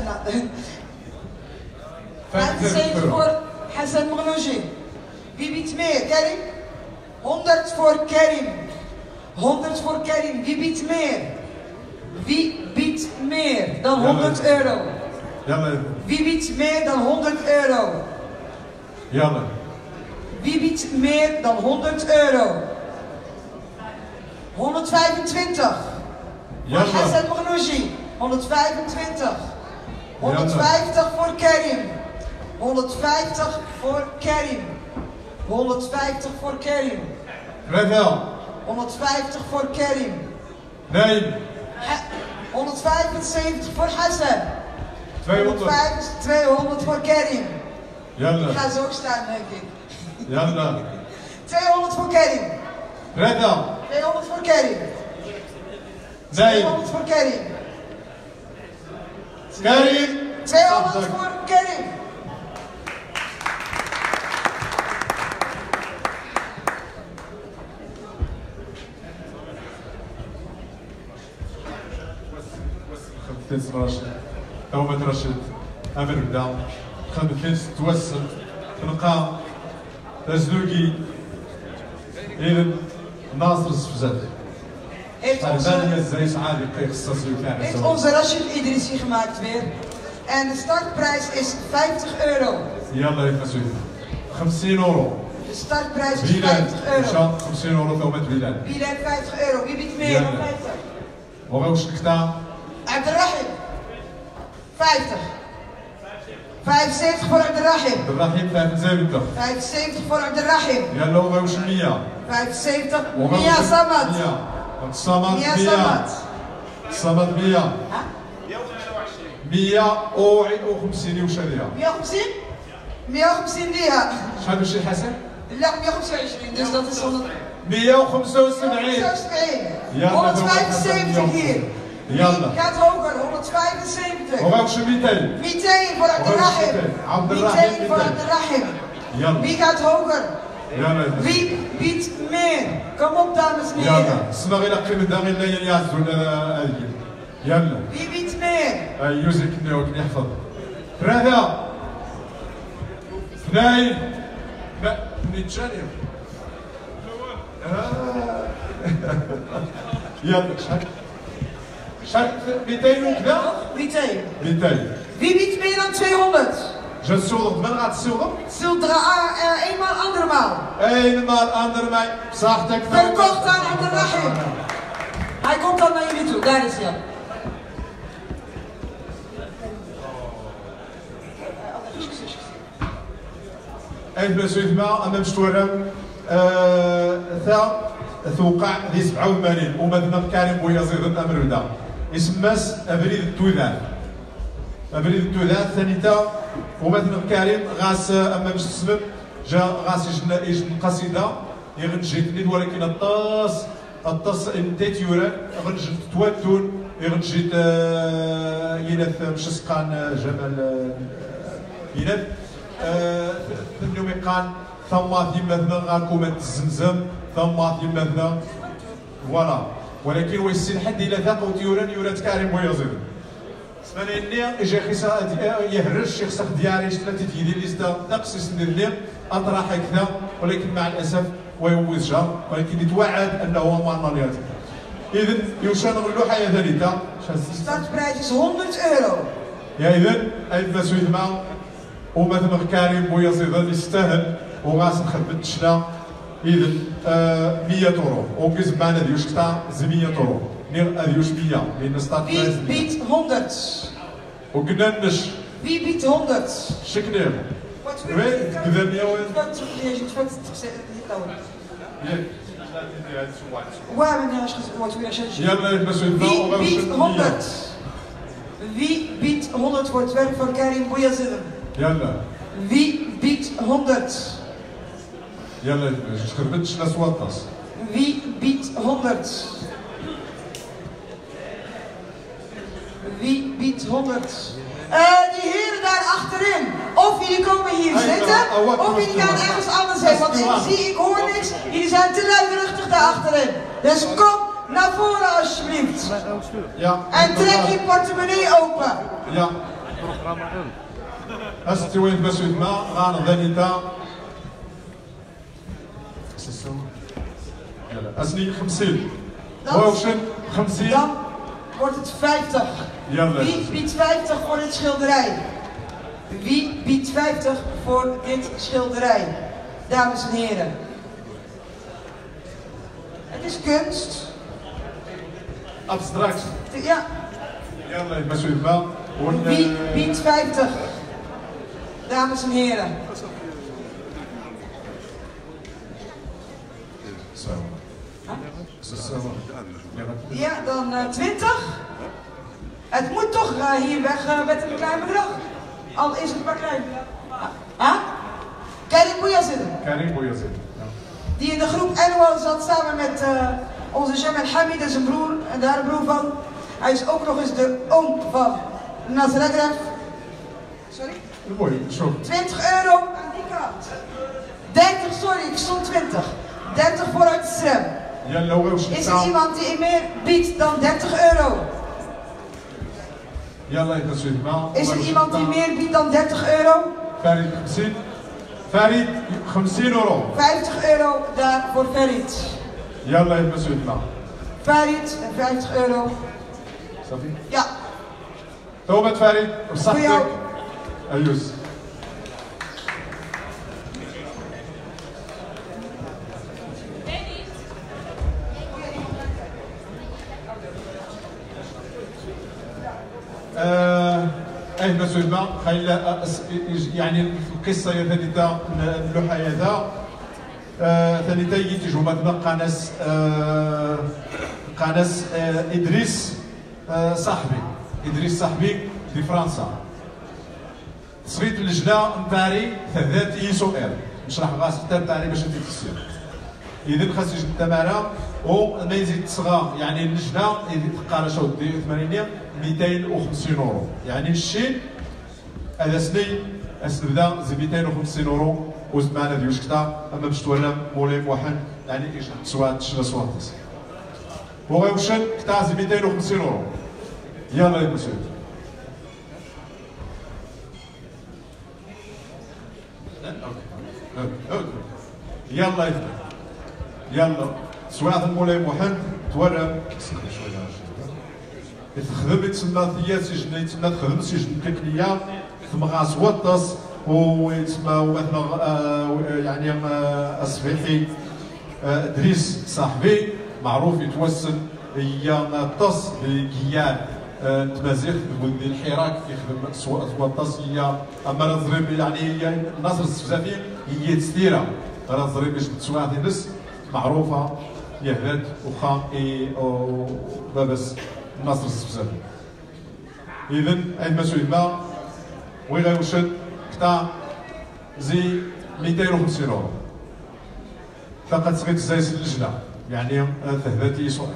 vijfenzeventig voor Hassan Mournoujee. Wie biedt meer? Karim? honderd voor Karim. honderd voor Karim. Wie biedt meer? Wie biedt meer dan honderd euro? يلا. Wie biedt meer dan honderd euro? يلا. Wie biedt meer dan honderd euro? honderdvijfentwintig. يلا. Voor Hassan Mournoujee. honderdvijfentwintig. honderdvijftig voor Karim. honderdvijftig voor Karim. honderdvijftig voor Karim. ثلاثة. honderdvijftig voor Karim. اثنين. honderdvijfenzeventig voor Hassan. tweehonderd. tweehonderd voor Karim. يلا. Ik ga zo staan, denk ik. يلا. tweehonderd voor Karim. ثلاثة. tweehonderd voor Karim. Nee. tweehonderd voor Karim. Karim. tweehonderd voor Karim. خمسة راشد. تومة راشد. أمر بدا. خمسة توسل. تنقى. تزلوقي. إذن ناصر السفزات. Heeft onze, heeft onze onze Rashid Idrissi gemaakt weer. En de startprijs is vijftig euro. يلا يتمشوا. خمسين euro. De startprijs is بلال. vijftig euro. هشام خمسين euro تومة بلال. Bilal vijftig euro. Wie biedt meer dan يلا. vijftig? وغاوش كتا. Abdelrahim. vijftig. vijfenzeventig voor Abdelrahim. Abdelrahim vijfenzeventig. vijfenzeventig voor Abdelrahim. يلا وغاوش مية. vijfenzeventig. Mia Samad. مية. صمد Mia مية. Samad. صمد مية. مية وخمسين وشريعة. مية وخمسين. مية وخمسين ليها. شحال باش حسن؟ لا honderdvijfenzeventig, dus dat is honderd. honderdvijfenzeventig. Ja, honderdvijfenzeventig hier. يلا. Wie gaat hoger? honderdvijfenzeventig. وغاوش ميتين. ميتين voor Abdelrahim. ميتين voor Abdelrahim. يلا. Wie gaat hoger? يلا. Wie biedt meer? Kom op dames en heren. يلا. اسمع غير قيمة داغي لا يعزون هذه. يلا. Wie biedt meer? يوزك نيوك يحفظ. ثلاثة. اثنين. نتجانب. يلا شحال؟ شحال ميتين وكذا؟ ميتين. ميتين. Wie biedt meer dan tweehonderd? Je zult men gaat zullen? Zult er uh, eenmaal andermaal. Eenmaal andermaal. Zacht ik. Verkocht aan Abdelrahim. Hij komt dan naar jullie toe, daar is hij. أيضا بسيطة أمام شتورة ثا توقع ذي سبعة وثمانين ومدنا كريم بويزيد الأمر بدا اسماس أبريد التوذان أبريد التوذان ثانيتا ومدنا كريم غاس أمام السبب جا غاس يجن يجن قصيدة يغنجيتني ولكن الطاس الطاس انتيت يورا غنجيت تواتون يغنجيت ينث مش سقان جمال ينث ثم يقال ثم مثلا غاكومة الزمزم ثم مثلا فوالا ولكن ويسين حد الى ذاق وتيوران يورات كريم بويزيد سمعني اني اجي خيسا يهرج شي خسخ ديالي ثلاثه ديال ليستا نقص ندير ليه اطرح هكذا ولكن مع الاسف ويوزها ولكن يتوعد انه ما ناليات اذا يوشان اللوحه يا ذلك startprijs is honderd euro. يا اذا ايضا سويد ما ومثلا كريم بويزيد يستاهل وغاس نخبت شنا اذا مية اورو وكيز معنا ديوش كتا مية اورو نير اديوش مية لان ستارت برايس Wie biedt honderd? وقلنا نش Wie biedt honderd? شكنير وين كذا مية وين Waar ben je wordt weer zes? يلا يلبسوا Wie biedt honderd? Wie biedt honderd voor het werk van Karim Bouyazid? يلا Wie biedt honderd? يلا يلبسوا خربت شنا سواطاس Wie biedt honderd? Wie biedt honderd? Uh, die heren daar achterin. Of jullie komen hier zitten, of jullie gaan ergens anders heen. Want ik zie, ik hoor niks. Jullie zijn te luidruchtig daar achterin. Dus kom naar voren alsjeblieft. Ja. En trek je portemonnee open. Ja. أستي وين تبسوا الماء غانا ذانيتا يلا أسني خمسين ووشن خمسين Dan wordt het vijftig. يلا Wie biedt vijftig voor dit schilderij? Wie biedt vijftig voor dit schilderij? Dames en heren. Het is kunst. Abstract. Ja. يلا يبسوا الماء Wie biedt vijftig? Dames en heren. Ja, dan uh, twintig. Het moet toch uh, hier weg uh, met een klein bedrag. Al is het maar klein. Ah? Karim Bouyazid. Karim Bouyazid. Die in de groep Anwar zat samen met uh, onze Jamal Hamid en zijn broer en daar een broer van. Hij is ook nog eens de oom van Nazragraf. Sorry? Mooi, zo. twintig euro aan die kant. dertig, sorry, ik stond twintig. dertig vooruit de strem. Is er iemand die meer biedt dan dertig euro? Is er iemand die meer biedt dan dertig euro? Farid, خمسين euro. vijftig euro daar voor Farid. يلا يلبسوا الماء. Farid en vijftig euro. صافي؟ Ja. توبة فريد بصحتك. أيوس. أي مسؤول ما خيل يعني القصة يا ثانيتا اللوحة هذا ثانيتا يتجو مثلا قناص قناص إدريس صاحبي إدريس صاحبي في فرنسا صغيت اللجنة نتاعي ثلاثة سؤال نشرح غاس التاب تاعي باش انت تسير. اذا خاص يجي التماره وما يزيد تصغى يعني اللجنه يزيد تقارا شو دير ثمانين مئتين وخمسين اورو يعني الشيء هذا سني اسبدا زي مئتين وخمسين اورو وزمانه ديال شكتا اما باش تولى مولاي موحد يعني ايش سوات شلا سوات وغيوشن كتا زي مئتين وخمسين اورو يلا يا مسيو يلا يلا سواء مولاي موحد تورى يتخدم يتسمى ثيات سجن يتسمى تخدم سجن تكنية ثم غاس وطس ويتسمى مثلا يعني الصفيحي دريس صاحبي معروف يتوسل هي طس بكيان تمازيغ ولدي الحراك يخدم سواطس هي اما الضريب يعني هي ناصر السفزافي هي تستيره راه الضريب باش تسوى نس معروفه يهدد وخام اي بابس ناصر السفزافي اذا اي مسؤول ما وين غيوشد كتا زي مئتين وخمسين اورو فقط صغيت زايس اللجنه يعني تهداتي سؤال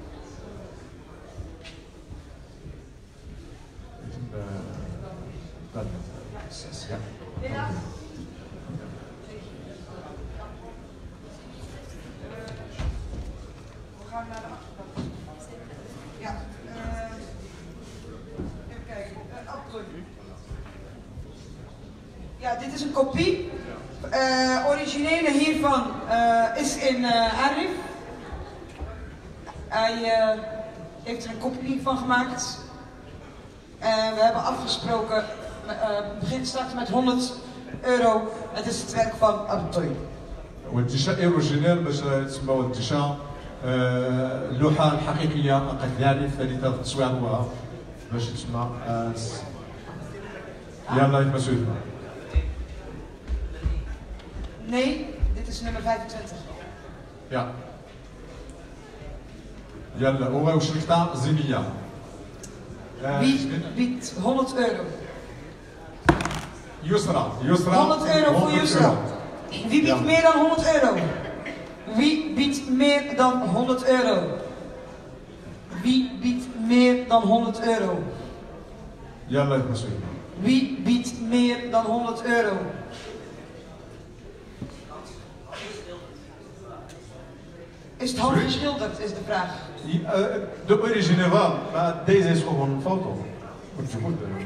Ja, dit is een kopie. Uh, originele hiervan uh, is in uh, Arif. Hij uh, heeft er een kopie van gemaakt. Uh, we hebben afgesproken, uh, begint straks met honderd euro. Het is het werk van Abtoy. والانتشاء اوريجينال باش تسمى انتشاء اللوحه الحقيقيه قداني ثالثه تصويرها باش تسمى يلا المسؤول. Nee, dit is nummer vijfentwintig. Ja. يلا هو وشركتها زينية. Wie biedt honderd euro? Yusra, Yusra. honderd euro voor Yusra. Wie biedt meer dan honderd euro? Wie biedt meer dan honderd euro? Wie biedt meer dan honderd euro? يلا المسؤول. Wie biedt meer dan honderd euro? Is het handgeschilderd, is de vraag. De originele wel, maar deze is gewoon een foto. Moet je goed doen.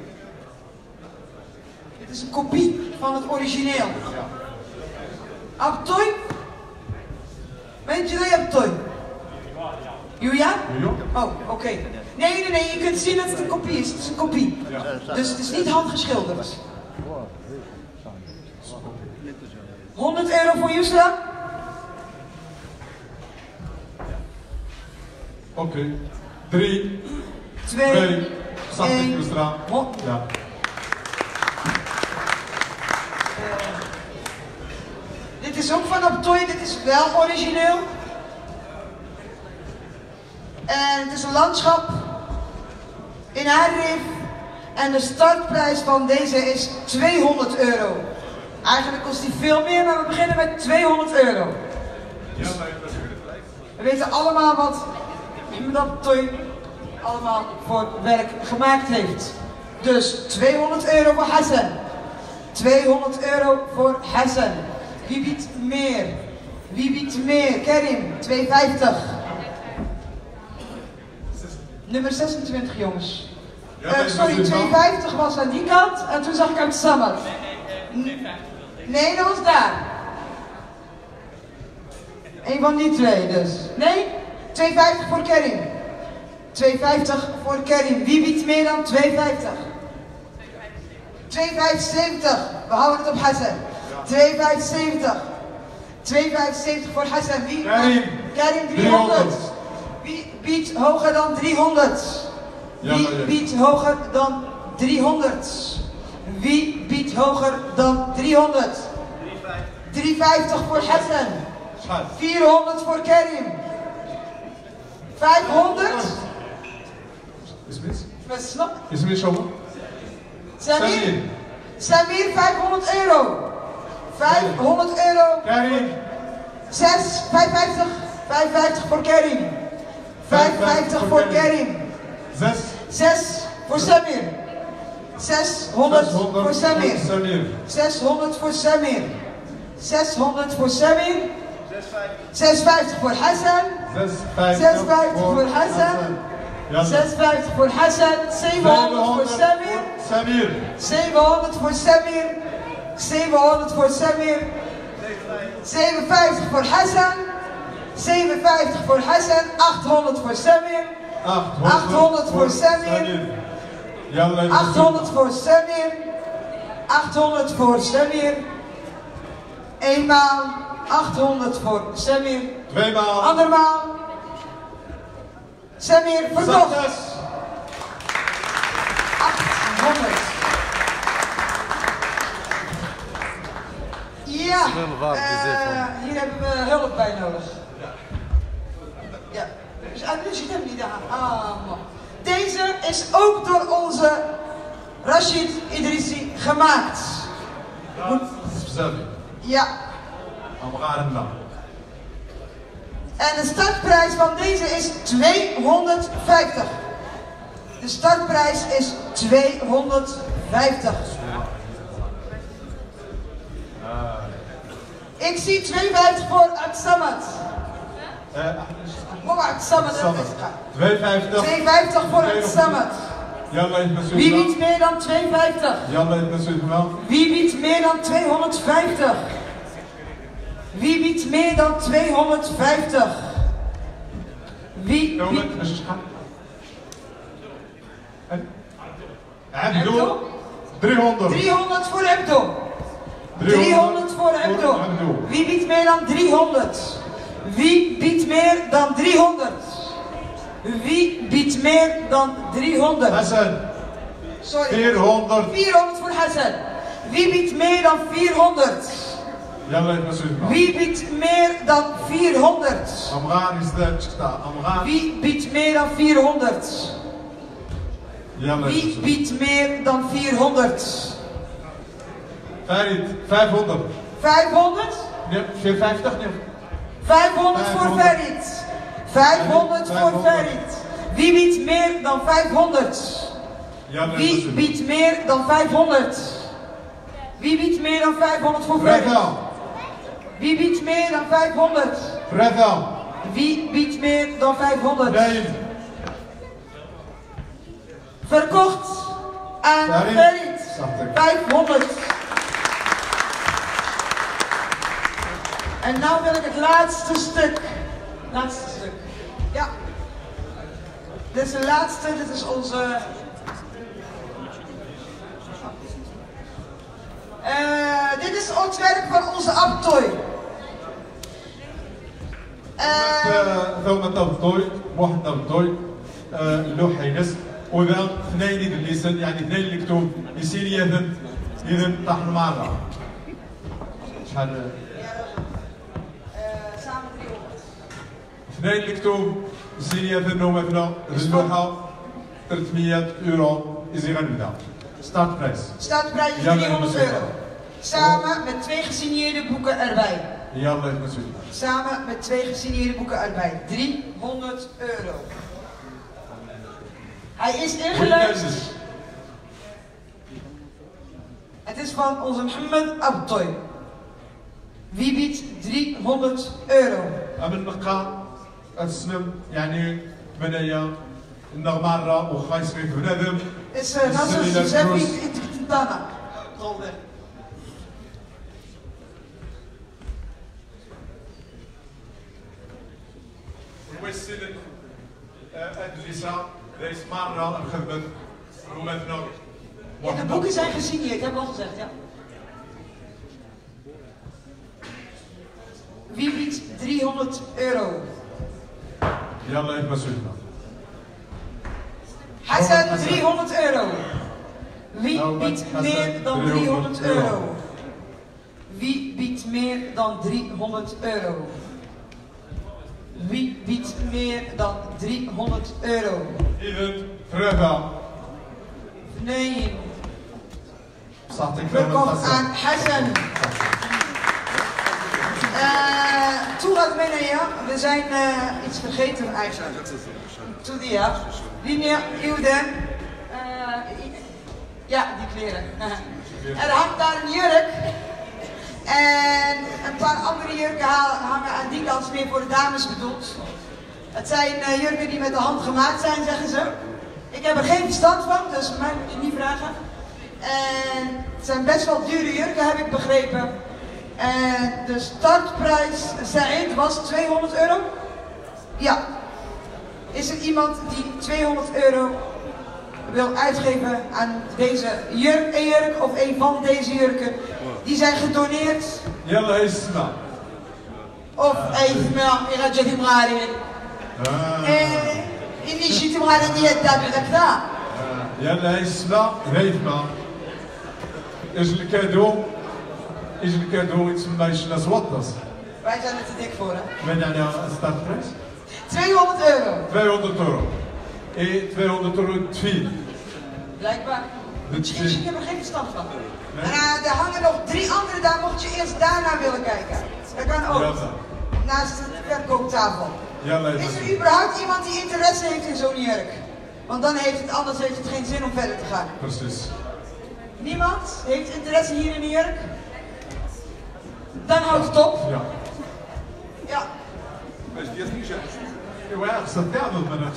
Dit is een kopie van het origineel. Abtoy? Weet je dat Abtoy? Julia? Oh, oké. Okay. Nee, nee, nee, je kunt zien dat het een kopie is. Het is een kopie. Dus het is niet handgeschilderd. honderd euro voor Yusra? Oké. Okay. Drie. Twee. Twee. één. Yusra. Ja. Dit is ook van Abtoy, dit is wel origineel. En het is een landschap in Arif. En de startprijs van deze is tweehonderd euro. Eigenlijk kost die veel meer, maar we beginnen met tweehonderd euro. We weten allemaal wat Abtoy allemaal voor werk gemaakt heeft. Dus tweehonderd euro voor Hassan. tweehonderd euro voor Hassan. Wie biedt meer? Wie biedt meer? Karim, tweehonderdvijftig. Nummer zesentwintig, jongens. Uh, sorry, tweehonderdvijftig was aan die kant en toen zag ik uit Samad. Nee, dat was daar. Eén van die twee dus. Nee? tweehonderdvijftig voor Karim. tweehonderdvijftig voor Karim. Wie biedt meer dan tweehonderdvijftig? tweehonderdvijfenzeventig. We houden het op Hassan. tweehonderdvijfenzeventig. tweehonderdvijfenzeventig voor Hassan. Wie? Karim. Karim driehonderd. Wie biedt hoger dan driehonderd? Wie biedt hoger dan driehonderd? Wie biedt hoger dan driehonderd? driehonderdvijftig voor Hassan. vierhonderd voor Karim. vijfhonderd. Is het mis? Met snap? Is het mis, Shoma? Samir? Samir, vijfhonderd euro. vijfhonderd euro. Karim. zes, vijfenvijftig. vijfenvijftig voor Karim. vijfenvijftig voor Karim. zes. zes voor Samir. zeshonderd voor Samir. zeshonderd voor Samir. zeshonderd voor Samir. zesenvijftig voor Hassan. zesenvijftig voor Hassan. zesenvijftig voor Hassan. zevenhonderd voor Samir. zevenhonderd voor Samir. zevenhonderd voor Samir. zevenenvijftig voor Hassan. zevenenvijftig voor Hassan. achthonderd voor Samir. achthonderd voor Samir. achthonderd voor Samir. achthonderd voor Samir. Eenmaal. achthonderd voor Samir. Tweemaal. Andermaal. Samir, verkocht. achthonderd. Ja, uh, hier hebben we hulp bij nodig. Ja, dus u ziet hem niet aan. Ah, man. Deze is ook door onze Rashid Idrissi gemaakt. Ja. En de startprijs van deze is tweehonderdvijftig. De startprijs is tweehonderdvijftig. Ik zie tweehonderdvijftig voor Aksamat. Kom maar, Aksamat. tweehonderdvijftig. tweehonderdvijftig voor Aksamat. Wie biedt meer dan tweehonderdvijftig? Wie biedt meer dan tweehonderdvijftig? Wie biedt meer dan tweehonderdvijftig? Wie biedt... Abdo. driehonderd. driehonderd voor Abdo. driehonderd voor Abdo. Wie biedt meer dan driehonderd? Wie biedt meer dan driehonderd? Wie biedt meer dan driehonderd? Hassan. Sorry. vierhonderd. vierhonderd voor Hassan. Wie biedt meer dan vierhonderd? Wie biedt meer dan vierhonderd? Wie biedt meer dan vierhonderd? Wie biedt meer dan vierhonderd? Farid, vijfhonderd. vijfhonderd? Nee, vierhonderdvijftig niet. vijfhonderd voor Farid. vijfhonderd voor Farid. Wie biedt meer dan vijfhonderd? Wie biedt meer dan vijfhonderd? Wie biedt meer dan vijfhonderd voor Farid? Wie biedt meer dan vijfhonderd? Wie biedt meer dan vijfhonderd? Nee. Verkocht aan Farid. vijfhonderd. En nou wil ik het laatste stuk. Laatste stuk. Ja. Dit is de laatste, dit is onze... Uh, dit is het werk van onze Abtoy. ثومة الضوء واحد الضوء اللوحة ينس وذا اثنين اللسان يعني اثنين اللي كتب يصير يذن يذن طاح المعرة شحال اثنين اللي كتب يصير يذن مثلا اللوحة ثلاثمية يورو يزي غنبدا ستارت برايس Startprijs is driehonderd euro. Samen met twee gesigneerde boeken erbij. Samen met twee gesigneerde boeken erbij. driehonderd euro. Hij is ingeleverd. Het is van onze Mohammed Abtoy. Wie biedt driehonderd euro? قبل نلقى السلم يعني بنايا النغمارة وخايس في بنادم is uh, Nasser Giuseppe Tintana. ونوصل أدرسة ليس مرة نخدم ومثلا Ja, de boeken zijn gesigneerd, heb ik al gezegd, ja. Wie biedt driehonderd euro? يلا يا مسؤولنا. Hassan, driehonderd euro. Wie biedt meer dan driehonderd euro? Wie biedt meer dan driehonderd euro? Wie biedt meer dan driehonderd euro? Even, terug. Nee. Verkocht aan Hassan. meneer, we zijn uh, iets vergeten eigenlijk. Toen die ja. Linia, Iude. Uh, ja, die kleren. Er hangt daar een jurk. En een paar andere jurken hangen aan die kant, meer voor de dames bedoeld. Het zijn uh, jurken die met de hand gemaakt zijn, zeggen ze. Ik heb er geen verstand van, dus mij moet je niet vragen. En het zijn best wel dure jurken, heb ik begrepen. En de startprijs, Saïd, was tweehonderd euro? Ja. Is er iemand die tweehonderd euro wil uitgeven aan deze jurk, een jurk of een van deze jurken? Die zijn gedoneerd. Yalla isma. Of even maar, ik ga je mgari. Eh, inni shit mgari die het daar بدك. يلا اسمع غيفما. ايش الكادو؟ ايش الكادو يتسمى يشنا زوطس. Wij zijn er te dik voor, hè? من يعني startprijs? tweehonderd euro. tweehonderd euro. En tweehonderd euro tviel. Blijkbaar. Misschien, ik heb er geen verstand van. Nee? En uh, er hangen nog drie andere, daar mocht je eerst daarna willen kijken. Dat kan ook. Ja, naast de verkooptafel. Ja, nee, is er überhaupt iemand die interesse heeft in zo'n jurk? Want dan heeft het, anders heeft het geen zin om verder te gaan. Precies. Niemand heeft interesse hier in de jurk? Dan houdt het op. Ja. Ja. Maar is die niet zo? Ja, ik zat daar met mijn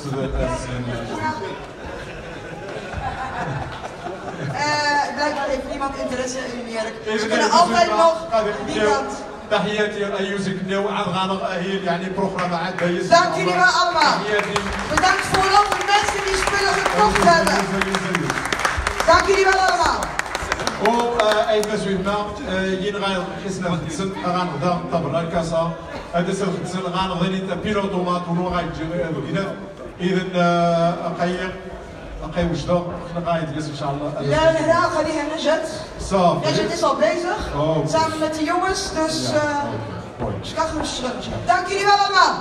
Uh, blijkbaar heeft niemand interesse in de jurk. We kunnen altijd nog die kant. تحياتي أيوزك نيو عن هي يعني programma uit. Dank jullie wel allemaal. Bedankt vooral de mensen die spullen gekocht hebben. Dank jullie wel allemaal. و اي مسؤولنا ينغا حسنا خدسن غنغدا طبرا الكاسه هذا سل خدسن غنغدا نتا بيلو طوماط ونو غايجي بكذا اذا اقيق اقي وجده حنا غايدير ان شاء الله. Ja, de raad gaat hier Najat. Zo. Najat is al bezig. Oh. Samen met de jongens, dus uh, dank jullie wel allemaal.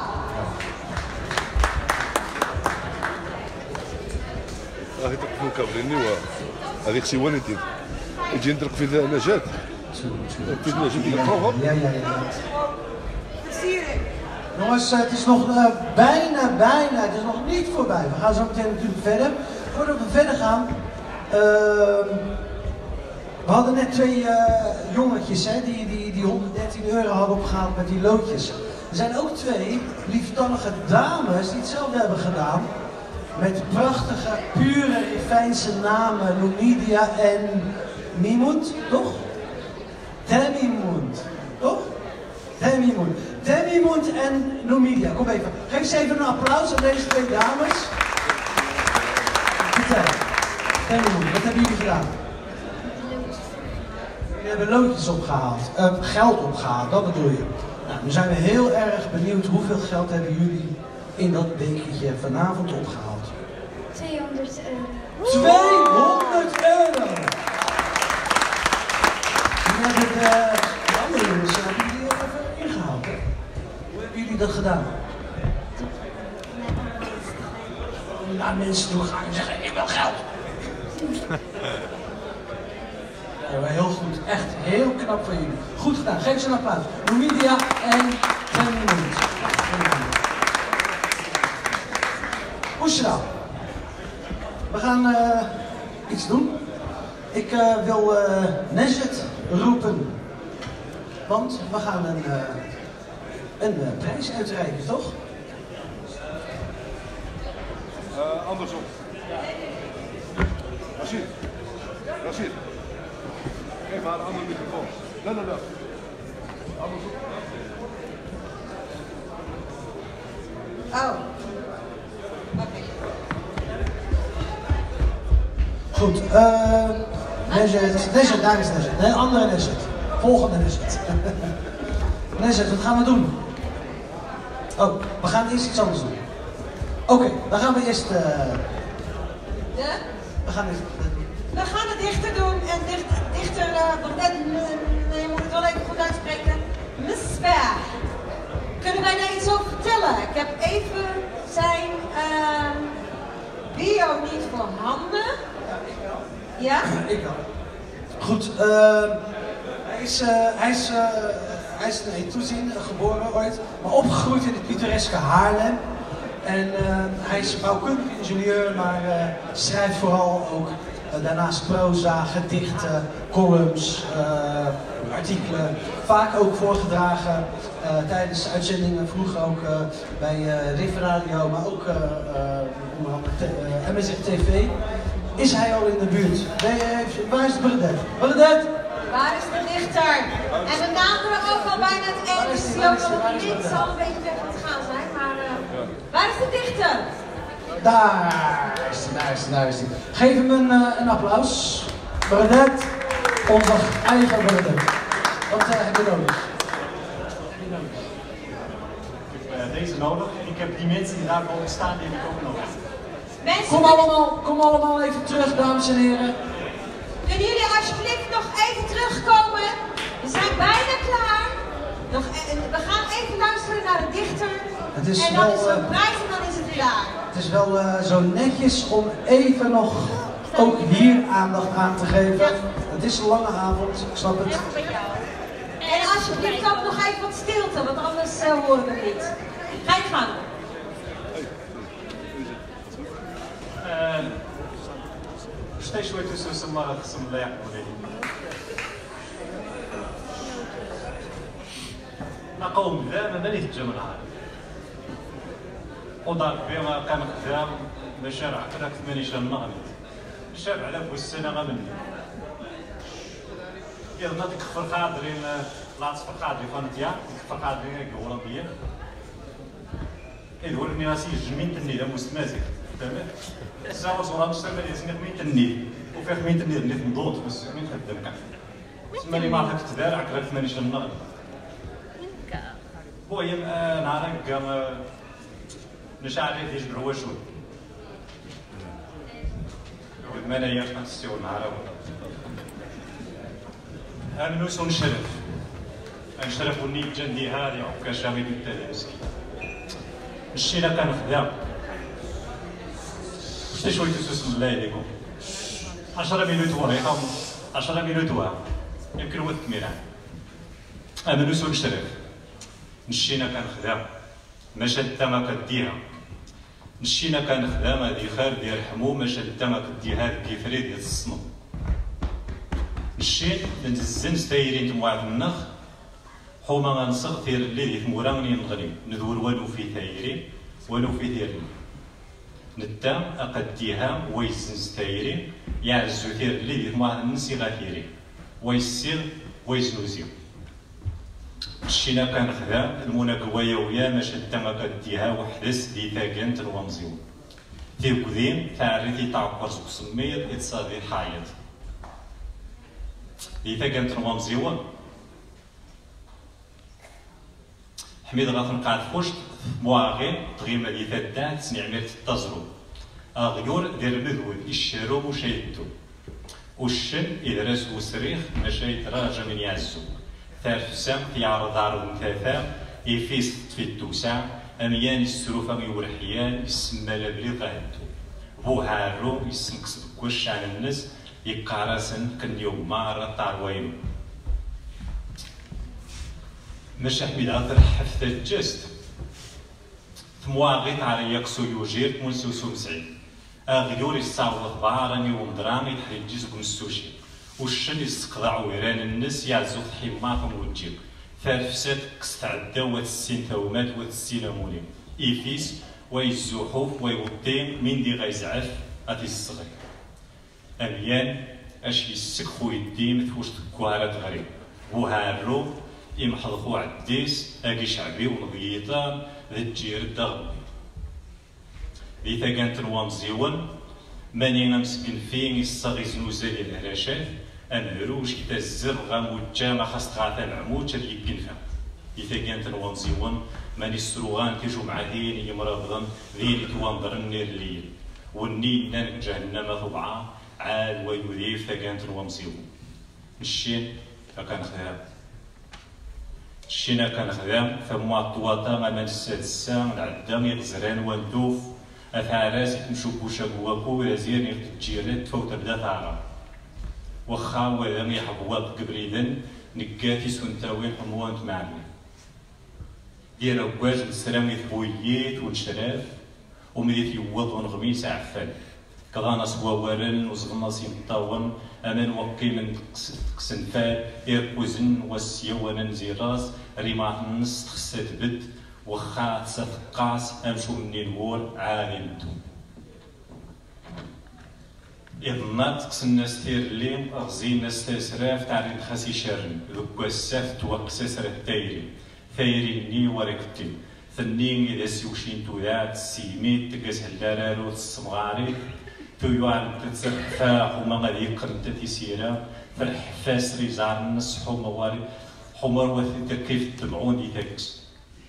راهي تقفل كابريني وهذيك سيوانيتي يجي ندرك في نجاة في نجاة يقراوها. Ja, ja, ja. Jongens, het is nog uh, bijna, bijna, het is nog niet voorbij. We gaan zo meteen natuurlijk verder. Voordat we verder gaan, uh, we hadden net twee uh, jongetjes hè, die, die, die honderddertien euro hadden opgehaald met die loodjes. Er zijn ook twee lieftallige dames die hetzelfde hebben gedaan. Met prachtige, pure, Fijnse namen, Numidia en Mimoet, toch? Temimoet, toch? Temimoet. Temimoet en Numidia, kom even. Geef eens even een applaus aan deze twee dames. Vertel, Temimoet, wat hebben jullie gedaan? Jullie hebben loodjes opgehaald, uh, geld opgehaald, dat bedoel je. Nou, nu zijn we heel erg benieuwd hoeveel geld hebben jullie in dat bekertje vanavond opgehaald. tweehonderd euro. tweehonderd euro! Die hebben de, de andere jongens die even ingehaald. Hè? Hoe hebben jullie dat gedaan? Naar mensen toe gaan en zeggen, ik wil geld. Ja, heel goed, echt heel knap van jullie. Goed gedaan, geef ze een applaus. Numidia en Temimoet. Bushra. We gaan uh, iets doen. Ik uh, wil uh, Najat roepen. Want we gaan een, uh, een uh, prijs uitreiken, toch? Uh, andersom. Rashid. Rashid. Geef haar een andere microfoon. Nee, nee, nee. Andersom. Oh. Oké. Okay. Goed, uh, Najat, Najat, daar is Najat. Nee, andere Najat. Volgende Najat. Najat, wat gaan we doen? Oh, we gaan eerst iets anders doen. Oké, okay, dan gaan we eerst... Uh... Ja? We gaan eerst... We gaan het dichter doen en dicht, dichter, uh, net, je moet het wel even goed uitspreken. Misbah. Kunnen wij daar iets over vertellen? Ik heb even zijn uh, bio niet voorhanden. Ja, ik wel. Ja? Ik wel. Goed, uh, hij is, uh, hij is, uh, hij is in Etuizien geboren ooit, maar opgegroeid in het pittoreske Haarlem. En uh, hij is bouwkundig ingenieur, maar uh, schrijft vooral ook uh, daarnaast proza, gedichten, columns, uh, artikelen. Vaak ook voorgedragen uh, tijdens uitzendingen, vroeger ook uh, bij uh, Riff Radio, maar ook uh, uh, onder andere uh, M S X T V. Is hij al in de buurt? Nee, waar is Bernadette? Bernadette! Waar is de dichter? En we naderen ook al bijna het einde, dus die ook al niet zal een beetje weg aan het gaan zijn, maar uh, waar is de dichter? Daar is hij, daar is hij, daar is hij. Geef hem een, uh, een applaus. Bernadette, onze eigen Bernadette. Wat uh, heb je nodig? Ik heb uh, deze nodig. Ik heb die mensen die daar boven staan, die heb ik ook nodig. Mensen, kom allemaal, kom allemaal even terug, dames en heren. Kunnen jullie alsjeblieft nog even terugkomen? We zijn bijna klaar. Nog, we gaan even luisteren naar de dichter. Het is en dan wel, is er een uh, prijs en dan is het klaar. Het is wel uh, zo netjes om even nog ook hier aandacht aan te geven. Het is een lange avond, ik snap het. En alsjeblieft ook nog even wat stilte, want anders uh, horen we niet. Ga je gang. شتي شويه تسوس ما خصهم الله يحفظ نقوم ذا ما مالي تجمع نهار ودار بيما قام خدام مشارع كراك ثمانية شهر نغني الشاب على بو السنه غنمني يلا ناطق كفر خاطرين لا تصفر خاطري فانتيا كفر خاطرين هولنديه إذا ورني راسي جمين تني لا مستمازك تمام الساعه صورة نشتغل لي زني خمين تني وفي خمين تني اللي في مضوط بس خمين خدام كاع تسمى لي ما عرفت تدار كراك ثمانية شهر نغني هو يم نهار قام نشعل يديش بروا شوي ما انا ياش نستيو نهار انا نوسو نشرف نشرف وني جندي هذه وكا شامي بالتلامسكي الشيء اللي كان خدام شتي شويه تسوس بالله عليكم عشرة مينوت وريقه عشرة مينوت واه يمكن هو التكميله انا نوسو نشرف نشينا كان خدام ما شد ما كديها نشينا كان خدام هذه خير ديال حمو ما شد ما كديها هذه كيفري ديال الصنم نشين نتزن ستايرين تمواعد النخ حوما غنصغ ثير اللي دي ثمورا غني نغني ندور والو في ثايري والو في ثيري ندام اقديها ويزن ستايري يعزو ثير اللي دي ثمواعد النسي غاثيري ويسير ويزنوزيو مشينا كان خدا المونا قوايا ويا ما شد ما كديها وحدس دي ثاقنت الومزيو ثي قديم تعريتي تعقرز بسمير اتصادي حايط دي ثاقنت الومزيو حميد غاثن قاعد فوشت مواغي تغيما دي ثادا تسني عميرت التزرو اغيور دير مذود الشارو مشايدتو والشن إذا راسو سريخ مشايد راجا من يعزو ثالث في عرض عرض ثلاثة يفيس في التوسع أميان السروفة يورحيان يسمى لبلي غادو بو هارو يسمكس بكوش على الناس يقارسن كن يوم ما رطع وينو مش حميد عطر حفظ الجست ثمواغيت على يكسو يوجير منسوسو مسعيد أغيور يستعوض بعراني ومدراني تحريج جزكم السوشي والشن يستقضع ويران الناس يعزو حماهم وتجيب ثالثات كستعدا وتسين ثومات وتسين مولي إيفيس ويزوحوف ويوطين من دي غيزعف أتي الصغير أميان أش يسكخو يديم ثوش تكوارات غريب وهارو يمحضخو عديس أكي شعبي ونضيطان ذا الجير الدغبي ذي ثاقانت نوامزيون ماني نمسكن فين يصغي زنوزالي الهراشات أمروش كتا الزرغة موجامة خاص تغاثا العمود شاد يبقنفا إذا كانت الوانزيون ماني السروغان كيجو مع ذين يمرضن ذين توانضر النير الليل والنين نانك جهنم طبعا عاد ويذيف تا كانت الوانزيون الشين فكان خدام الشينا كان خدام فما الطواطا ما نسات السام العدام يغزران واندوف أثاراس يتمشو بوشا بواكو يزير يغتجيرات تفوت بدا ثارا وخا ولم يحبوات قبريدن نكاتي سنتاوين حموان تمعني دير أواج نسرامي ثبويات ونشراف ومديت يوض ونغميس عفان كضانا سواورن وزغناصي مطاون أمان وقي من قسنفال إركوزن والسيوانا نزيراس ريما نص تخسات بد وخا تسفقاس أمشو مني الور عالي ندو إضنات قسنا ستير ليم أغزينا ستاسراف تعرين خاسي شرن ذو الساف توقساس التايري ثايري ني وركتي ثنين إذا سيوشين توذات سيميت تقاس هلالارو الصمغاري تويوان تتسفاح وما غادي يقرن تتيسيرا فالحفاس ريزار النص حمواري حمر وثيتر كيف تبعون دي تاكس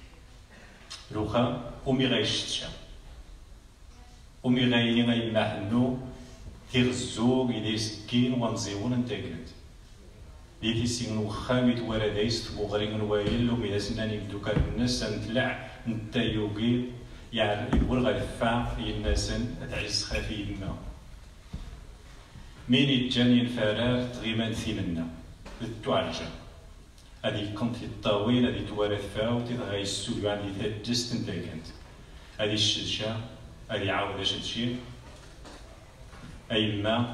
لوخا أمي غايشتشا أمي غايين غاي محنو تيغزو إذا سكين ونزيون انتاكنت دي تيسين وخامي توارا دايس تبوغرين نوايل ومي داسناني بدوكا الناس نتلع نتايوغي يعني يقول غالفا يناسن تعز خافي يما مين يتجاني الفراغ تغيمان ثيمنا للتوارجة هذه كنت الطاويل هذه توارث فاو تغاي السوق عندي تجست انتاكنت هذه الشدشة هذه عاودة شدشي أيما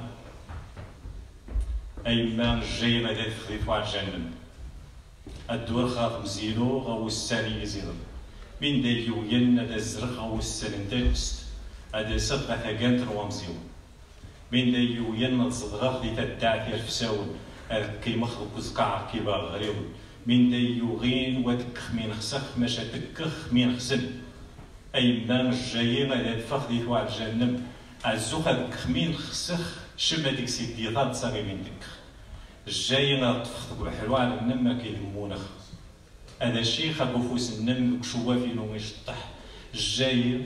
أيما جاي غادي تخدي توارجة نم الدور خاطم زيرو غاو الساني يزيرو من دا يوين هذا الزرق أو السلم تاكست هذا سبقة ثقانت روامزيون من دا يوين الزدغاق دي تدعى في الفساون هذا كي مخلق وزقع كي باغ غريون من دا يوغين وتكخ من خسخ ماشا تكخ من خسن أي ما جايين هذا فخ دي توع الجنم الزوخ تكخ من خسخ شما ديك سيدي ضاد صاغي من تكخ الجايين تفخ بحلو على النم كيدمونخ هذا الشيء خاكو فوس النم شوافي لو يشطح الجاي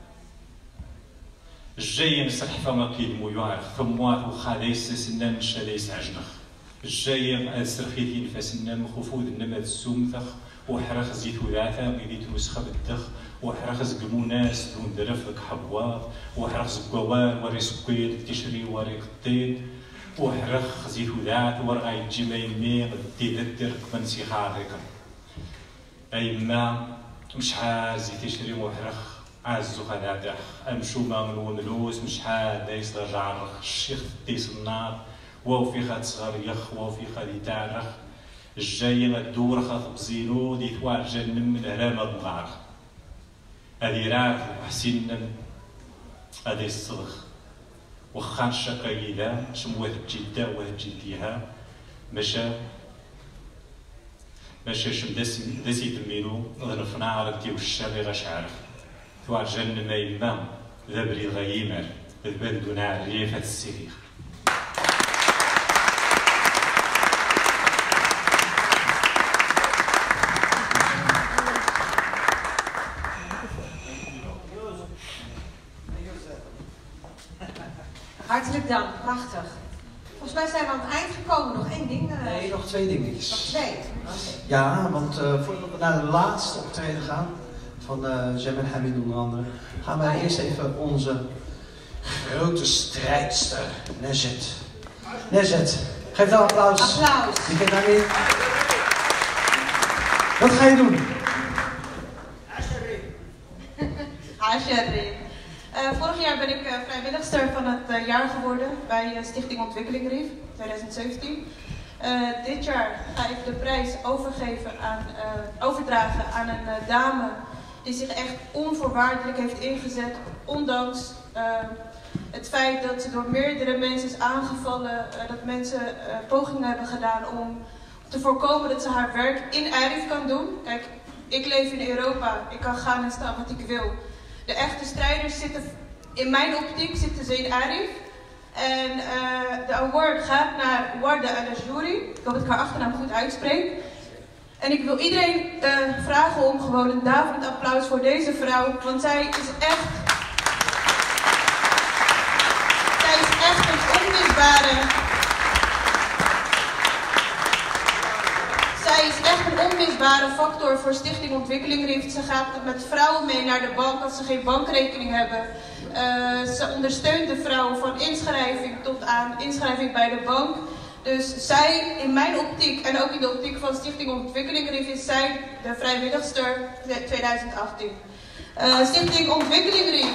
الجاي نسرح فما كيدمو يعرف ثموات وخا ليس النم شا ليس عجنخ الجاي السرخيتي نفاس النم خفود النم السومثخ وحرخ زيت وذاثا بيديت نسخة بالدخ وحرخ زقموناس دون درفك حبوات وحرخ زقوار وري سكويل تشري وري قطيد وحرخ زيت وذات ورغاي جيمين ميغ تيدتر كمنسي خارق أي ما مش عاز تشري محرخ عازو خدادخ أمشو ما من ونلوس مش عاد دايس رجع رخ الشيخ ديس النار واو في خد صغر يخ واو في خد يتعرخ الجاي الدور خاطب بزينو دي ثوار جنم من هرام مغارخ هذي راك وحسين نم هذي الصدخ وخان شقايدا شموات جدا وهد جديها مشى ماشي شم داس داسي تمينو غنفنا عرفتي والشر غاش عارف ثوار جن ما يما ذبري غيمر البن دون عريفة السرير Hartelijk dank, prachtig. Volgens mij zijn we aan het eind gekomen. Nog één ding? Uh... Nee, nog twee dingetjes. Nog twee? Okay. Ja, want uh, voordat we naar de laatste optreden gaan, van uh, Jem en Hamid onder andere, gaan wij eerst even onze grote strijdster, Nezet. Nezet, geef dan applaus. Applaus. Die geeft daar weer. Wat ga je doen? Asherin. Uh, vorig jaar ben ik uh, vrijwilligster van het uh, jaar geworden bij uh, Stichting Ontwikkeling Rief, twintig zeventien. Uh, dit jaar ga ik de prijs overgeven aan, uh, overdragen aan een uh, dame die zich echt onvoorwaardelijk heeft ingezet, ondanks uh, het feit dat ze door meerdere mensen is aangevallen, uh, dat mensen uh, pogingen hebben gedaan om te voorkomen dat ze haar werk in Arif kan doen. Kijk, ik leef in Europa, ik kan gaan en staan wat ik wil. De echte strijders zitten, in mijn optiek, zitten ze in Arif. En uh, de award gaat naar Warda Al-Ajouri. Ik hoop dat ik haar achternaam goed uitspreek. En ik wil iedereen uh, vragen om gewoon een daverend applaus voor deze vrouw. Want zij is echt... Zij is echt een onmisbare... Zij is echt een onmisbare factor voor Stichting Ontwikkeling Rift. Ze gaat met vrouwen mee naar de bank als ze geen bankrekening hebben. Uh, ze ondersteunt de vrouwen van inschrijving tot aan inschrijving bij de bank. Dus zij, in mijn optiek en ook in de optiek van Stichting Ontwikkeling Rief, is zij de vrijwilligster tweeduizend achttien. Uh, Stichting Ontwikkeling Rief.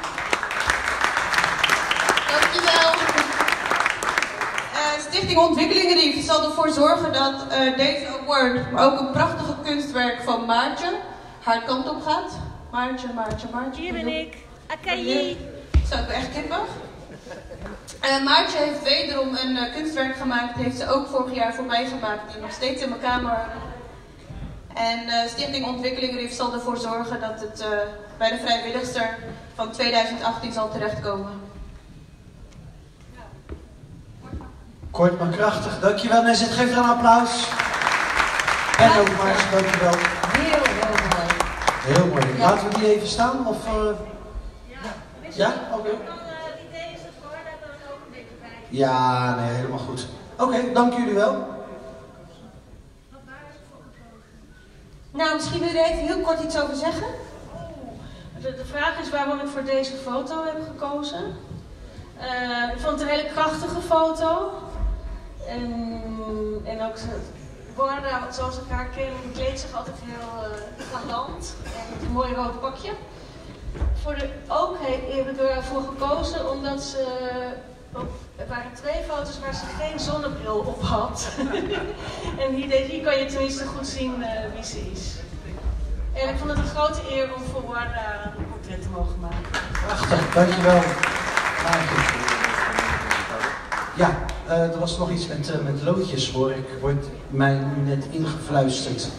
Dankjewel. Uh, Stichting Ontwikkeling Rief zal ervoor zorgen dat uh, deze award, maar ook een prachtige kunstwerk van Maartje, haar kant op gaat. Maartje, Maartje, Maartje. Hier ben ik. Akayi. Zo, ik ben echt kippig. Uh, Maartje heeft wederom een uh, kunstwerk gemaakt. Die heeft ze ook vorig jaar voor mij gemaakt. Die nog steeds in mijn kamer hangt. En uh, Stichting Ontwikkeling Rief zal ervoor zorgen dat het uh, bij de vrijwilligster van tweeduizend achttien zal terechtkomen. Kort maar krachtig. Dankjewel Nezet. Geef er een applaus. En ook maar, dankjewel. Heel, heel mooi. Heel mooi. Ja. Laten we die even staan? Of, uh... Ja? Oké. Okay. Ja, nee, helemaal goed. Oké, okay, dank jullie wel. Nou, misschien wil je er even heel kort iets over zeggen. De, de vraag is waarom ik voor deze foto heb gekozen. Uh, ik vond het een hele krachtige foto. En, en ook Borda, zoals ik haar ken, kleedt zich altijd heel uh, galant. En met een mooi rood pakje. Voor de, ook heb ik ervoor gekozen omdat ze... Er waren twee foto's waar ze geen zonnebril op had. En hier, hier kan je tenminste goed zien uh, wie ze is. En ik vond het een grote eer om voor Warda een portret te mogen maken. Prachtig, dankjewel. Ja, uh, er was nog iets met, uh, met loodjes hoor ik, wordt mij net ingefluisterd.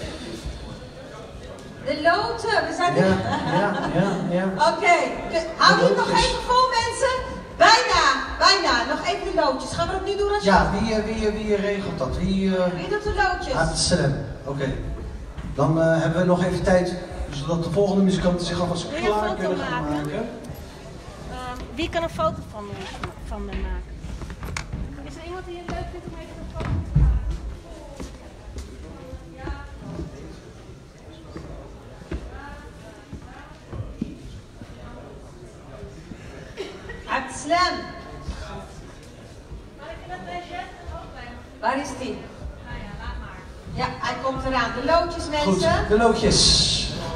De loten, we zijn ja, er. Ja, ja, ja. Oké, okay. Hou die nog even vol mensen. Bijna, bijna. Nog even de loodjes. Gaan we dat nu doen als je... Ja, wie, wie, wie regelt dat? Wie, uh... wie doet de loodjes? Oké. Okay. Dan uh, hebben we nog even tijd, zodat de volgende muzikanten zich alvast klaar kunnen gaan maken. maken. Uh, wie kan een foto van me, van me maken? Is er iemand die het leuk vindt om even een foto te maken? Ja. Abdeslam. Waar is die? Ja, hij komt eraan. De loodjes, mensen. Goed, de loodjes.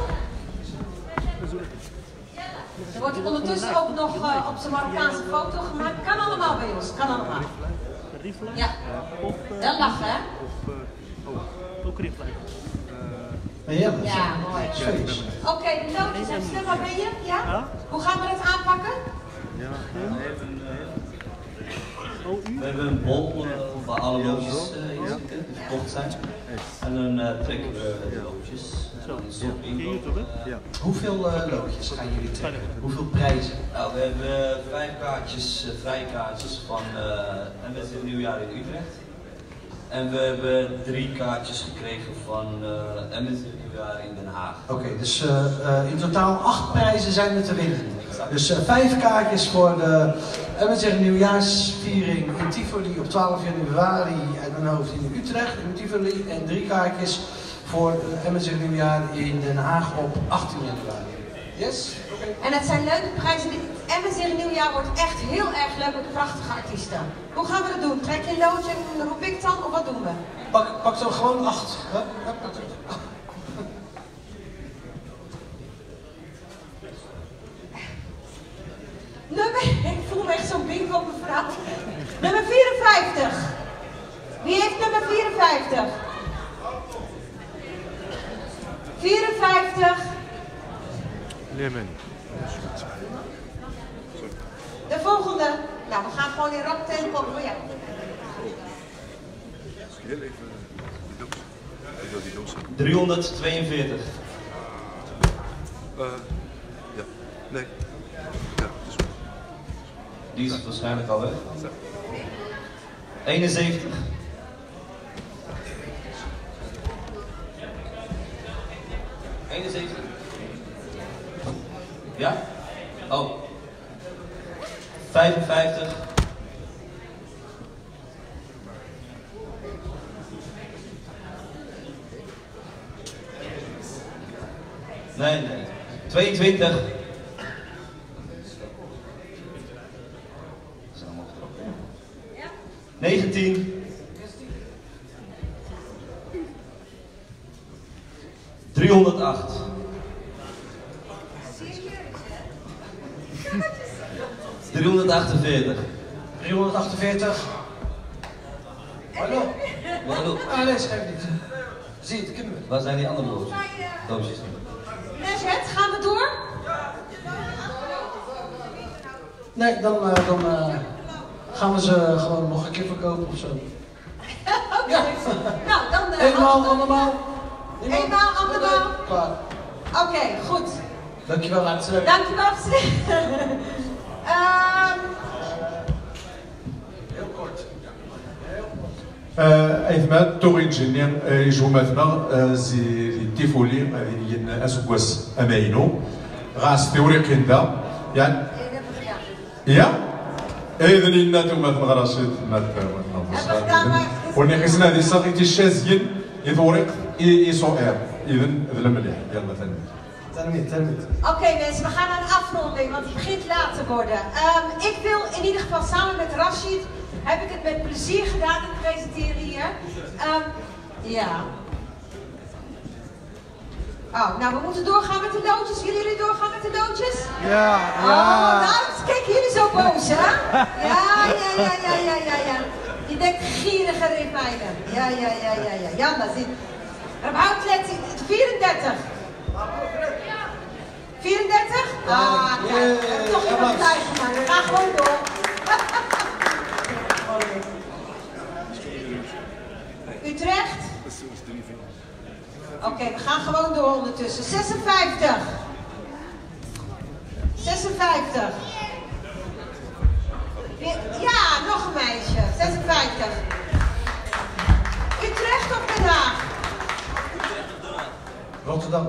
Er wordt ondertussen ook nog uh, op zijn Marokkaanse foto gemaakt. Kan allemaal bij ons, kan allemaal. Ja, wel lachen hè? Ook rieflijn. Ja, ja, mooi. Oké, okay, de loodjes, Abdeslam, waar ben je? Ja? Hoe gaan we het aanpakken? Ja, even, uh, we hebben een bol uh, waar alle loodjes uh, in zitten, die verkocht zijn. En dan uh, trekken we de loodjes. Uh, Hoeveel uh, loodjes gaan jullie trekken? Hoeveel prijzen? Nou, we hebben vijf kaartjes, uh, vrijkaartjes van uh, M S C Nieuwjaar in Utrecht. En we hebben drie kaartjes gekregen van uh, M S C Nieuwjaar in Den Haag. Oké, okay, dus uh, uh, in totaal acht prijzen zijn er te winnen. Dus uh, vijf kaartjes voor de M S C Nieuwjaarsviering in Tivoli op twaalf januari uit mijn hoofd in Utrecht in Tivoli. En drie kaartjes voor de M S C Nieuwjaar in Den Haag op achttien januari. Yes? Okay. En het zijn leuke prijzen. M S C Nieuwjaar wordt echt heel erg leuk met prachtige artiesten. Hoe gaan we dat doen? Trek je een loodje en roep ik dan of wat doen we? Pak, pak dan gewoon acht. Huh? Nummer, ik voel me echt zo'n bingo mevrouw. Nummer vierenvijftig. Wie heeft nummer vierenvijftig? vierenvijftig. Nemen. De volgende. Nou, we gaan gewoon in rap tempo. Oh ja. Heel even die doos. driehonderdtweeënveertig. Uh, ja, nee. Ja, dus... Die is waarschijnlijk al weg. eenenzeventig. eenenzeventig. Ja? Oh. vijfenvijftig. Nee, nee. tweeëntwintig. negentien. driehonderdacht. driehonderdachtenveertig. driehonderdachtenveertig. Hallo. Hallo. Ah, nee, schrijf niet. Zie het, ik heb het. Waar zijn die andere doosjes? Doosjes. Nesjet, gaan we door? Nee, dan, uh, dan uh, gaan we ze gewoon nog een keer verkopen of zo. Oké. Ja. Nou, dan... Uh, Eenmaal, andermaal. Eenmaal, andermaal. Klaar. Oké, okay, goed. Dankjewel, hartelijk. Dankjewel, um, Heel kort. أيثما تورينجينير يجوا مثلا زي التيفولي ين أسكواس أماينو غاس توريقين دا يعني يا إذن إن توما تغراشيت مات وني خصنا هذه صاغيتي الشازين يثوريق يسوئر إذن ذل مليح يلا ثاني Termijn, termijn. Oké okay, mensen, we gaan naar een afronding, want het begint laat te worden. Um, ik wil in ieder geval samen met Rashid, heb ik het met plezier gedaan, het presenteren hier. Um, ja. Oh, nou we moeten doorgaan met de loodjes. Willen jullie doorgaan met de loodjes? Ja, ja. Oh, nou, kijk jullie zo boos, hè? Ja, ja, ja, ja, ja, ja, ja. Je denkt gierige repijnen. Ja, ja, ja, ja, ja. Ja, dat zit. Rabhoutlet vierendertig. vierendertig? Ah, kijk, we hebben toch iemand blij gemaakt. We gaan gewoon door. Utrecht? Oké, okay, we gaan gewoon door ondertussen. zesenvijftig. zesenvijftig. Ja, nog een meisje. zesenvijftig. Utrecht of Den Haag? Rotterdam.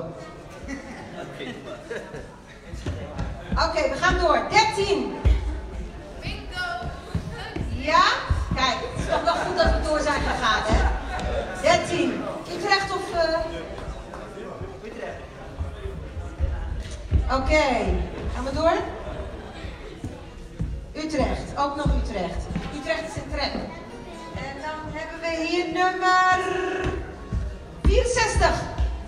Oké, okay, we gaan door. dertien. Bingo. Ja? Kijk, het is toch wel goed dat we door zijn gegaan, hè? dertien. Utrecht of... Uh... Oké, okay. Gaan we door? Utrecht, ook nog Utrecht. Utrecht is een trek. En dan hebben we hier nummer vierenzestig.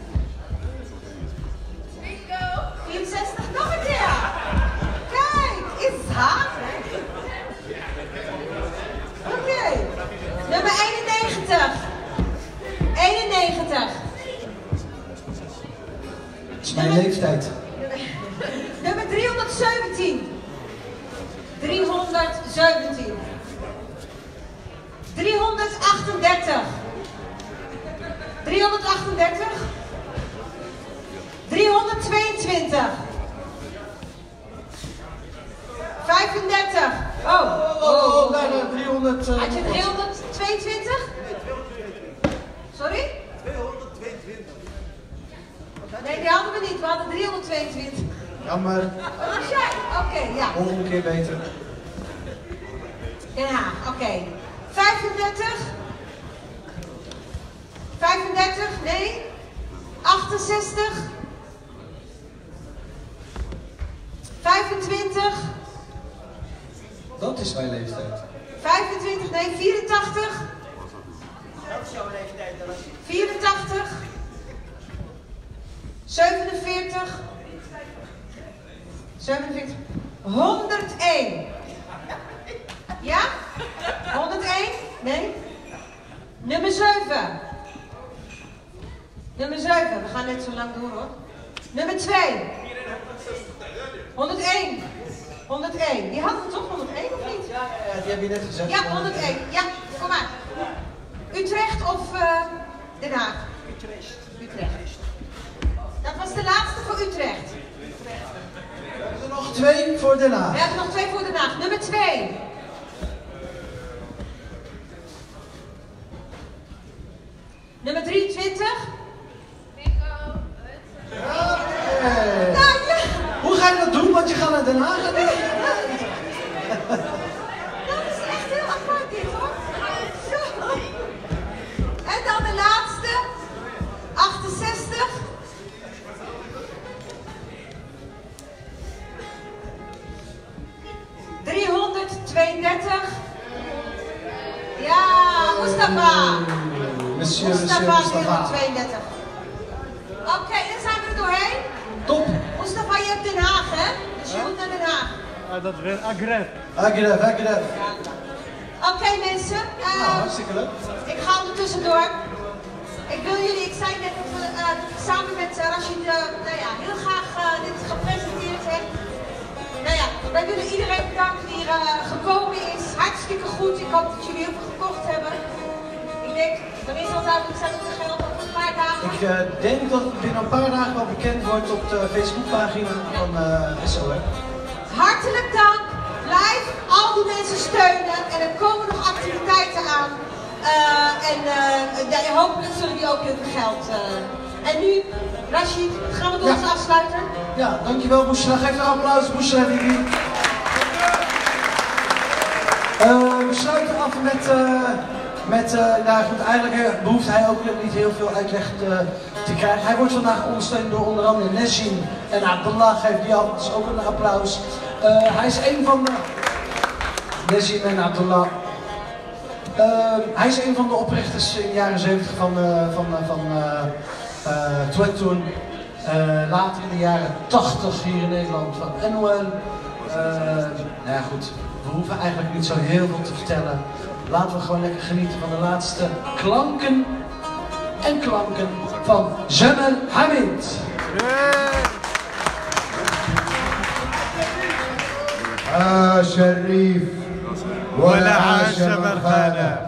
Bingo. vierenzestig, nog een keer. Kijk, is hard. Oké. Okay. Nummer eenennegentig. eenennegentig. Dat is mijn leeftijd. Nummer driehonderdzeventien. driehonderdzeventien. driehonderdachtendertig. driehonderdachtendertig. driehonderdtweeëntwintig. vijfendertig. Oh, oh, oh, oh nee, nee, driehonderd. Uh, Had je driehonderdtweeëntwintig? Sorry? tweehonderdtweeëntwintig. Nee, die hadden we niet. We hadden driehonderdtweeëntwintig. Jammer. Wat was jij? Oké, okay, ja. Volgende keer beter. Den Haag, oké. Okay. vijfendertig. vijfendertig, nee. achtenzestig. vijfentwintig. Dat is mijn leeftijd. vijfentwintig, nee, vierentachtig. Dat is jouw leeftijd, dat was vierentachtig. zevenenveertig. zevenenveertig. honderdéén. Ja? honderdéén? Nee? Nummer zeven. Nummer zeven. We gaan net zo lang door hoor. Nummer twee. honderdéén. honderdéén. Die hadden we toch honderdéén of niet? Ja, ja, die heb je net gezegd. Ja, honderdéén. Ja, kom maar. Utrecht of uh, Den Haag? Utrecht. Utrecht. Dat was de laatste voor Utrecht. We hebben er nog twee voor Den Haag. We hebben nog twee voor Den Haag. Nummer twee. Nummer drieëntwintig. Bingo. Okay. Nou, ja. Hoe ga je dat doen? Want je gaat naar Den Haag. Dat is echt heel apart dit hoor. Zo. En dan de laatste. achtenzestig. driehonderdtweeëndertig. Ja, Mustafa. Monsieur, Mustafa, monsieur, Mustafa. driehonderdtweeëndertig. Oké, okay, dan zijn we er doorheen. Top. Mustafa, je hebt Den Haag, hè? Dus je moet naar Den Haag. Ah, dat is weer Agref. Agref, Agref. Oké okay, mensen. Uh, nou, hartstikke leuk. Ik ga ondertussen door. Ik wil jullie, ik zei net dat, we, uh, dat ik samen met uh, Rashid uh, nou ja, heel graag uh, dit gepresenteerd heb. Nou ja, wij willen iedereen bedanken die hier uh, gekomen is. Hartstikke goed. Ik hoop dat jullie heel veel gekocht hebben. Ik denk, wanneer zal het duidelijk zijn dat het geld over een paar dagen? Ik uh, denk dat het binnen een paar dagen wel bekend wordt op de Facebookpagina van uh, S O R. Hartelijk dank. Blijf al die mensen steunen en er komen nog activiteiten aan. Uh, en uh, ja, hopelijk zullen die ook heel veel geld. Uh. En nu, Rashid, gaan we door ons ja. afsluiten? Ja, dankjewel Bushra. Geef een applaus, Bushra Bibi. Uh, we sluiten af met, uh, met uh, nou goed, eigenlijk uh, behoeft hij ook niet heel veel uitleg te, te krijgen. Hij wordt vandaag ondersteund door onder andere Nezim en Abdullah. Geef die alvast ook een applaus. Uh, hij is een van de... Nezim en Abdullah. Uh, hij is een van de oprichters in de jaren zeventig van, uh, van, uh, van uh, uh, Twettoon. Uh, later in de jaren tachtig hier in Nederland van N O L. Uh, nou ja goed, we hoeven eigenlijk niet zo heel veel te vertellen. Laten we gewoon lekker genieten van de laatste klanken en klanken van Jamal Hamid. Ah, Sharif. ولا عاش من خانه.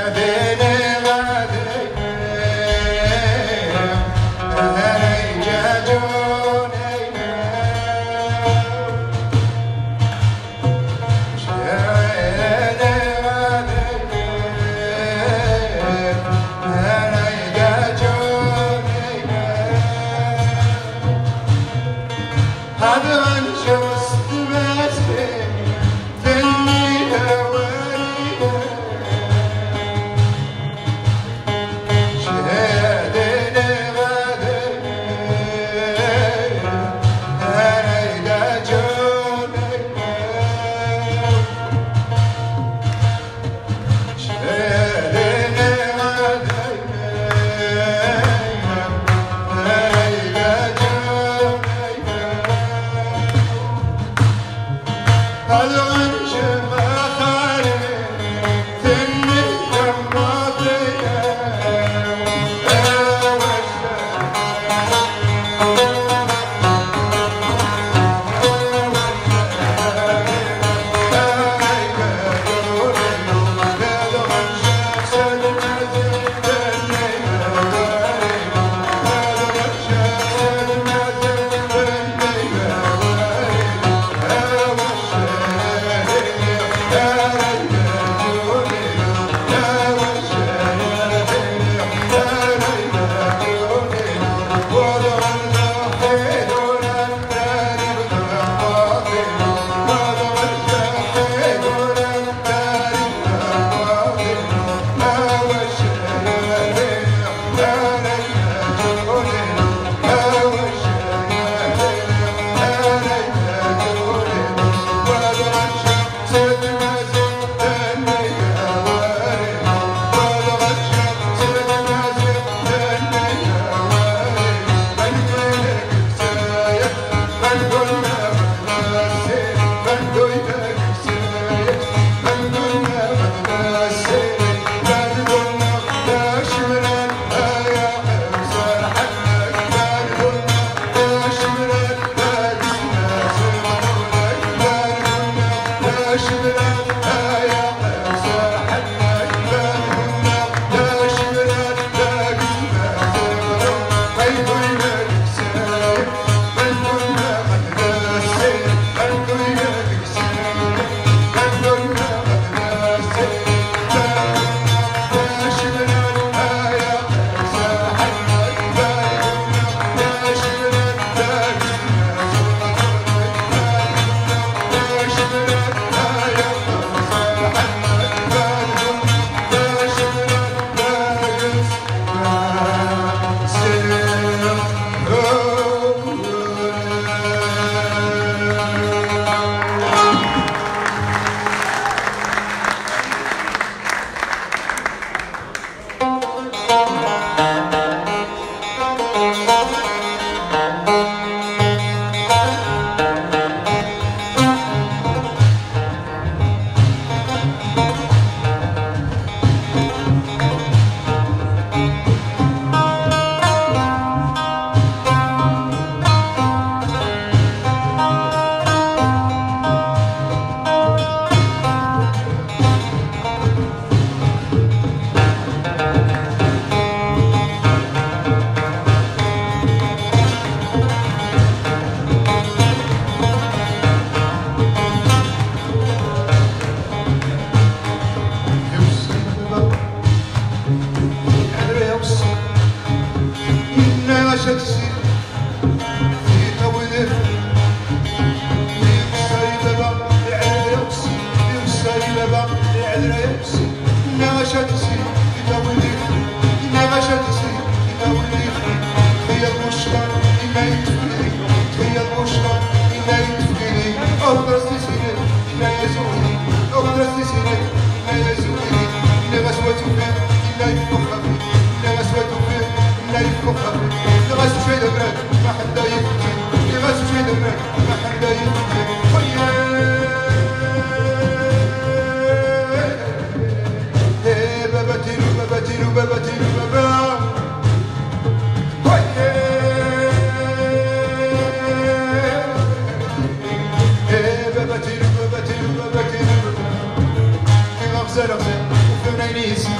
Zero, zero, zero,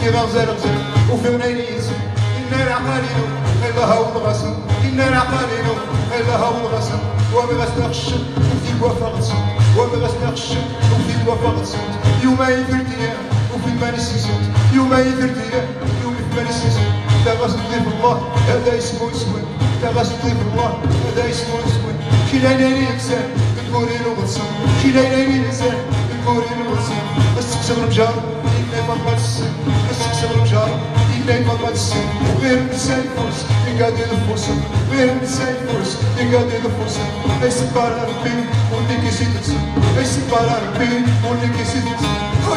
كي غنزل غزل وفي ونينيس إنا العقالين خيلها والغسل إنا العقالين خيلها والغسل وما غسلقش وفي الوفا غسل وما غسلقش وفي الوفا غسل يوم يفرتيا وفي المال السيسوت يوم يفرتيا يوم في المال السيسوت إذا غسل ضيف الله هذا اسمه نسوان إذا غسل ضيف الله هذا اسمه نسوان كي ليلاني إنسان نقولي له غسل كي ليلاني إنسان نقولي له غسل استكسر رجال إلا يفضل السن استكسر رجال إلا يفضل السن غير النساء يفوز يقادي الفرصة غير النساء يفوز يقادي الفرصة ليس بارا ربي واللي كيزيد تسن ليس بارا ربي واللي كيزيد تسن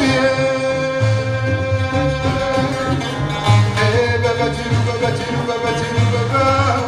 بابا تيرو بابا تيرو بابا تيرو بابا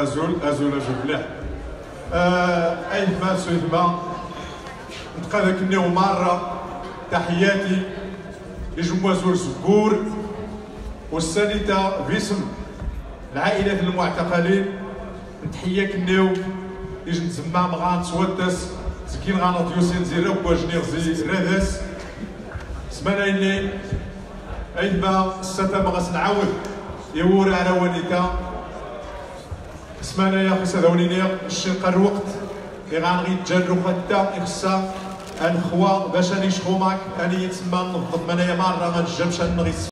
أزول أزول أجبله أي ما سويثما نتقى ذاك النيو مرة تحياتي لجموع زول زبور والسانيتا باسم العائلات المعتقلين نتحياك النيو يجي نتسمى مغان تسودس زكين غانا ديوسين زيرو واجنيغ زي رادس سمانا إني عندما الستا مغاس نعاود يوري على ونيتا سمانا يا خي سادونيني الشنقة الوقت اللي غنغي تجرو خدا يخصا الخوا باش اني شخوماك اني يتسمى نفض منايا مرة غنجمش نغيس